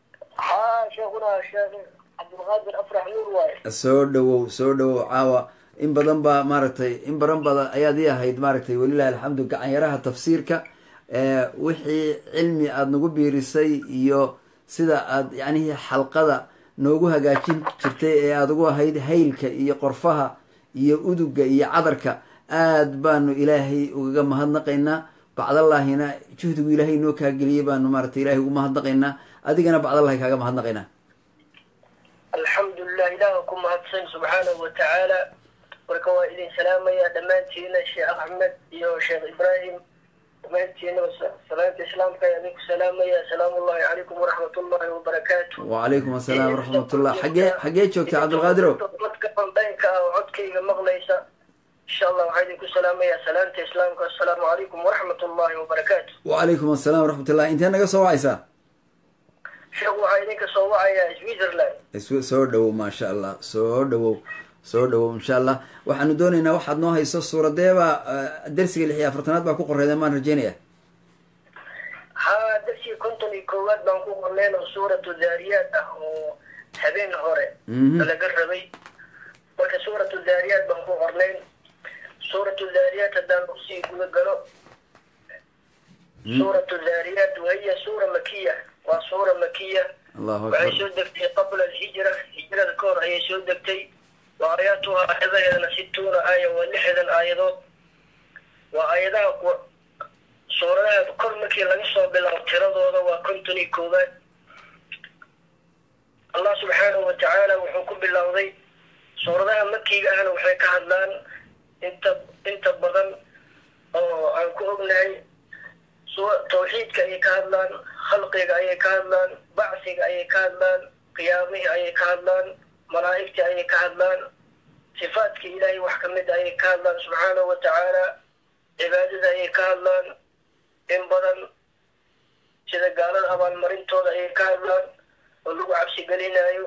ها شيخنا الشيخ عبد القادر أفرح نور واي. soo dhawow soo dhawow caawa in badan baa maaragtay in badan badan ayaad ii ahayd maaragtay walilahi alxamdu gacanyaraha tafsiirka wixii cilmi aada nagu biirisay iyo sida aad yacnihii xalqada noogu hagaajin jirtay ee aada ugu ahayd haylka iyo qorfaha iyo uduga iyo cadarka aad baanu ilaahay ugaga mahadnaqaynaa bacdallaahina juhdigu ilaahay noo kaageliyey baanu maaragtay ilahay ugu mahadnaqaynaa adigana bacdallahi kaaga mahadnaqaynaa alxamdulilah ilaah ku mahadsan subxaanahu watacaala marka waa idin salaamaya dhammaantiina sheekh axmed iyo sheekh ibraahim dhammaantiina salaanta islaamka ayaa idinku salaamaya asalaamu ullahi calaykum waraxmat ullahi wabarakaatu wacalaykum asalaam waraxmatullah xagee xagee joogta cabdilqaadiro dadka bandhaynka ah oo codkayga maqlaysa insha allah waxaa idinku salaamaya salaanta islaamka assalaamu calaykum waraxmat ullahi wabarakaatu wacalaykum asalaam waraxmatullah intee naga soo wacaysaa sheekh waxaa idinka soo wacayaa switzerland soo dhawow maasha allah soo dhawow soo dhawow insha allah waxaanu doonaynaa waxaad noo hayso suuradeebaa darsiga lix iyo afartanaad baa ku qoreydeen maan rajeynaya ha darsiga konton iyo koowaad baan ku qornayn oo suuratu daariyaat ah oo habeen hore laga rabay marka suuratu daariyaat baan ku qornayn suuratu daariyaat haddaan usii guda galo suuratu daariyaat wahiya suura makiya waa suura makiya waxay soo degtay qabla alhijra hijrada ka hor ayay soo degtay wa aayaatuha aayadaheedana situuna aaya waa lixdan aayadood waa aayadaha suuradaha kor markii laga soo bilaabo tiradooda waa konton iyo koowaad allah subxaanahu watacaala wuxuu ku bilowday suuradaha makiga ahna waxay ka hadlaan inta inta badan oo aan ku ognahay tawxiidka ayay ka hadlaan khalqiga ayay ka hadlaan bacsiga ayay ka hadlaan qiyaamihii ayay ka hadlaan malaa'igtii ayay ka hadlaan sifaadka ilaahay wax kamid ayay ka hadlaan subxaanahu watacaala cibaadada ayay ka hadlaan in badan sida gaalada abaalmarintooda ayay ka hadlaan oo lagu cabsi gelinayo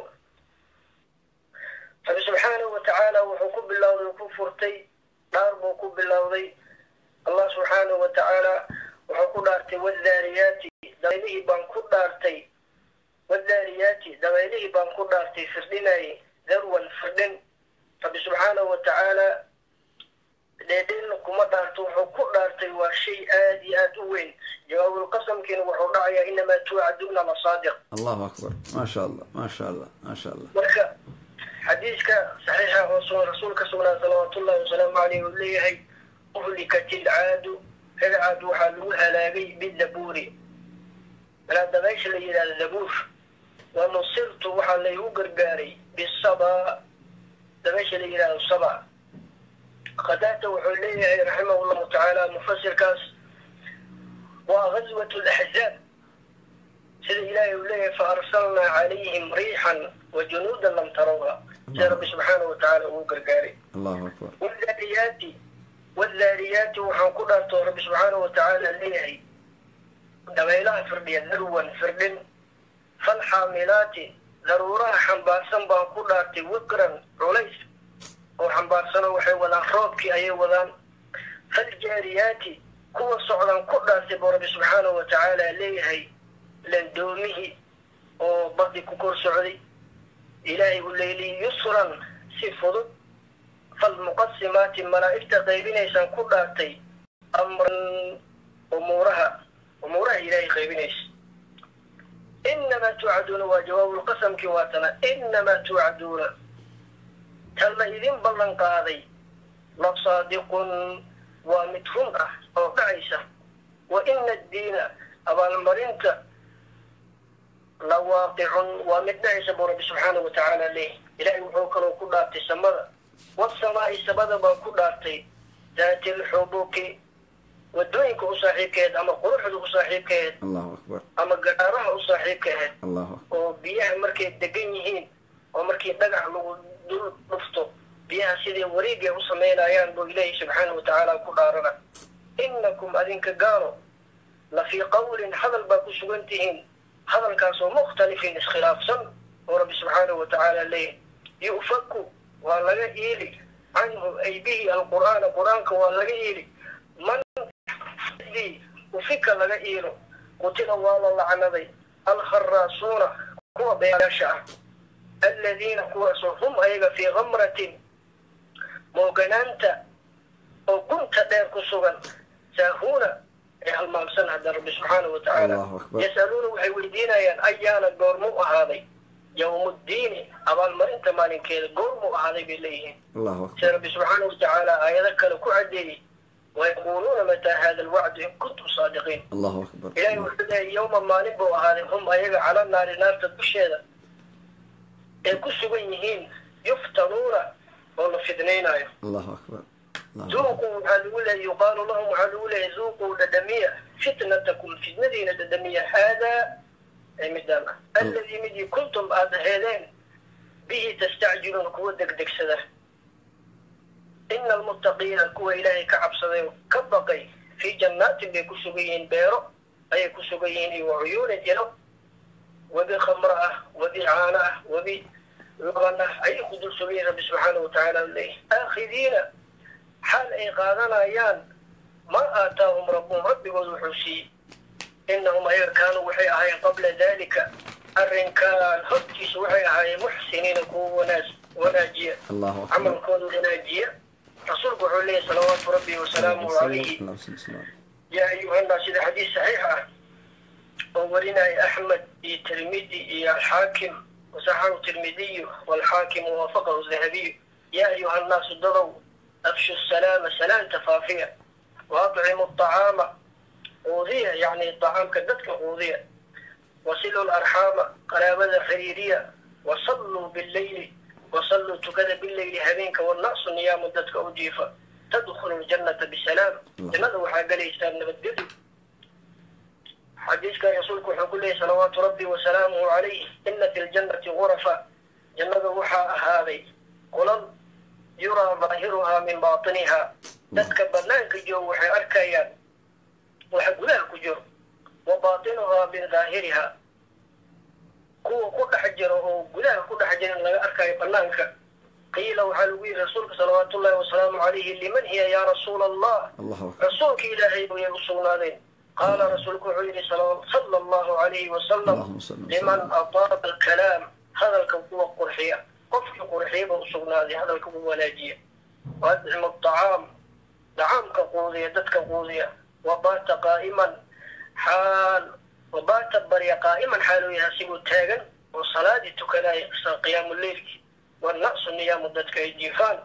rabbi subxaanahu watacaala wuxuu ku bilowday ku furtay dhaar buu ku bilowday allah subxaanahu watacaala wuxuu ku dhaartay wadaariyaati dabaylihii baan ku dhaartay wadaariyaati dabaylihii baan ku dhaartay firdhinayay darwan firdhin rabbi subxaanahu watacaala dheedheelna kuma dhaarto wuxuu ku dhaartay waa shay aad iyo aad u weyn jawaabulqasamkiina wuxuu dhacayaa inamaa tuucaduuna lasaadiq allahu akbar maasha allah maasha allah maasha allah marka xadiiska saxiixa oo rasuulka sugnaa salawaatullahi wasalaamu caleyh uu leeyahay uhlikat ilcaadu reer caad waxaa lagu halaagay bidabuuri malaa dabaysha la yidhahda dabuur wa nusirtu waxaa laygu gargaaray bisaba dabaysha la yidhahdo saba qadaata wuxuu leeyahay raximah llahu tacaala mufasirkaas waa gazwat laxzaab sida ilaahay uu leeyahay fa arsalnaa calayhim riixan wa junuudan lam tarawha sida rabbi subxaanahu watacaala ugu gargaaray allahu akbar wadaariyaati wadaariyaati waxaan ku dhaartoo rabbi subxaanahu watacaala leeyahay dabaylaha firdhiya darwan firdhin falxaamilaati daruuraha xambaarsan baan ku dhaartay wiqran culays oo xambaarsanoo waxay wadaan roobkii ayay wadaan faljaariyaati kuwa socdaan ku dhaartay buu rabbi subxaanahu watacaala leeyahay landoomihii oo badi ku kor socday ilaahay u leeliy yusran si fudud falmuqasimaati malaa'igta qaybinaysaan ku dhaartay amran umuuraha umuuraha ilaahay qaybinaysa inamaa tuucaduuna waa jawaabulqasamkii waatana inamaa tuucaduuna tan la idin ballan qaaday la saadiqun waa mid run ah oo dhacaysa wa ina addiina abaalmarinta la waaqicun waa mid dhacaysa buu rabbi subxaanahu watacaala leeyahy ilaahay wuxuu kaloo ku dhaartay samada wasamaa'i samada baan ku dhaartay daati lxubuki wadooyinka u saaxiibkaheed ama quruxda u saaxiibkaheed allahu akbar ama garaaraha u saaxiibkaheed allahu akbar oo biyaha markay degan yihiin oo markii dhagax lagu dul dhufto biyaha sidii wareegay u samaynayaan buu ilaahi subxaanahu watacaala ku dhaarana inakum adinka gaalo la fii qawlin hadal baa ku sugan tihiin hadalkaasoo mukhtalifin iskhilaafsan oo rabbi subxaanahu watacaala leeyahy yu'faku waa laga iili canhu ay bihi alqur'aana qur-aanka waa laga iili man ufika laga iilo qutila waa la lacnaday alkharaasuuna kuwa beyaasha ah aladiina kuwaasoo hum ayaga fii kamratin موغنانتا أو كنت دير كسوغن ساهونا halmaamsan hadda rabbi subxaana wa tacaala yasaluuna waxay weydiinayaan ayaana goormuu ahaaday yawmuddiini abaalmarinta maalinkeeda goormuu ahaaday bay leeyihiin sida rabbi subxaana wa tacaala aayado kale ku cadeeyey wayaquuluuna mataa hada alwacdu in kuntum saadiqiin ilahay wuxuu leeyay yowma maalin buu ahaaday hum ayaga cala naari naarta dusheeda ay ku sugan yihiin yuftanuuna oo la fidnaynaayo ذوقوا وحلوله يقال لهم وحلوله ذوقوا ددمية فتنتكم فتنتين ددمية هذا المدامة الذي مدي كنتم هذين به تستعجلون قوة دك دك سده إن المتقين الكوة إلهي كعب صديق كبقي في جنات بكسوغيين بيرو أي كسوغيين وعيون جلو وبخمرة وبعانة وبلغنة أي قدر سبيل رب سبحانه وتعالى إليه آخذين حال أي قادنا أيان ما آتاهم ربهم ربي وضحوسي إنهم أيضا كانوا وحي أهي قبل ذلك الرنكان هبتس وحي أهي محسنين كو وناس وناجية عمل كون وناجية رسول عليه صلوات ربي وسلامه عليه يا أيها الناس إذا حديث صحيحة أولنا أحمد الترمذي الحاكم وصححه الترمذي والحاكم ووافقه الذهبي يا أيها الناس ضروا أفشوا السلام سلام تفافية وأطعموا الطعام قوضية يعني الطعام كدتك قوضية وصلوا الأرحام قرابة حريرية وصلوا بالليل وصلوا تكذا بالليل هبينك والنقص نيام دتك أجيفة تدخلوا الجنة بسلام لماذا حاجة ليسان نبدل حديث كان رسولك وحكو لي صلوات ربي وسلامه عليه إن في الجنة غرفة جنة وحا هذه قلن يرى ظاهرها من باطنها تتك بنانك جو وحي أركيان وحق لها كجر وباطنها من ظاهرها كو كل حجره قلها كل حجر لا أركي بنانك قيل وحلوي رسولك صلوات الله وسلامه عليه لمن هي يا رسول الله, الله رسولك إلهي ويرسولنا ذين قال رسولك عليه صلى الله عليه وسلم لمن أطاب الكلام هذا الكوكو قرحية قفك قرحية وصولنا هذا الكوكو ولاجية وأدعم الطعام دعام كقوضية دتك قوضية وبات قائما حال وبات بريا قائما حاله يحسب التاغن والصلاة تكلا قيام الليل والنقص النيام دتك الجيفان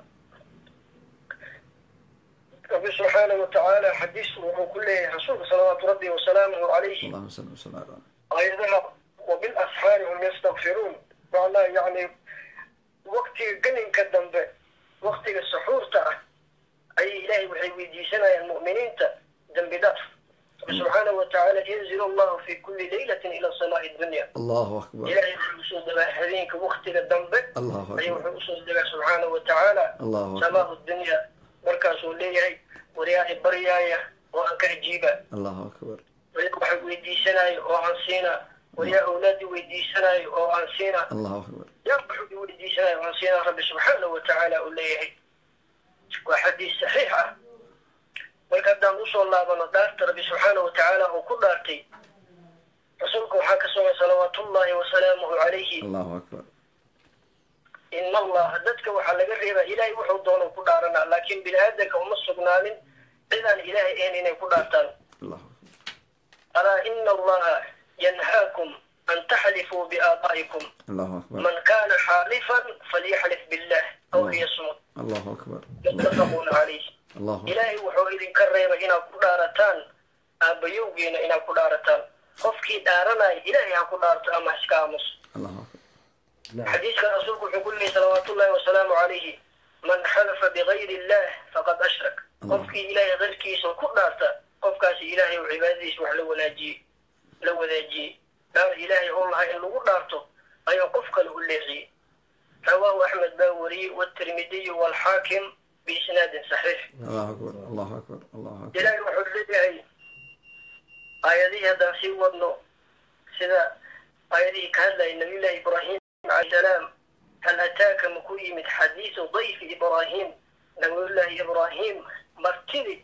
رب سبحانه وتعالى حديث وكله رسول صلوات ربي وسلامه عليه اللهم صل وسلم عليه أيضا وبالأسحار هم يستغفرون والله يعني وقت قلن كالدنب وقت السحور تاع أي إلهي وحي ويديسنا المؤمنين تا دنب داف سبحانه وتعالى ينزل الله في كل ليلة إلى سماء الدنيا الله أكبر إلهي وحي دبا هذينك وقت الدنب الله أكبر أي وحي دبا سبحانه وتعالى الله سماء الدنيا مركز ليهي ورياء برياية وأنك جيبة الله أكبر ولك وحي ويديسنا وعنسينا ويا أولادي ويديسنا وعنسينا الله أكبر يا وحي ويديسنا وعنسينا رب سبحانه وتعالى أوليه وحديث صحيحة وكذا نوصل الله بنضارت رب سبحانه وتعالى وكل دارتي رسولك وحاك صلوات الله وسلامه عليه الله أكبر إن الله هدتك وحلق الربا إلهي وحو دونه كدارنا لكن بلادك ومصقنا من إذن إلهي إنين كدارتان الله ألا إن الله ينهاكم أن تحلفوا بآبائكم الله أكبر من كان حالفا فليحلف بالله أو ليصمت الله أكبر يتفقون عليه الله إلهي وحو إذن كريم إنا كدارتان أبيوغين إنا كدارتان خفكي دارنا إلهي كدارت أما حسكامس الله أكبر حديث كان رسولك يقول لي صلوات الله وسلامه عليه من حلف بغير الله فقد أشرك قفك إلهي غير كيس وكل دارتا قفكاس إلهي وعباديس وحلو ولاجي لو ذاجي دار إلهي الله إن لو دارته أي قفك له الليغي رواه أحمد باوري والترمذي والحاكم بإسناد صحيح الله أكبر الله أكبر الله أكبر إلهي وحل لي آية هذا في وضنه سيدا آية كهذا النبي الله إبراهيم عليه السلام هل أتاك مكويمة حديث ضيف إبراهيم نقول الله إبراهيم مرتدي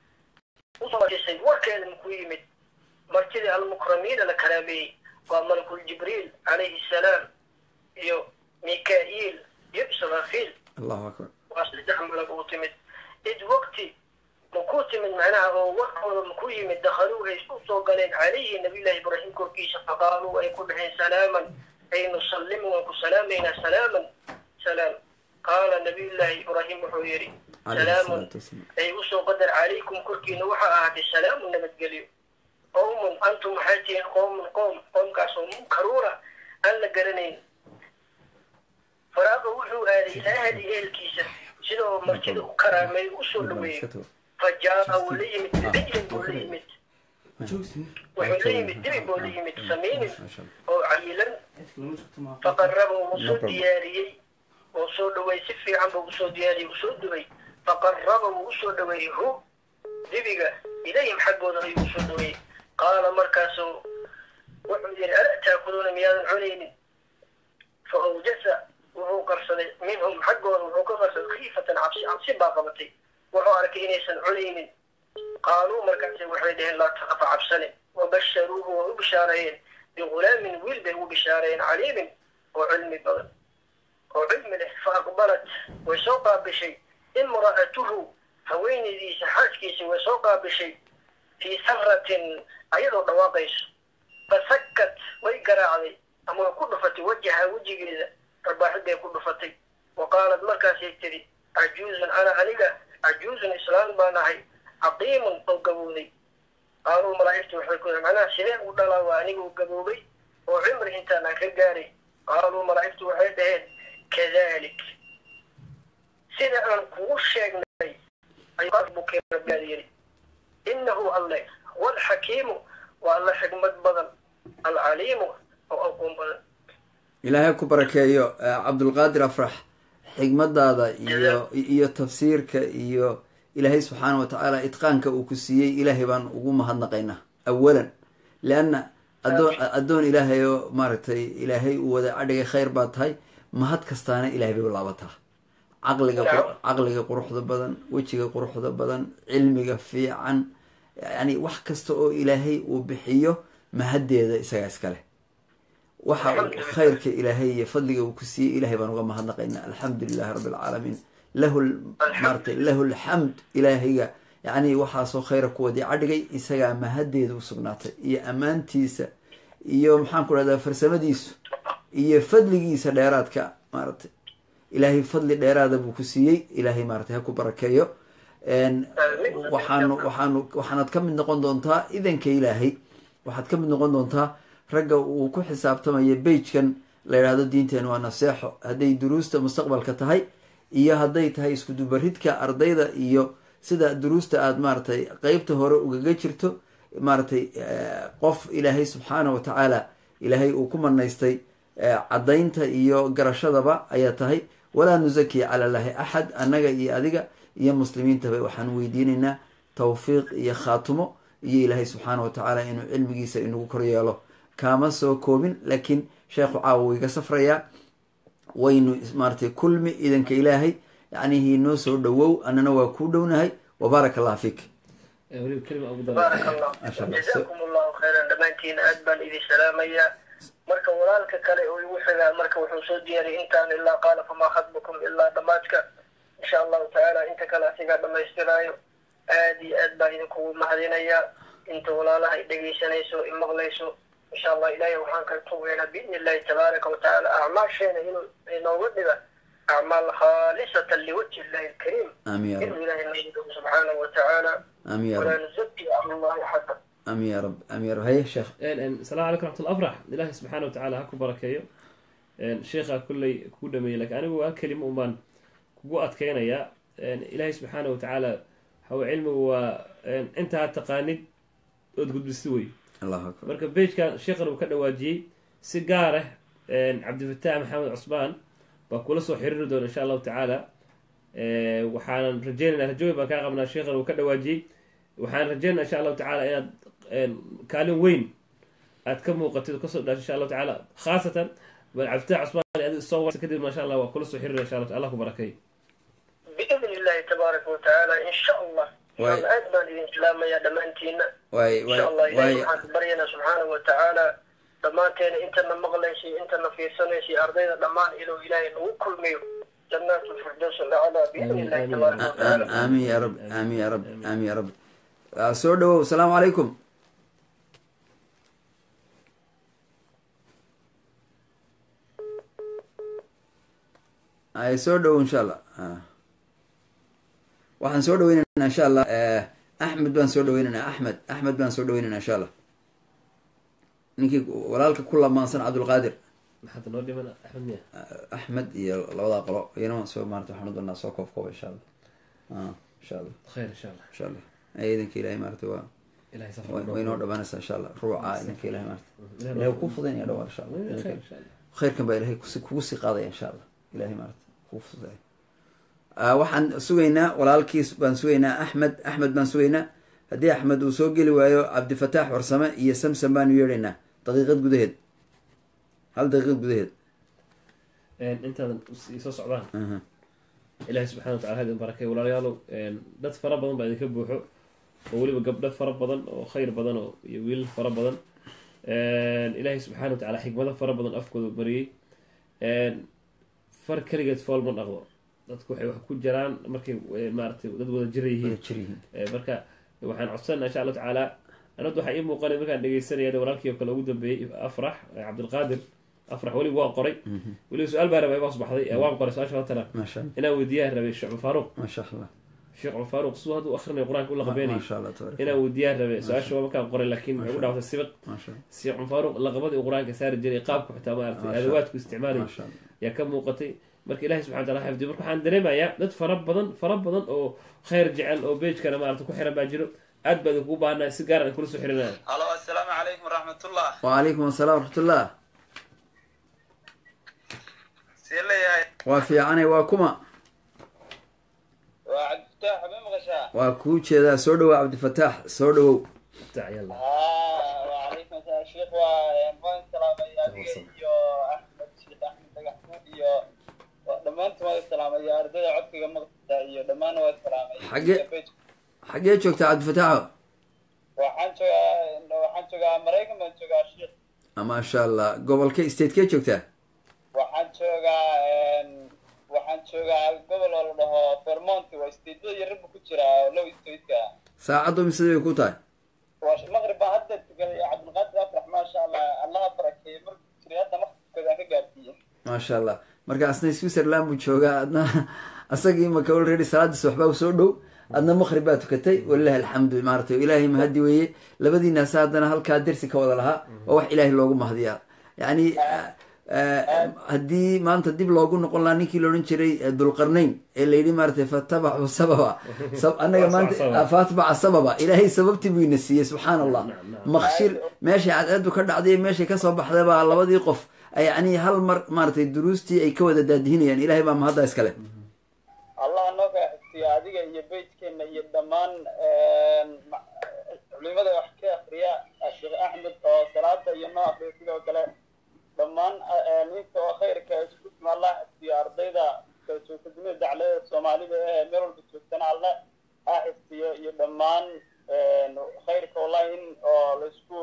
وصل وكان مكويمة مرتدي المكرمين لكلامه وملك الجبريل عليه السلام يو ميكائيل يو إسرافيل الله أكبر وأصل تحمل بوتمت إذ وقتي مكوت من معناها ووقت مكوي من دخلوه يسوسوا قالين عليه النبي الله إبراهيم كركيش فقالوا أي كلهم سلاما أي نسلم وكسلامنا سلاما سلام قال النبي الله إبراهيم حويري سلام أي وسو قدر عليكم كركي نوحا أهد السلام ونمت قليل قوم أنتم حاجين قوم قوم قوم كاسو منكرورة أن قرنين فراغ وحو آلي هذه الكيسة شنو مرتد كرامي وسلوي فجاء وليمت بعجل وليمت وحليمت دبي وليمت سمين أو عميلا فقربوا وصول دياري وصول دوي سفي عم وصول دياري وصول دوي فقربوا وصول دوي هو دبيقة إليهم حقوا ذري وصول دوي قال مركاسو وحمدين ألا تأكلون مياه علين فأوجس وهو قرصد منهم حقوا وهو قرصد خيفة عبسي عبسي باقبتي وهو أرك إنيسا علين قالوا مركاسو وحيدين لا تخف عبسني وبشروه وبشارين بغلام ولد وبشارين عليم وعلم بغل وعلم له فأقبلت وسوقا بشيء امرأته هوين ذي سحاكيس وسوقا بشيء في ثغرة أيضا دواقيس فسكت ويقرأ علي أما يكون فتي وجهها وجه كذا رباحد يكون فتي وقالت مركز يكتري عجوز أنا أنيقى عجوز إسلام بانهي عقيم أو قبولي قالوا ملايكته وحيكون معنا سنين ودلا وأنيقى وقبولي وعمره انت أنا كقاري قالوا ملايكته وحيدهين كذلك سنة أنكوش شيء أي قربك ربي يري إنه الله والحكيم والله حكمة بدن العليم أو أقوم بدن إلهي كبركيو عبد القادر أفرح حكمة هذا إيو إيو تفسيرك إيو إلهي سبحانه وتعالى إتقانك وكسيي إلهي بان وقوم هالنقينا أولا لأن أدون, أدون إلهي مارتي إلهي وذا عدي خير باتهاي ما هاد كستانة إلهي بيولابتها عقلك عقلك قروح ذا بدن وجهك قروح ذا بدن علمك في عن يعني wax kasta oo ilaahay uu bixiyo mahadeeda isaga iskale waxa khayrka ilaahay iyo fadliga uu ku siiyay ilaahay baan uga mahadnaqaynaa alxamdulillahi rabbil alamin lahu marti lahu alhamd ilaahiga yani waxa soo khayr ku wadi cadhigay isaga mahadeeda u sugnaatay iyo amaantiisa iyo maxaan ku radaa farsamadiisa iyo fadligiisa dheeraadka marti ilaahay fadli dheeraada buu ku siiyay ilaahay marti ha ku barakeeyo waxaanu waxaanu waxaanad ka mid noqon doontaa idanka ilaahay waxaad ka mid noqon doontaa ragga uu ku xisaabtamaya bejkan la yidhaahdo diinteenu waa naseexo hadday duruusta mustaqbalka tahay iyo hadday tahay isku dubaridka ardayda iyo sida duruusta aada maaragtay qeybta hore ugaga jirto maaragtay qof ilaahay subxaana wa tacaala ilaahay uu ku manaystay caddaynta iyo garashadaba ayaa tahay walaa nusaki cala llaahi axad annaga iyo adiga iyo muslimiintaba waxaan weydiinaynaa tawfiiq iyo khaatumo iyo ilaahay subxaana wa tacaala inuu cilmigiisa inagu kor yeelo kaama soo koobin laakiin sheekhu caawa wuu iga safrayaa waynu maaratay kulmi idanka ilaahay yacnihii noo soo dhawow annana waa kuu dhownahay wabaaraka allah fiik بارك الله جزاكم الله خيرا دمانتين أدبا إذي سلاميا مركا ولالك كالي ويوحيها مركا وحوصو ديالي إنتان إلا قال فما خطبكم إلا دماتك إن شاء الله تعالى إنت كلا سيقا دما يسترايو آدي أدبا إذي كو مهدينيا إنت ولالها إدقي سنيسو إمغليسو إن شاء الله إلهي وحانك الطويلة بإذن الله تبارك وتعالى أعمال شينا إنو ودبا أعمال خالصة لوجه الله الكريم آمين يا رب إذن الله سبحانه وتعالى آمين يا ولا رب نزكي على الله حقا آمين يا رب آمين يا رب هيا شيخ السلام عليكم ورحمة الله أفرح إلهي سبحانه وتعالى هكو بركيو شيخا كلي كودا ميلك أنا هو كلمة أمان كو أتكينا يا إلهي سبحانه وتعالى هو علمه وانتهى التقانيد وتقول بالسوي الله أكبر مركب بيج كان شيخنا وكذا واجي سيجارة عبد الفتاح محمد عصبان بقول له حرر دون إن شاء الله تعالى وحنا رجينا هجوي بكان قبنا شيخنا وكذا واجي وحنا رجينا إن شاء الله تعالى إن كانوا وين أتكم وقتل قصة إن شاء الله تعالى خاصة عبد الفتاح عصبان هذه الصور كده ما شاء الله وكل له حرر إن شاء الله تعالى وبركاته بإذن الله تبارك وتعالى إن شاء الله أدنى الإسلام يا دمانتينا إن شاء الله إلهي برينا سبحانه وتعالى دمانتين إنتنا مغليسي إنتنا في سنيسي أرضينا دمان إلو إلهي نوكل ميو جنات الفردوس الأعلى بإذن الله تبارك وتعالى. آمين يا رب آمين يا رب آمين يا رب. soo dhawow asalaamu calaykum. ay soo dhawow insha allah. waxaan soo dhaweynaynaa insha allah axmed baan soo dhaweynaynaa axmed axmed baan soo dhaweynaynaa insha allah ninkii walaalka ku lamaansan cabdulqaadir maxaad noo dhiman axmed miya axmed iyo labadaa qolo iyana soo maarata waxaan u doonaa soo koob kooba insha allah insha allah khayr insha allah insha allah idanka ilahay maarata waa way noo dhawaanaysaa insha allah ruuca idanka ilahay maarata ilahay ku fudaynaya dhawaan insha allah khayrkan baa ilahay kugu sii qaadaya insha allah ilahay maarata kugu fudaya waxaan sugaynaa walaalkiis baan sugaynaa axmed axmed baan sugaynaa haddii axmed uu soo geli waayo cabdifataax warsame iyo samsam baanu yeedhaynaa daqiiqad gudaheed hal daqiiqad gudaheed intaadan soo socdaan ilaahay subxana watacala ha idin barakay walaalayaalow dad fara badan baa idinka buuxo oo weliba gabdho fara badan oo khayr badan oo iyo wiilal fara badan ilaahay subxaana watacala xikmado fara badan afkooda bariyey far keligeed fool ma dhaqdo dadku waxay wax ku jiraan markay maaratay dad wada jira yihiin marka waxaan codsanaa insha allahu tacaala anad waxaa ii muuqanay markaan dhegeysanaya walaalkii oo kale ugu dambeeyey afrax cabdilqaadir afrax weliba waan qoray weliba su-aal baa rabay baa subaxday waan qoray su-aasha watana inaan weydiiyaan rabay sheekh faaruq maasha allah sheekh faaruq siduu hadduu akhrinayo qur-aanka u laqabeenay inaan weydiiyaan rabay su-aasha waa markaan qoray laakiin waxay u dhaawtay sibiq sheekh faaruq laqabadii uu qur-aanka saari jiray qaabku xitaa maaratay adawaadku isticmaalay yaa ka muuqatay marka ilahay subxana wataala xifdiyo marka waxaan dareemayaa dad fara badan fara badan oo khayr jecel oo beejkana maarata ku xiran baa jiro aad baa idinkugu baahnaa si gaar aan kula soo xirinaya halo assalaamu calaykum waraxmatullah wacalaykum assalam waraxmatullah see leeyahay waa fiicanay waa kuma waa cabdifataax ma maqashaa waa kuu jeedaa soo dhawow cabdifataax soo dhawow wacalaykum asalaam sheekh waa waan salaamay adiga iyo axmed sheekh axmed dhagaxmuud iyo dhammaantu waa salaamay ardayda codkiga maqta iyo dhammaan waa salaamay xagee xagee joogtaa cabdifataaxo waxaan joogaa waxaan joogaa maraykan baan joogaa sheekh maasha allah gobolka statekee joogtaa waxaan joogaa waxaan joogaa gobol oo la dhaho vermont waa stateda yaraba ku jira low stateka saacaddu mise bay ku tahay waa maqrib baa hadda tukaday cabdilqaadir afrax maasha allah allaha barakeeye markuu jiray hadda maqribkooda ka gaarsiiyey maasha allah marka asna switzerland buu joogaa adna asagii maka already salaadiis waxbaa soo dhow adna maqrib baa tukatay walilahi alxamdu maaratay ilaahay mahadi weeye labadiinaasa haddana halkaa dersi ka wada lahaa oo wax ilaahay loogu mahdiyaa yani haddii maanta dib loogu noqon lahaa ninkii laodhan jiray dulqarnayn ee layidhi maaratay fatabacu sababa annaga maanta fatbaca sababa ilaahay sababtii buu ina siiyey subxaan allah maqshir meeshay cadceedu ka dhacday meeshay kasoo baxday baa labadii qof yani hal mar maaratay duruustii ay ka wada daadihinayaan ilahay baa mahadda iskale allah noo kaa xigsiya adiga iyo beytkeena iyo dhammaan culimada wax ka akriya sheekh axmed oo salaada iyo noo akriya sidoo kale dhammaan ninka oo khayrka iskusma allah xifdiyo ardayda kala joogta dunida daclada soomaalida ee meel walba joogtana alla ha xifdiyo iyo dhammaan khayrka wallahi in oo laisku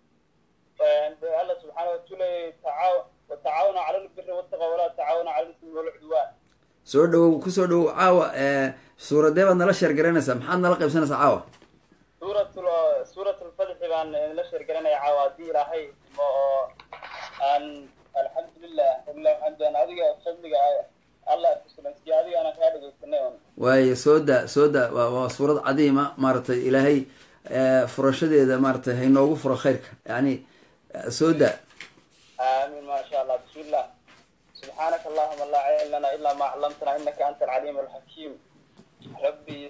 alla subxaana watula tacaaw watacaawanu cala lbiri wattaqa walaa tacaawanu cala lismi walcudwaan soo dhawow kusoo dhawow caawa suuradee baad nala sheer garanaysaa maxaad nala qaybsanaysaa caawa suuratul suuratulfadxi baan la sheer garanaya caawa haddii ilaahay ismo oo aan alxamdulilah wabilah xamdan adiga fadliga allah kusulansiya adiga aanan kaa dhegeysanay on waayo soo da soo da waa waa suurad cadiima maaratay ilaahay furashadeeda maaratay haynoogu furo khayrka yani soo da aamin ma sha allah bismillah subxaanaka allahuma laa cilma lana ilaa ma callamtana inaka anta alcaliim alxakiim rabbi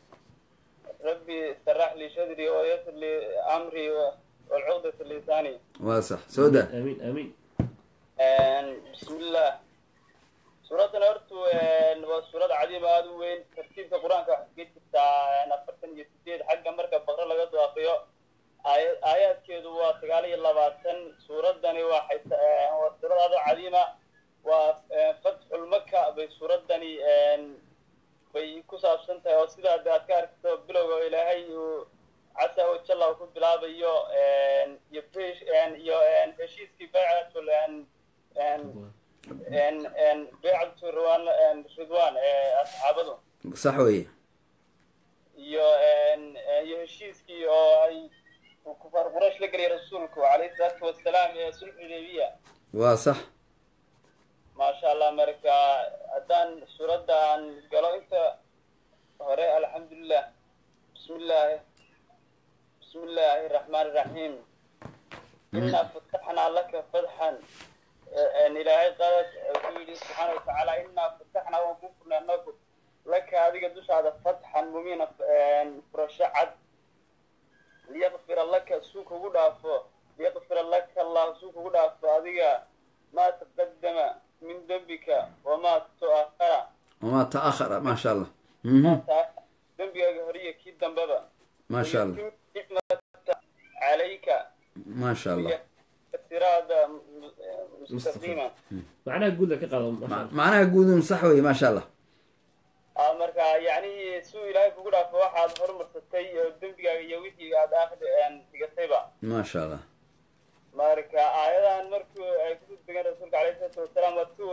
rabbi sarax li shadri wayasir li amri walcuqdata lisaani waa sax soo da amiin amiin bismillah suuradan hortu waa suurad cadiima aada u weyn tartiibka qur-aanka waxay ka jirtaa afartan iyo sideed xagga marka baqro laga soo akriyo aaya aayaadkeedu waa sagaal iyo labaatan suuradani waxay waa suurad aada u cadiima waa fatxulmaka bay suuradani bay ku saabsan tahay oo sidaa de aad ka arkto bilowga ilaahay uu casa wajalla ku bilaabayo iyo iyo heshiiskii baycatul ان ان بيعة رضوان ان رضوان اصحابه صح ويه iyo iyo heshiiskii oo ay kufaar quraysh la geliyay rasuulku calayhi salaatu wasalaam ee sulh hudaybiya waa sax maasha allah marka haddaan suuradan galo inta hore alxamdulilah bismillahi bismillahi raxmaani raxiim inaa fataxnaa laka fatxan ilaahay qaadad ku yidhi subxaana watacaala inaa fataxnaa waan ku furnay anagu laka adiga dushaada fatxan mumiina furasho cad liyaqfira laka suu kugu dhaafo liyaqfira laka allah suu kugu dhaafo adiga maa taqadama min dembika wamaa tuakhara wamaa ta'akhara maasha allah dembigaaga horiya kii dambaba maasha allah nicmata calayka maasha allah siraada mustaqiima macnaha guud ka qaado macnaha guudun sax wey maasha allah marka yani suu ilaahay kugu dhaafo waxaad horumarsatay oo dembigaaga iyo wixii aad aakhida dhigatayba maasha allah marka aayadahan markuu ay kusoo degeen rasuulka calayhi salaatu wasalaam watuu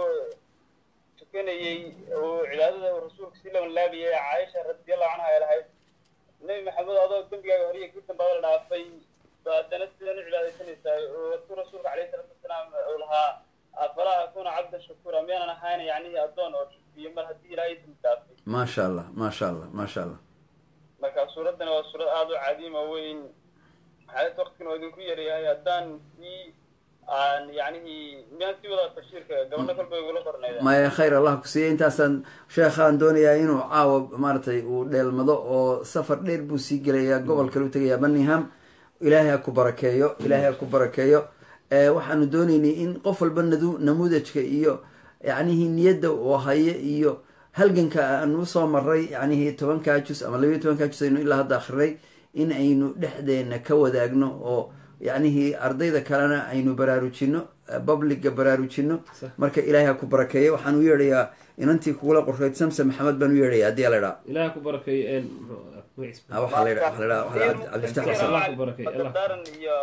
tukanayey oo cibaadada rasuulka si laban laabiyay caaisha radiallahu canha ay lahayd nebi maxamed adoo dembigaaga horiya kii dambaba la dhaafay ba haddana sidan u cibaadaysanaysaa oo watuu rasuulka calayhi salaatu wasalaam uu lahaa afalaa akuna cabda shakura miyaanan ahayn yani addoon oo shukiyo mar haddii ilaahay dambi dhaafay maasha allah maasha allah maasha allah marka suuraddani waa suurad aada u cadiima weyn xaalad waqtigan waa idinku yaryahay haddaan sii aan yacnihi miyaan sii wadaa tafsiirka gabadho kolba igula qornayda maya khayr allah ku siiya intaasaan sheekhaan doonayaa inuu caawa maaragtay uu dheelmado oo safar dheer buu sii gelayaa gobol kale u tegayaa birmingham ilaahay ha ku barakeeyo ilaahay ha ku barakeeyo waxaanu doonaynay in qof walba nadu namuudajka iyo yacnihi niyadda oo haye iyo halganka aan usoo maray yacnihi tobankaa jus ama labayo tobankaa jus aynu ilaa hadda akrinay in aynu dhexdeena ka wadaagno oo yacnihi ardayda kalena aynu baraarujino publica baraarujino marka ilaahay ha ku barakeeya waxaan u yeedhayaa inantii kugula qoreyd samsam maxamed baan u yeedhaya haddii la idhaa ilaah ku barakeeyo waxaa la idhaa waxaa la idhaa cabdifatax daran iyo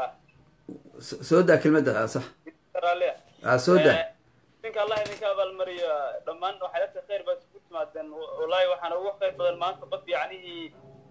soo daa kelmadda sax a soo daa ninka allah idinka abaalmariyo dhammaan waxay lata khayr baa isugu timaadeen wallaahi waxaana ugu khayr badan maanta qof yacnihii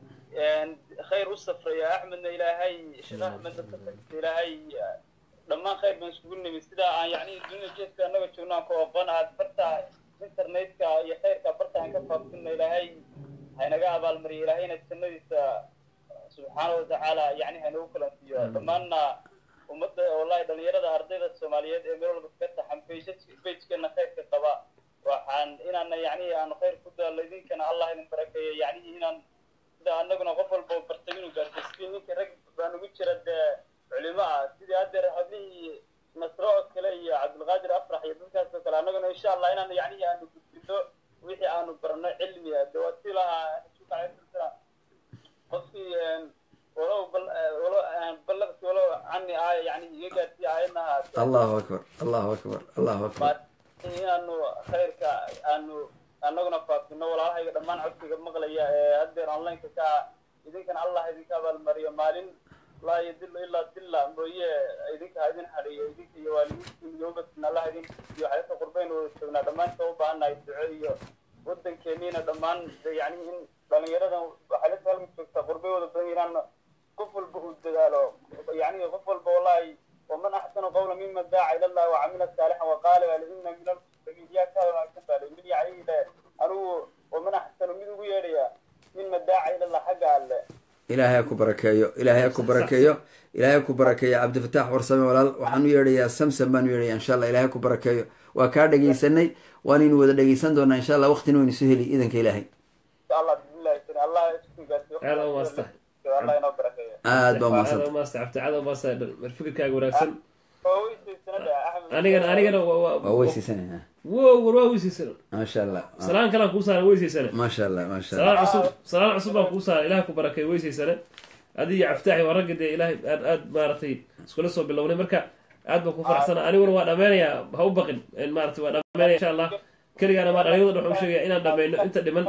khayr u safraya axmedna ilaahay sheekh axmedna kasagta ilaahay dhammaan khayr baan isugu nimi sidaa aan yacnihi dunida jeeska annaga joogno aan ku oqon aad barta internetka iyo khayrka barta aan ka faafsina ilaahay haynaga abaalmariyo ilaahayna jannadiisa subxaana watacaala yacni haynagu kalansiiyo dhammaanna ummadda wallahi dhalinyarada ardayda soomaaliyeed ee meel walba ka taxan bejkana khayrka qaba waxaan inaana yacnihi aanu khayr ku daalo idinkana allah idin barakeeyo yacnihi inaan sida anaguna qof walba bartay inuu gaarsiiyo ninka rag baan ugu jira dee culimo ah sidii haddeer hadlihii nasro oo kale iyo cabdulqaadir afrax iyo dadkaas oo kale annaguna insha allah inaan yacnihi aanu gudbino wixii aanu barno cilmiga de waa si lahaa rasuulka alayhi salaam qofkii ولو بل ولو بلغت ولو عني آية يعني يقعد آياتها الله أكبر الله أكبر الله أكبر إنه خيرك أنه أنه نفاق إنه ولا هاي دمان عبتك مغلية أدير أونلاين كا إذا كان الله إذا كان المريم مالين لا يدل إلا دل مريء إذا كان هذين حري إذا كان يوالي يوم بس إن الله إذا يحيط قربين وسنا دمان توبة أن يدعي ودن كمينة دمان يعني إن دلنا يرد حالة هالم تقربي ودبنا قفل بهود قالوا يعني قفل بولاي ومن أحسن قولا ممن دعا إلى الله وعمل صالحا وقال إن من المسلمين يا كذا كذا من يعني أنو ومن أحسن من غيرها ممن دعا إلى الله حق الله إلهي أكو بركايو إلهي أكو بركايو إلهي أكو بركايو عبد الفتاح ورسمي ولا وحنو يريا سمسم بانو يريا إن شاء الله إلهي أكو بركايو وكار دقيسني وانين ودا دقيسن دونا إن شاء الله وقت نوين سهلي إذن كإلهي الله بالله الله يسكنك هذا هو استح الله ينبرك aad baa mahadsan ma astacabta cada ma sa fikirkaaga wanaagsan anigana anigana waa weysiisana wow war waa weysiisana maasha allah salaan kale kuu saara weysiisana maasha allah maasha salaan cusub salaan cusub baan kuu saara ilaah ku barakay weysiisana adiga caftaaxi waa ragga dee ilaahay aad aad maaragtay iskula soo bilownay marka aad baan ku faraxsana aniguna waa dhameynayaa ha u baqin maaragtay waa dhameynaya insha allah keligaana maa dhalinyarada waxaan u sheegaya inaan dhameyno inta dhiman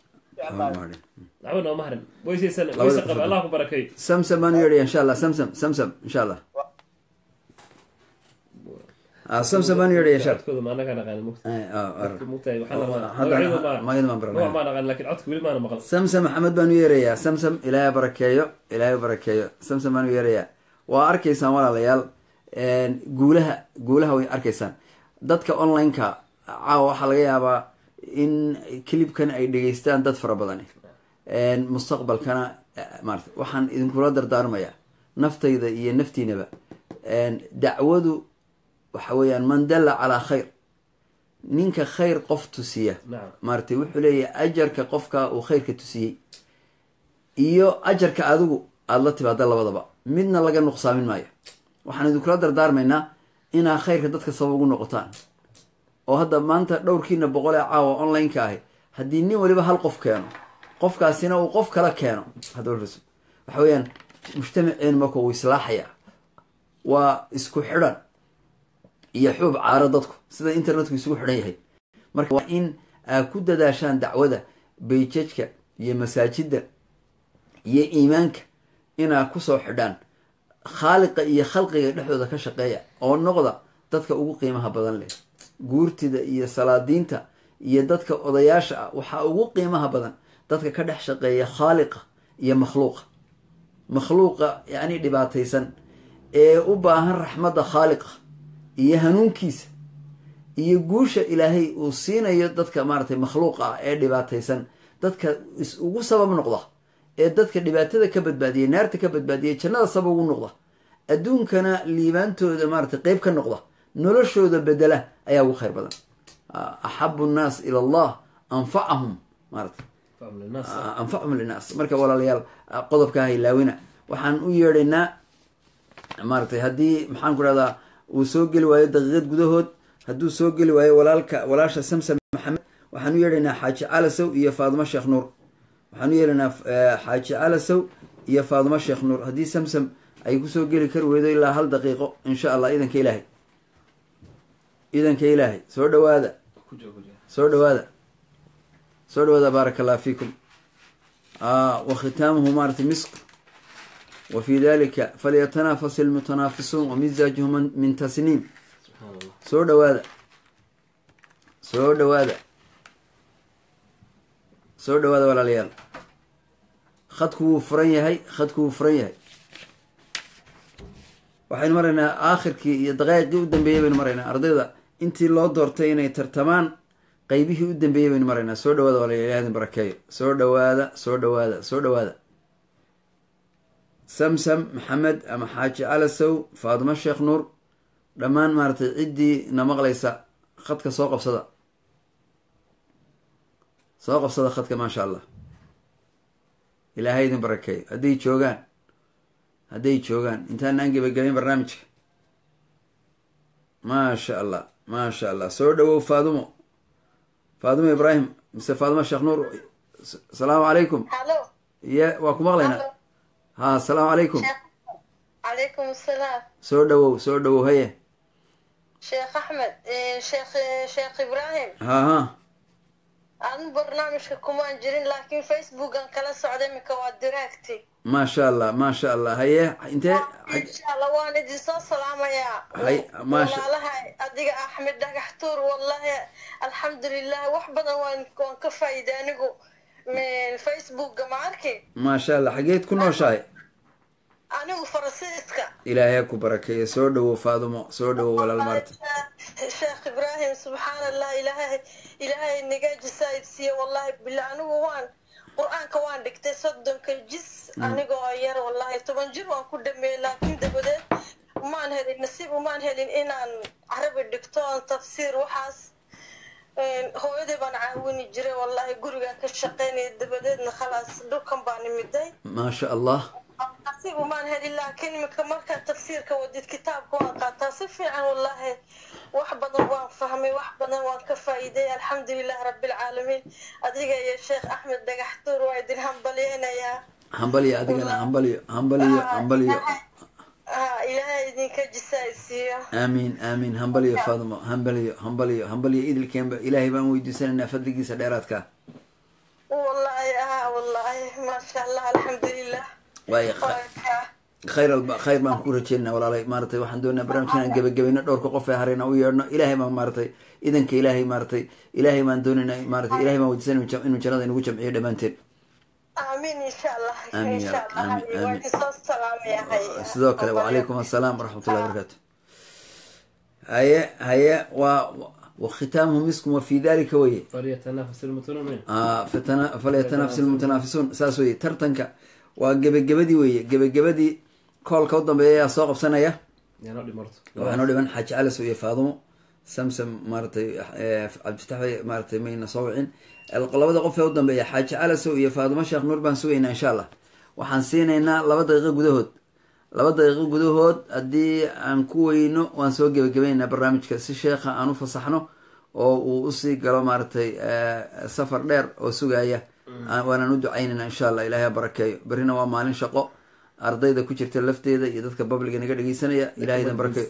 عملنا مهرن ويسي سنة ويسي قبل الله كبركي سمسم ما نيري إن شاء الله سمسم سمسم إن شاء الله ah samsam baan yidhi sheekh codkooda ma anaga naqaan mugta ah mugtahay waxaan hadda magid ma baran ma naqaan laakiin codka weli ma maqal samsam maxamed baan u yeerayaa samsam ilaahay barakeeyo ilaahay barakeeyo samsam baan u yeerayaa waa arkaysaan walaalayaal guulaha guulaha way arkaysaan dadka online-ka caawa waxaa laga yaabaa in clipkan ay dhegeystaan dad fara badani mustaqbalkana maarata waxaan idinkula dardaarmayaa naftayda iyo naftiinaba dacwadu waxa weeyaan man dalla calaa khayr ninka khayr qof tusiya maaratay wuxuu leeyahay ajarka qofka uu khayrka tusiyey iyo ajarka adigu aada la timaada labadaba midna laga nuqsaamin maayo waxaan idinkula dardaarmaynaa inaa khayrka dadka sabab ugu noqotaan oo hadda maanta dhowrkiina boqol ee caawa online-ka ahi haddii nin waliba hal qof keeno qofkaasina uu qof kala keeno hadda waxa weeyaan mujtamaceen marka uu islaaxaya waa isku xidhan iyo xuub caaro dadku sida internetku isugu xidhan yahay marka waa in aad ku dadaashaan dacwada bayjajka iyo masaajida iyo iimaanka inaad kusoo xidhaan khaaliqa iyo khalqiga dhexdooda ka shaqeeya oo noqda dadka ugu qiimaha badan leh guurtida iyo salaadiinta iyo dadka odayaasha ah waxaa ugu qiimaha badan dadka ka dhex shaqeeya khaaliqa iyo makhluuqa makhluuqa yacni dhibaataysan ee u baahan raxmadda khaaliqa iyo hanuunkiisa iyo guusha ilaahay uu siinayo dadka maaratay makhluuqa ah ee dhibaataysan dadka is ugu sabab noqda ee dadka dhibaatada ka badbaadiyay naarta ka badbaadiyay jannada sabab ugu noqda adduunkana liibaantooda maaratay qeyb ka noqda noloshooda bedela ayaa ugu khayr badan axabu nnaas ila allah anfacahum maaratay anfachum linnaas marka walaalayaal qodobka haylaawina waxaan u yeedhaynaa maaratay haddii maxaan ku dhahdaa uu soo geli waayo daqiiqad gudahood hadduu soo geli waayo walaalka walaasha samsam maxamed waxaan u yeedhaynaa xaaji calasow iyo faadimo sheekh nuur waxaan u yeedhaynaa xaaji calasow iyo faadimo sheekh nuur haddii samsam ay kusoo geli kari weydo ilaa hal daqiiqo insha allah idanka ilaahay idanka ilaahay soo dhawaada soo dhawaada soo dhawaada baaraka allah fiikum wa khitaamuhu maaratay misq wa fi dalika falyatanafas ilmutanaafisuun wa misaajuhu min tasniim soo dhawaada soo dhawaada soo dhawaada walaalayaal khadku wuu furan yahay khadku wuu furan yahay waxaynu maraynaa aakhirkii iyo daqaa'iqii u dambeeyey baynu maraynaa ardayda intii loo doortay inay tartamaan qaybihii u dambeeyey baynu maraynaa soo dhawaada walaalayaal ilaah idin barakeeyo soo dhawaada soo dhawaada soo dhawaada samsam maxamed ama xaaji calasow faadimo sheekh nuur dhammaan maaratay ciddii na maqlaysa khadka soo qabsada soo qabsada khadka maasha allah ilaahay idin barakeeyo hadday joogaan hadday joogaan intaanaan gebagabayn barnaamijka maasha allah maasha allah soo dhawow faadumo faadumo ibraahim mise faadumo sheekh nuur asalaamu calaykum ya waa ku maqlaynaa ha asalaamu calaykum calaykum asalaam soo dhawow soo dhawow haye sheekh axmed sheekh sheekh ibraahim ha ha aan barnaamijka kumaan jirin laakiin facebookan kala socda iminka waa directi maasha allah maasha allah haye intee insha allah waan idin soo salaamayaa walaalaha adiga axmed dhagax tuur wallahi alxamdulilah wax badan waan waan ka faa'iiday anigu facebooka ma arki maasha allah xageed ku nooshahay anigu faransiiska ilaahay ku barakeeyo soo dhawow faadumo soo dhawow walaal maarta sheekh ibraahim subxaan allah ilaahay ilaahay nagaajisaid siiye wallahi bila anigu waan qur-aanka waan dhigtay soddonka jis anigoo yar wallahi toban jir waan ku dhameeyey laakiin dabadeed umaan helin nasiib umaan helin inaan carabi dhigto oon tafsiir waxaas hooyaday baan caawini jiray wallahi gurigaan ka shaqeynaya dabadeedna khalaas dhulkan baan imiday maasha allah nasiib umaan helin laakiin iminka markaa tafsiirka wadid kitaabka waan qaataa si fiican wallahi wax badan waan fahmay wax badan waan ka faa'iiday alxamdulilah rabbilcaalamiin adiga iyo sheekh axmed dhagax tuur waa idin hambalyeynayaa hambalyo adigana hambalyo hambalyo hambalyo ilaahay idinka jisaaysiiyo aamiin aamiin hambalyo faadmo hambalyo hambalyo hambalyo idilkeenba ilaahay baan weydiisanaynaa fadligiisa dheeraadka wallahi ah wallahi maasha allah alxamdulilah waay khayr alba khayr baan ku rajeynaa walaalay maaratay waxaan doonaa barnaamijkan aan gebagabayno dhowrka qof ee harayna u yeedhno ilaahay baan maaratay idanka ilaahay maaratay ilaahay baan doonaynaa maaratay ilahay baan weydiisanay inuu jannada inagu jamciyo dhammaanteen aamin insha allah aamin insha allah waan soo salaamayahay sidoo kale wacalaykum assalaam waraxmatullahi wabarakaatu haye haye waa وختامه مسك وفي ذلك وي فليتنافس المتنافسون اه فتنا فليتنافس المتنافسون ساسوي ترتنك وجبجبدي وي جبجبدي كول كودن بيا سوق بسنايا يا نودي مرت waxaan dhiban xaj alas iyo faadimo samsam maartay abd fatax maartay meena sawcin labada qof ee u dambeeya xaj alas iyo faadimo sheekh nuur baan sugeynaa insha Allah waxaan siinaynaa laba daqiiqo gudahood laba daqiiqo gudahood haddii aan ku weyno waan soo gebagabeynaa barnaamijka si sheekha aan u fasaxno oo uu usii galo maaragtay safar dheer oo sugaya waanaan u ducaynayna insha allah ilaahay ha barakeeyo berrina waa maalin shaqo ardayda ku jirta lafteeda iyo dadka babliga naga dhegeysanaya ilaahay idan barakeeyo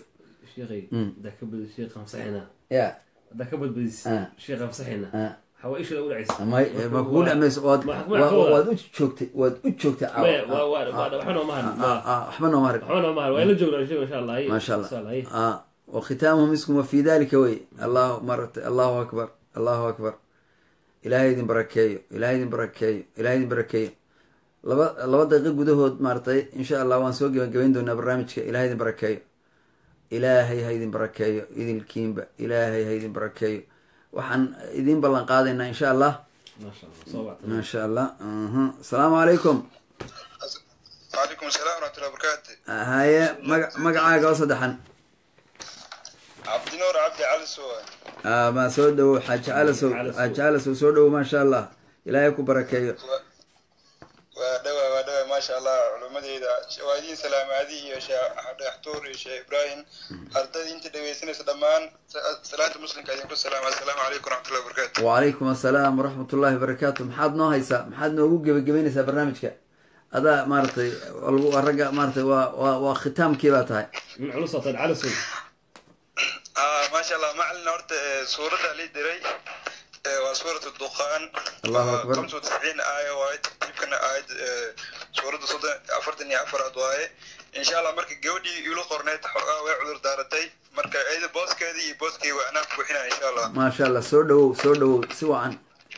ya hadaa ka badbadis sheekha fasaxina حوائش الأولى عيسى ما ما كقول أمس واد واد وجوكت واد وجوكت ما واد واد حنا مهر آه حنا مهر حنا مهر وين جونا إن شاء الله ما شاء الله آه وختامه مسكم وفي ذلك وي الله مرت الله أكبر الله أكبر إلهي دين بركيه إلهي دين بركيه إلهي دين بركيه لبا لبا دقيقة جدهود مرتي إن شاء الله وان سوق جوين دونا برنامج إلهي دين بركيه إلهي هيدين بركيه إذن الكيمبا إلهي هيدين بركيه waxaan idin ballan qaadaynaa insha allah maasha allah asalaamu calaykum وعليكم السلام ورحمة الله وبركاته haye maga magacaaga oo saddexan عبد نور عبد علسو ma soo dhowo xaaji calasow xaaji calasow soo dhowo maasha allah ilaahay ku barakeeyo ودوا ودوا ما شاء الله علماء شوادين سلام هذه يا شيخ حتور يا شيخ إبراهيم أرتدي أنت دويسنا سلمان صلاة مسلم كذا كل سلام السلام عليكم ورحمة الله وبركاته وعليكم السلام ورحمة الله وبركاته محد نو هيسا محد نو جب جبينيسا برنامجك هذا مارتي الرجع مارتي و وختام كيف هاي من علوصة العلسو آه ما شاء الله معلنا ورت صورة علي دري وسورة الدخان الله أكبر خمسة وتسعين آية وايد يمكن آية سورة صوت أفرتني أفر أدواي إن شاء الله مركز جودي يلو قرنات حقا ويعذر دارتي مركز أيد بوس كذي بوس كي وأنا وحنا إن شاء الله ما شاء الله سودو سودو سوى عن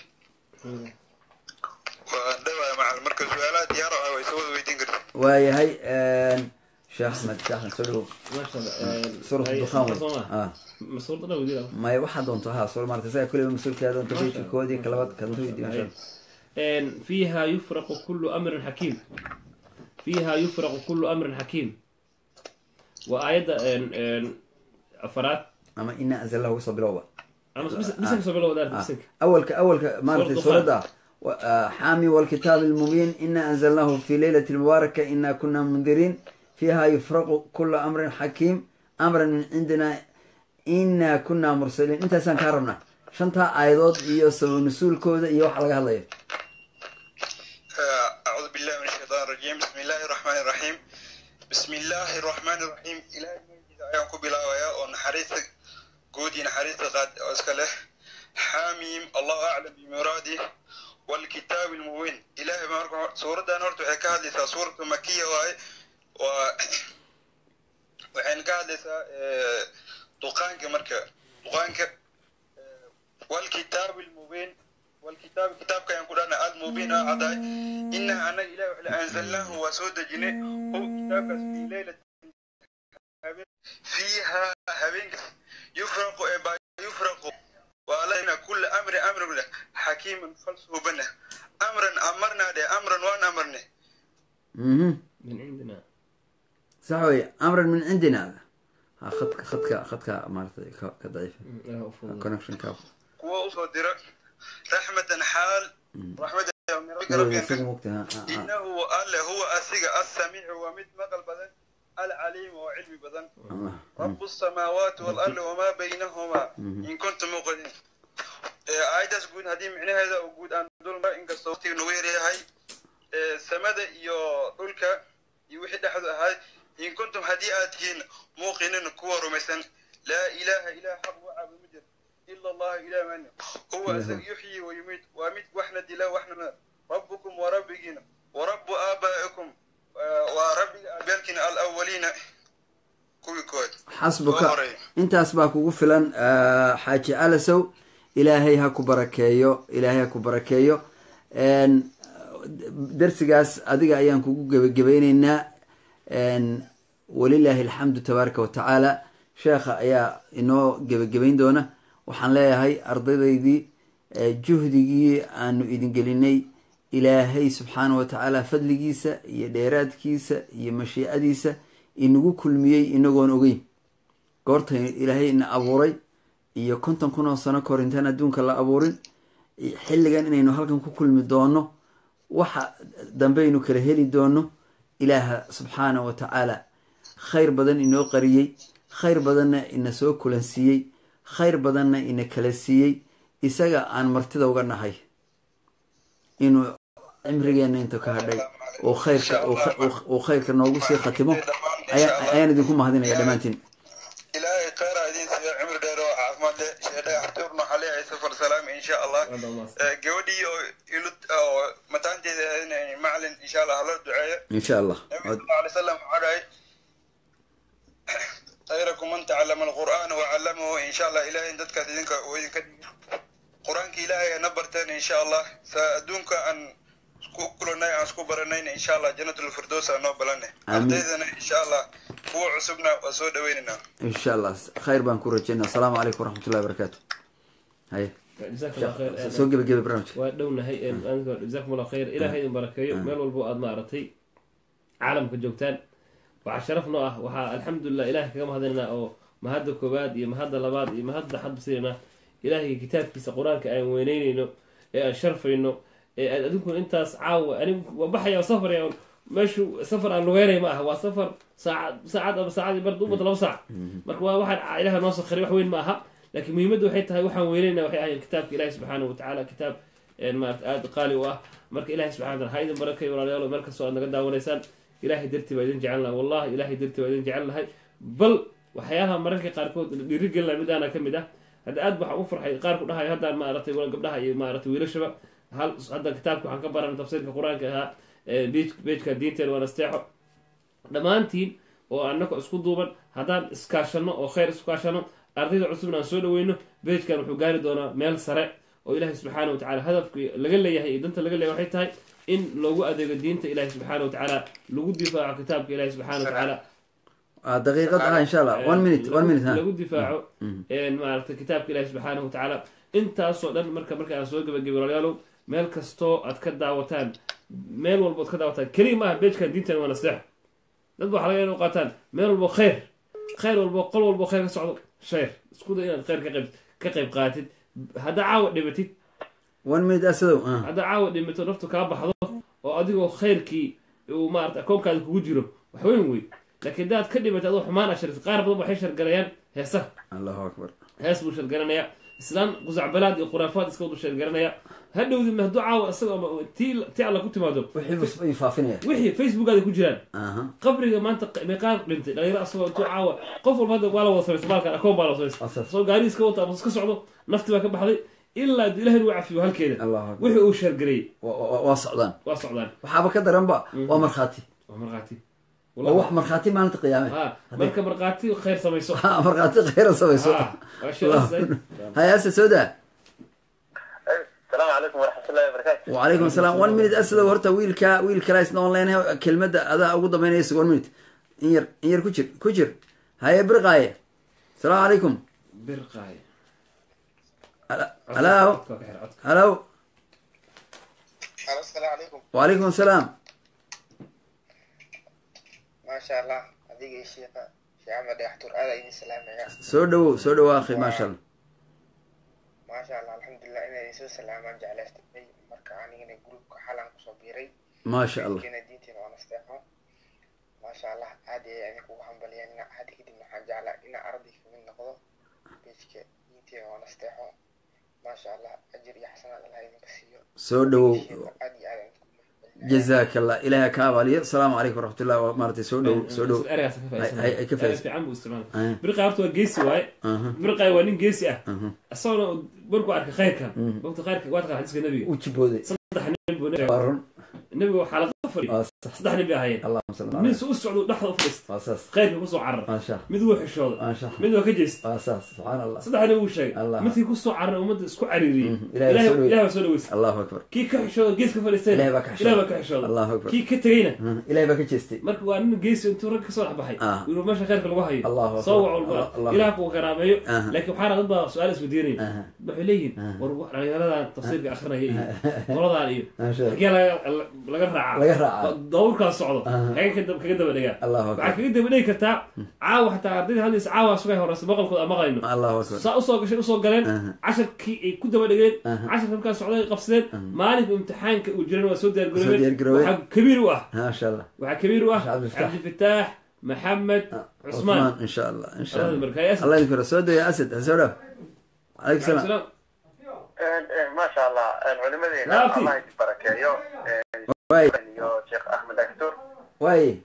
ودوا مع المركز وعلى ديارة ويسوي ويدينجر وهي هاي شيخ أحمد شيخ أحمد سودو ما شاء الله سورة الدخان آه مسؤول طلع وديره ما واحد دون تها صور مرت زي كل مسؤول كذا دون تبيت الكودي كلامات كذا تبيت ما شاء الله فيها يفرق كل أمر حكيم فيها يفرق كل أمر حكيم وأيضا أفراد أما إن أنزل له وصل بالأول أنا بس بس بس بالأول ده بس أول كأول مرت سورة ده حامي والكتاب المبين إن أنزلناه في ليلة المباركة إنا كنا منذرين فيها يفرق كل أمر حكيم أمر من عندنا إنا كنا مرسلين أنت سنكرمنا شنطة أيضا يوصل نسول كود يوح على الله أعوذ بالله من الشيطان الرجيم بسم الله الرحمن الرحيم بسم الله الرحمن الرحيم إلهي يعقوب بلاويا ونحريث جودي نحريث غاد أسكله حاميم الله أعلم بمراده والكتاب المبين إلهي ما أرجع سورة نورت حكاية سورة مكية وهي و وحين قاعدة دقانك مركا دقانك والكتاب المبين والكتاب كتاب كان يقول أنا المبين هذا إن أنا إله أنزلناه وسود جنة هو كتاب في ليلة فيها هبين يفرق يفرق وعلينا كل أمر أمر له حكيم فلسه بنا أمرا أمرنا ده أمرا وأنا أمرنا من عندنا صحوي أمرا من عندنا هذا خدك خدك خدك مالتي كضعيف كونكشن كاف قوة صدرك رحمة حال رحمة ربي إنه قال هو أسيق السميع ومد مقل بدن العليم وعلم بدن رب السماوات والأرض وما بينهما إن كنتم موقنين آية تقول هذه معنى هذا وجود أن دول ما إنك صوتي نويري هاي سمد يو دولك يوحد أحد هاي إن كنتم هديئاتين موقنين كوار مثلا لا إله إلا حق وعبد مجد إلا الله إله من هو يحيي ويميت وميت وإحنا دلا وإحنا ربكم وربكنا ورب آبائكم ورب أبيالكم xasbuka intaas baa kugu filan xaaji calasow ilaahay ha ku barakeeyo ilaahay ha ku barakeeyo darsigaas adiga ayaan kugu gebagabayneynaa walilaahi alxamdu tabaaraka watacaala sheekha ayaa inoo gebagabayn doona waxaan leeyahay ardaydaydii juhdigii aanu idin gelinay ilaahay subxaana watacaala fadligiisa iyo dheeraadkiisa iyo mashiicadiisa inagu kulmiyey inagoon ogeyn goorta ilaahay ina abuuray iyo konton kun oo sano kahor intaan adduunka la abuurin xilligan inaynu halkan ku kulmi doono waxa dambeaynu kala heli doono ilaaha subxaana watacaala khayr badan inoo qariyey khayr badanna ina soo kulansiiyey khayr badanna ina kala siiyey isaga aan martida uga nahay inuu cimrigeena inta ka hadhay oo khayrka oo khayrka noogu sii khatimo ayaan idinku mahadinaya dhammaantiin ilaahay khayr idin siiyo cimri dheer oo caafimaad leh sheekhay axtuurna waxaa leeyahay safar salaam insha allah gabadhii oo ilud oo mataanteeda inay macalin insha allah hala duceeyo insha allah nabiga sallallahu alayhi wasallam waxaa dhahay khayrakum man tacallama alqur'aan wa callamahu insha allah ilaahay dadkaas idinka oo idinka quraanka ilaahay ana barteen insha allah sa adduunka aan isku kulanay aan isku baranayna insha allah jannatul firdaws aan noo balanay ardaydana insha allah kuwa cusubna waa soo dhaweynayna insha allah khayr baan ku rajaynaa assalaamu calaykum waraxmatullahi wabarakaatu hay soo gebageba barnaamijka waa dhownahay jazakum allah khayr ilaahay idin barakeeyo meel walbo aad maaragtay caalamka joogtaan waxaa sharaf noo ah waxaa alxamdulilah ilahay kaga mahadinanaa oo mahadda koowaad iyo mahadda labaad iyo mahadda xadba siinanaa ilaahay kitaabkiisa qur-aanka aan weyneynayno ee aan sharfayno ee aad adinkuna intaas caawa anigu waa baxaya safaraya meeshu safar aan lugeynay ma aha waa safar saacad saacad ama saacadii barda umata laba saac marka waa waxaan ilaha noo sakhiray wax weyn ma aha laakiin muhiimadda waxay tahay waxaan weyneyna waxay ahayn kitaabka ilaahi subxaanahu watacaala kitaab maarata aada qaali u ah marka ilahi subxana wataala ha idin barakay walaalayaal meel kastoo aad naga daawanaysaan ilaahay dartii baa idin jecel lahay wallahi ilaahay dartii baa idin jecel lahay bal waxyaalaha mararka qaarkood dhiirigelina mid aana ka mid ah hadda aad waxaa u farxay qaar ku dhahayo haddaan maaragtay gabdhaha iyo maaragtay wiilashaba hal hadda kitaabka waxaan ka baranay tafsiirka qur-aanka ahaa bejka diinteena waa nasteexo dhammaantiin oo annaka isku duuban haddaan iskaashano oo khayr iskaashano ardayda cusubna aan soo dhaweyno bejkan wuxuu gaari doonaa meel sare oo ilaahay subxaana watacaala hadafkii laga leeyahay iyo danta laga leeyahay waxay tahay in loogu adeego diinta ilaahay subxaana watacaala lagu difaaco kitaabka ilaahay subxaana watacaala daqiiqad ah insha allah one minute one minute lagu difaaco maaragtay kitaabka ilaahi subxaanahu watacaala intaasoo dhan marka marka aan soo gebagabay walaalayaalow meel kastoo aad ka daawataan meel walbo ad ka daawataan keliya maaha bejkan diintan waa nasteexo dad ba waxa laga ina qaataan meel walbo khayr khayr walbo qol walbo khayr ka socdo sheer isku day inaad khayr ka qayb ka qayb qaatid haddaa caawa dhimatid one minute asadow haddaa caawa dhimato naftu kaa baxdo oo adigoo khayrkii uu maarata akoonkaada kugu jiro wax weyn wey laakiin daad ka dhimatay adoo xumaan asharis qaar badan waxay shargalayaan heesaha allahu akbar hees buu shargaranayaa islaan qusacbalaad iyo khuraafaad iska wadu shargaranayaa hadhowdi hadduu caawa isagoo ti ti alla ku timaado wixii faafinaya wixii facebookaada ku jiraan qabriga maanta meeqaan dhintay dhalinyaro asagoo intuu caawa qof walba hadda waa la wada samaysa baalkan akoon baa la samaysa soo gaari iska wata ama iska socdo nafti baa ka baxday ilaa ilahay uu cafiyo halkeeda wixii uu shargareeyey waa socdaan waa socdaan waxaaba ka daranba waa markhaati waa markhaati wax markhaati maalinta qiyaame marka markhaati khayr samayso markhaati khayra samayso hayaase soo daa السلام عليكم ورحمة الله وبركاته. وعليكم السلام one minute أسد ورتا ويلكا ويلكا لا يسنا online كلمة هذا أقول ضمن يس one minute إنير إنير كوشر كوشر هاي برقاية السلام عليكم برقاية هلا هلا السلام عليكم وعليكم السلام ما شاء الله هذيك الشيخ شيخ عمد يحضر على إني سلام يا سودو سودو أخي ما شاء الله ما شاء الله الحمد لله إنا يسوع سلام عن جعلت بي مركع عني إن جروب كحلان صبيري ما شاء الله كنا دينتي ونستحق ما شاء الله عادي يعني كوب حنبلي إن عادي كده إن حنجعل إن أرضي من نقضه بيشك دينتي ونستحق ما شاء الله أجر يحسن على هاي المكسية سودو جزاك الله إلهي كابالي السلام عليكم ورحمة الله وبركاته سودو سودو هاي كيف في عم واستعمال برقة عرفتوا جيسي واي برقة وانين جيسي اه أصلا برقة عرك خير كان وقت خير وقت حديث النبي وتشبودي صدق النبي النبي حلقة fadhiyo saddex nin bay ahaayeen اللهم صل على nin soo socdo dhaxda u fadhiista اساس khayrka ku soo carar ما شاء mid wuu xishooda ما شاء mid waa ka jeesta اساس سبحان الله saddex nin uu sheegay الله midkii ku soo carar ummadda isku cariiriyay إلهي ilaahay سلوي. ilaahay soo dhaweysay الله اكبر kii ka xishooda geeska fadhiistay إلهي بك حشود. ilaahay baa ka xishooda الله اكبر kii ka tagayna الهي بك جستي marka waa nin geesi intuu rag ka soo baxay آه. inuu meesha khayrka lagu hayo الله اكبر soo wac walba الله ilaah ku karaameeyo آه. laakiin waxaana dad baa su-aal isweydiinaya آه. waxay leeyihiin war dhalinyaradan tafsiirka akrinaya iyo qoladaan iyo ما شاء الله xagee laga laga raacaa laga raacaa. dawrkaa socdo آه. xagee ka dab- kaga daba dhigaa الله waxaa اكبر kaga daba dhigi kartaa caawa xataa ardayda hadlaysa caawa sugay horeysa maqalkooda aan maqlayno الله اكبر saa usoo gashay usoo galeen آه. casharkii ay ku daba dhigeen آه. casharka markaa socday ay qabsadeen maalinka imtixaanka uu jiran waa soo soo diyaargaroobeen diyaargaroobeen. waxaa kabiir u ah ما شاء الله waxaa kabiir u ah Sheekh Cabdilfataax. cabdifataax maxamed cusmaan عثمان ان شاء الله ان شاء الله الله يبارك يا اسد الله يذكره سود يا اسد سود عليك السلام ما شاء الله العلماء نعم. الله يبارك يو واي يو شيخ احمد دكتور واي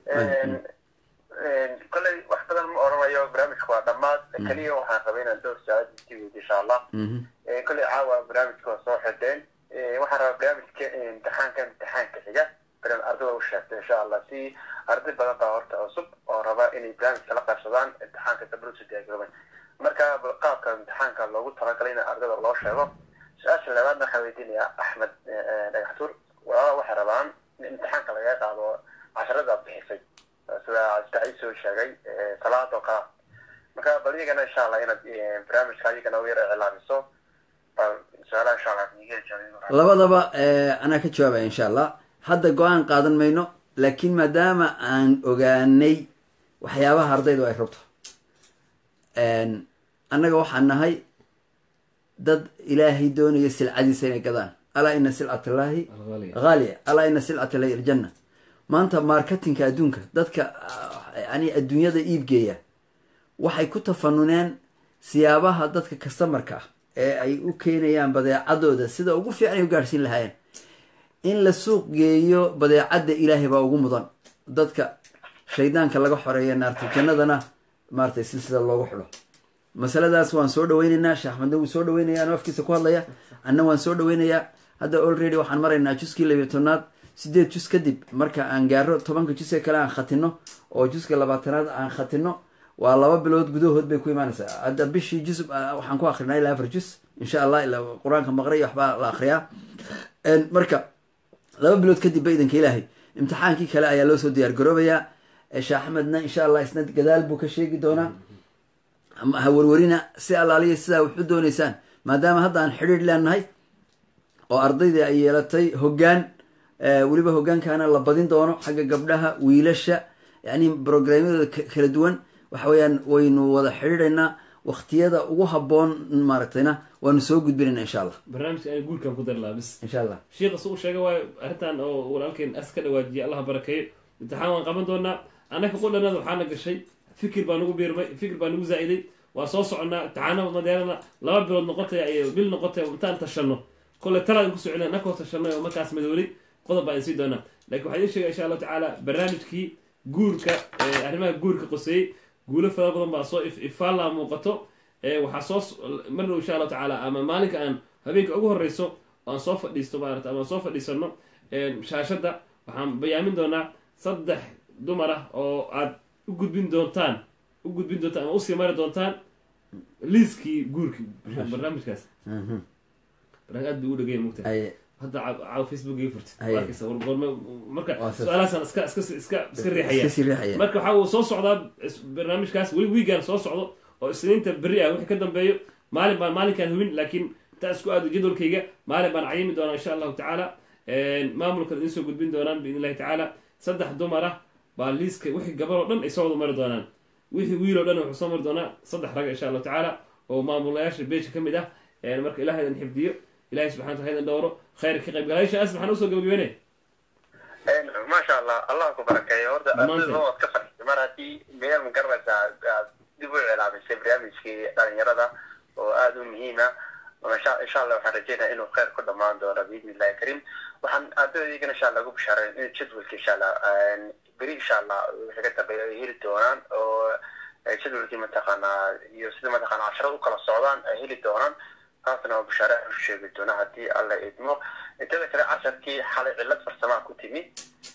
كل واحد بدل ما أورمايو برامج كوا دمات كليه وحنا قبينا ندور ساعات تي إن شاء الله كل عاوة برامج كوا صوح الدين وحنا برامج امتحان كان امتحان كحاجة برام أرض وشات إن شاء الله سي أرض بدل دورت أصب وربا إني برامج تلقى السودان امتحان كتبروس الدياجرام مركا بالقاب كان امتحان كان لو ترى كلينا أرض الله شباب سؤال اللي بعدنا خويتين يا أحمد دكتور وحربان امتحان كان لقيت على عشرة دقائق بحسي sida astaay soo sheegay salaad oo kala marka baligana insha Allah inaad barnaamijka ayagana u yar iclaamiso bal inshallah insha Allah niga joogo labadaba ana ka jawaabay insha Allah hadda go'aan qaadan mayno laakiin maadaama aan ogaanay waxyaabaha ardaydu ay rabto een annaga waxaan nahay dad ilaahay doonayo silcadiisa inay gadaan ala inna silcatallahi ghaliya ala inna silcatallahi aljanna maanta marketingka adduunka dadka yani adduunyada iibgeeya waxay ku tafanuneen siyaabaha dadka customarka ah ee ay u keenayaan badeecadooda sida ugu fiican ay u gaadhsiin lahaayeen in la suuq geeyo badeecadda ilaahay baa ugu mudan dadka shaydaanka laga xoreeya naarta jannadana maartay silsida loogu xidho masaladaas waan soo dhaweynaynaa sheekh axmedna wuu soo dhaweynayaa anoo afkiisa ku hadlaya anna waan soo dhaweynayaa hadda already waxaan maraynaa juskii labiyo tobnaad sideed jus kadib marka aan gaaro tobanka jus ee kale aan khatino oo juska labaatanaad aan khatino waa laba bilood gudahood bay ku imaanaysaa hadda bishii jus waxaan ku akrinaa ilaa afar jus insha allah ilaa qur-aanka maqray waxbaa la akriyaa marka laba bilood kadib ba idanka ilaahay imtixaankii kale ayaa loo soo diyaar garoobayaa sheekh axmedna insha allah isna gadaal buu ka sheegi doonaa ha warwarina si allaaliya sidaa wax u dooneysaan maadaama hadda aan xidhiir leenahay oo ardaydii ay yeelatay hoggaan weliba hoggaankaana la badin doono xagga gabdhaha wiilasha yani programyadooda kala duwan waxa weeyaan waynu wada xidhiidhaynaa waktiyada ugu habboon maaragtayna waanu soo gudbinayna insha allah barnaamijka aan guurkan ku dari lahaa bis insha allah sheekha suu sheega waayo arrintan oo walaalkeen as ka dhawaajiya allaha barakeeyo imtixaan waan qaban doonaa annaka qudhanada waxaana gashay fikir baa nagu biirmay fikir baa nagu zaa'iday waa soo soconnaa imtixaana madeelana laba bilood noqotaya iyo bil noqotaya intaan tashanno kole taladan ku socona nakoo tashanay oo markaas madoolay qodob baan sii doonaa laakiin waxaan idin sheegaya insha allahu tacaala barnaamijkii guurka arrimaha guurka qoseeyey guulo fara badan baa soo ifaallaa muuqato waxaa soo mar dhow insha allahu tacaala ama maalinka aan habeenka ugu horeyso aan soo fadhiisto maarata ama aan soo fadhiisano shaashadda waxaan bayaamin doonaa saddex dumar ah oo aad u gudbin doontaan u gudbin doontaan ama usii mari doontaan liiskii guurki barnaamijkaas barnaamij aad bay u dhagaya mugta hadda caaw facebook ii furtay wargoorme marka su-aalahaasaan iska iska iska iska riixaya marka waxa uu soo socdaa barnaamijkaas weli wiigaan soo socdo oo isniinta berri ah wixii ka dambeeyo maalin baan maalinkaan hubin laakiin intaa isku aado jadwalkayga maalin baan cayimi doonaa insha allahu tacaala maamulkan idin soo gudbin doonaan biidn illahi tacaala saddex dumar ah baa liiska wixii gabar oo dhan ay soo wada mari doonaan wixii wiil oo dhan wuxuu soo mari doonaa saddex rag insha allahu tacaala oo maamulayaasha beejka ka mid ah marka ilahay idin xifdiyo ilahay subxana wataala idin dhowro khayr ka qayb galayaasha as maxaan usoo gabagabeynaya maasha allah allah ku barakeeyo horta ardayda waad ka farxisay mar haddii meel ma garanaysaa aad dib u cilaamisay barnaamijkii dhalinyarada oo aada u muhiima insha allah waxaan rajeynaya inuu khayr ku dhamaan doono biidni illahi kariim waxaan ardaydaygan insha allah ugu bishaareyn in jadwalka insha allah beri insha allah wixii ka dambeeya ay heli doonaan oo jadwalkii mataqaanaa iyo sida mataqaana casharada u kala socdaan ay heli doonaan taasna waa bishaare u sheegi doona haddii alla idmo intada kale casharkii xalay cillad farsamaa ku timi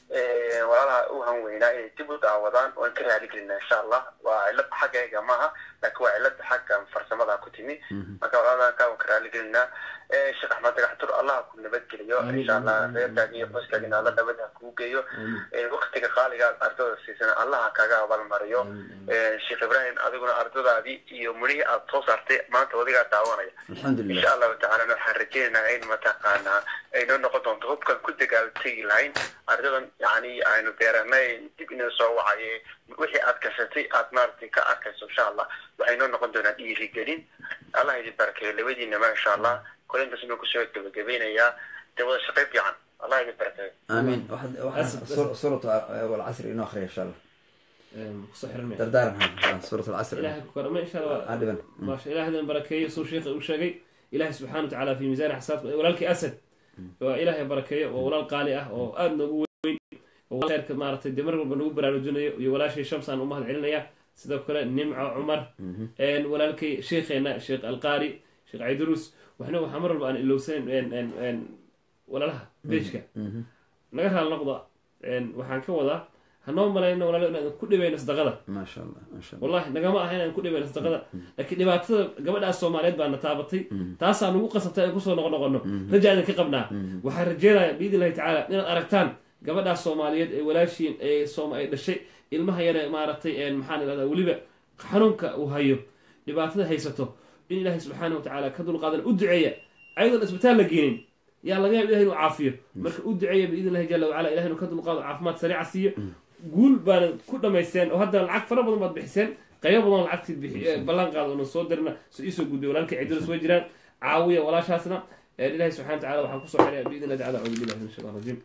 walaalaha u hanweynaa inay dib u daawadaan oo aan ka raali gelina insha allah waa cilad xaggayga maaha laakiin waa cilada xagga farsamada ku timi marka walaalahan kaa waan ka raali gelinaa sheekh axmed dagaxtur allah ku nabadgeliyo insha allah reerkaaga iyo qoyskaaga alla nabad ha kuu geeyo waqtiga qaaliga ardada siisana allaha kaaga abaalmariyo sheekh ibraahim adiguna ardadaadii iyo murihii aad soo saartay maanta wadigaa daawanaya insha allahu tacaala waxaan rajeynaynaa in mataqaanaa aynoo noqon doonto hubkan ku dagaaltegi lahayn ardadan yani aynu beeranay dib inoo soo wacaye wixii aad gashatay aad maaragtay ka arkayso insha allah waxay noo noqon doonaa dhiirigelin allah idin barakeeyo labadiinama insha allah kolintas inuu kusoo gebagabeynayaa dee wada shaqay fiican allah idin barakeeyo aamin waxaad suuratu walcasri inoo akhriya insha allah dardaaran suurat alcasr ilahay ku karama insha allah maasha ilahay idin barakeeyo suu sheekha uu sheegay ilahay subxana watacaala fi miisaan xasaabka walaalkii asad waa ilaahay barakeeyo waa walaal qaali ah oo aada noogu weyn oo kheyrka maaragtay dee mar walba nagu baraarujinayo iyo walaashay shamsaan u mahad celinaya sidoo kale nimco cumar walaalkay sheekheena sheekh alqaari sheekh cayduruus waxna waxaa mar walba aan ilowsan walaalaha beejka naga raal noqda waxaan ka wadaa hanoo malayno walaalo inaan ku dhibayno sadaqada maasha allah wallahi nagama aha inaan ku dhibayno sadaqada laakiin dhibaatada gabadhaas soomaaliyeed baa na taabatay taasaa nagu qasabtay aan kusoo noqon noqono rajaadan ka qabnaa waxaan rajeenaya biidn illahi tacaala inaad aragtaan gabadhaas soomaaliyeed ee walaashiin ee sooma ay dhashay ilmaha yare maaragtay maxaan idhahdaa weliba xanuunka uu hayo dhibaatada haysato in ilaahay subxaana watacaala ka dulqaadan u duceeya ayadoon isbitaal la geenin yaa laga yaaba ilahay inuu caafiyo marka u duceeya biidn illahi jala wacala ilahay inuu ka dulqaado caafimaad sariica siiyo guul baana ku dhamaysteen oo hadda lacag fara badan baad bixiseen qaybo badan lacagtii bixi ballan qaada oo soo dirna soo iisoo gudbiyo walaalkii ciidulus way jiraan caawiya walaashaasna ilaahay subxana watacaala waxaan kusoo xiraya biidn illahi tacala acuudu billahi min ashaytaan rajiim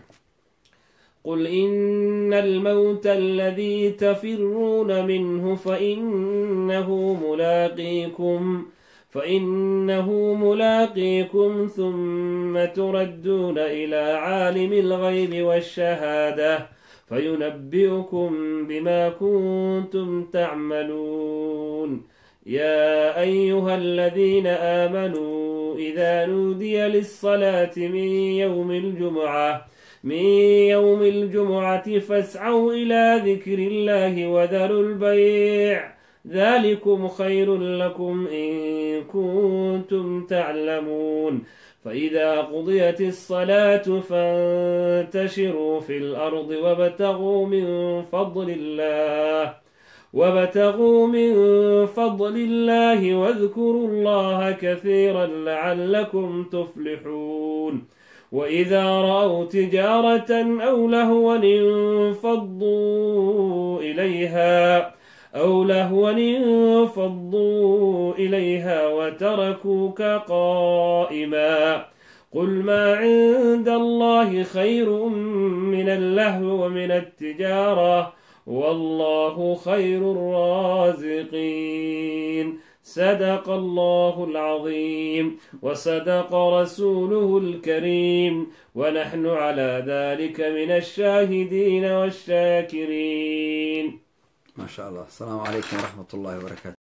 قل إن الموت الذي تفرون منه فإنه ملاقيكم فإنه ملاقيكم ثم تردون إلى عالم الغيب والشهادة فينبئكم بما كنتم تعملون يا أيها الذين آمنوا إذا نودي للصلاة من يوم الجمعة من يوم الجمعة فاسعوا إلى ذكر الله وذروا البيع ذلكم خير لكم إن كنتم تعلمون فإذا قضيت الصلاة فانتشروا في الأرض وابتغوا من فضل الله وابتغوا من فضل الله واذكروا الله كثيرا لعلكم تفلحون وإذا رأوا تجارة أو لهوا انفضوا إليها أو لهوا انفضوا إليها وتركوك قائما قل ما عند الله خير من اللهو ومن التجارة والله خير الرازقين صدق الله العظيم وصدق رسوله الكريم ونحن على ذلك من الشاهدين والشاكرين ما شاء الله. السلام عليكم ورحمة الله وبركاته.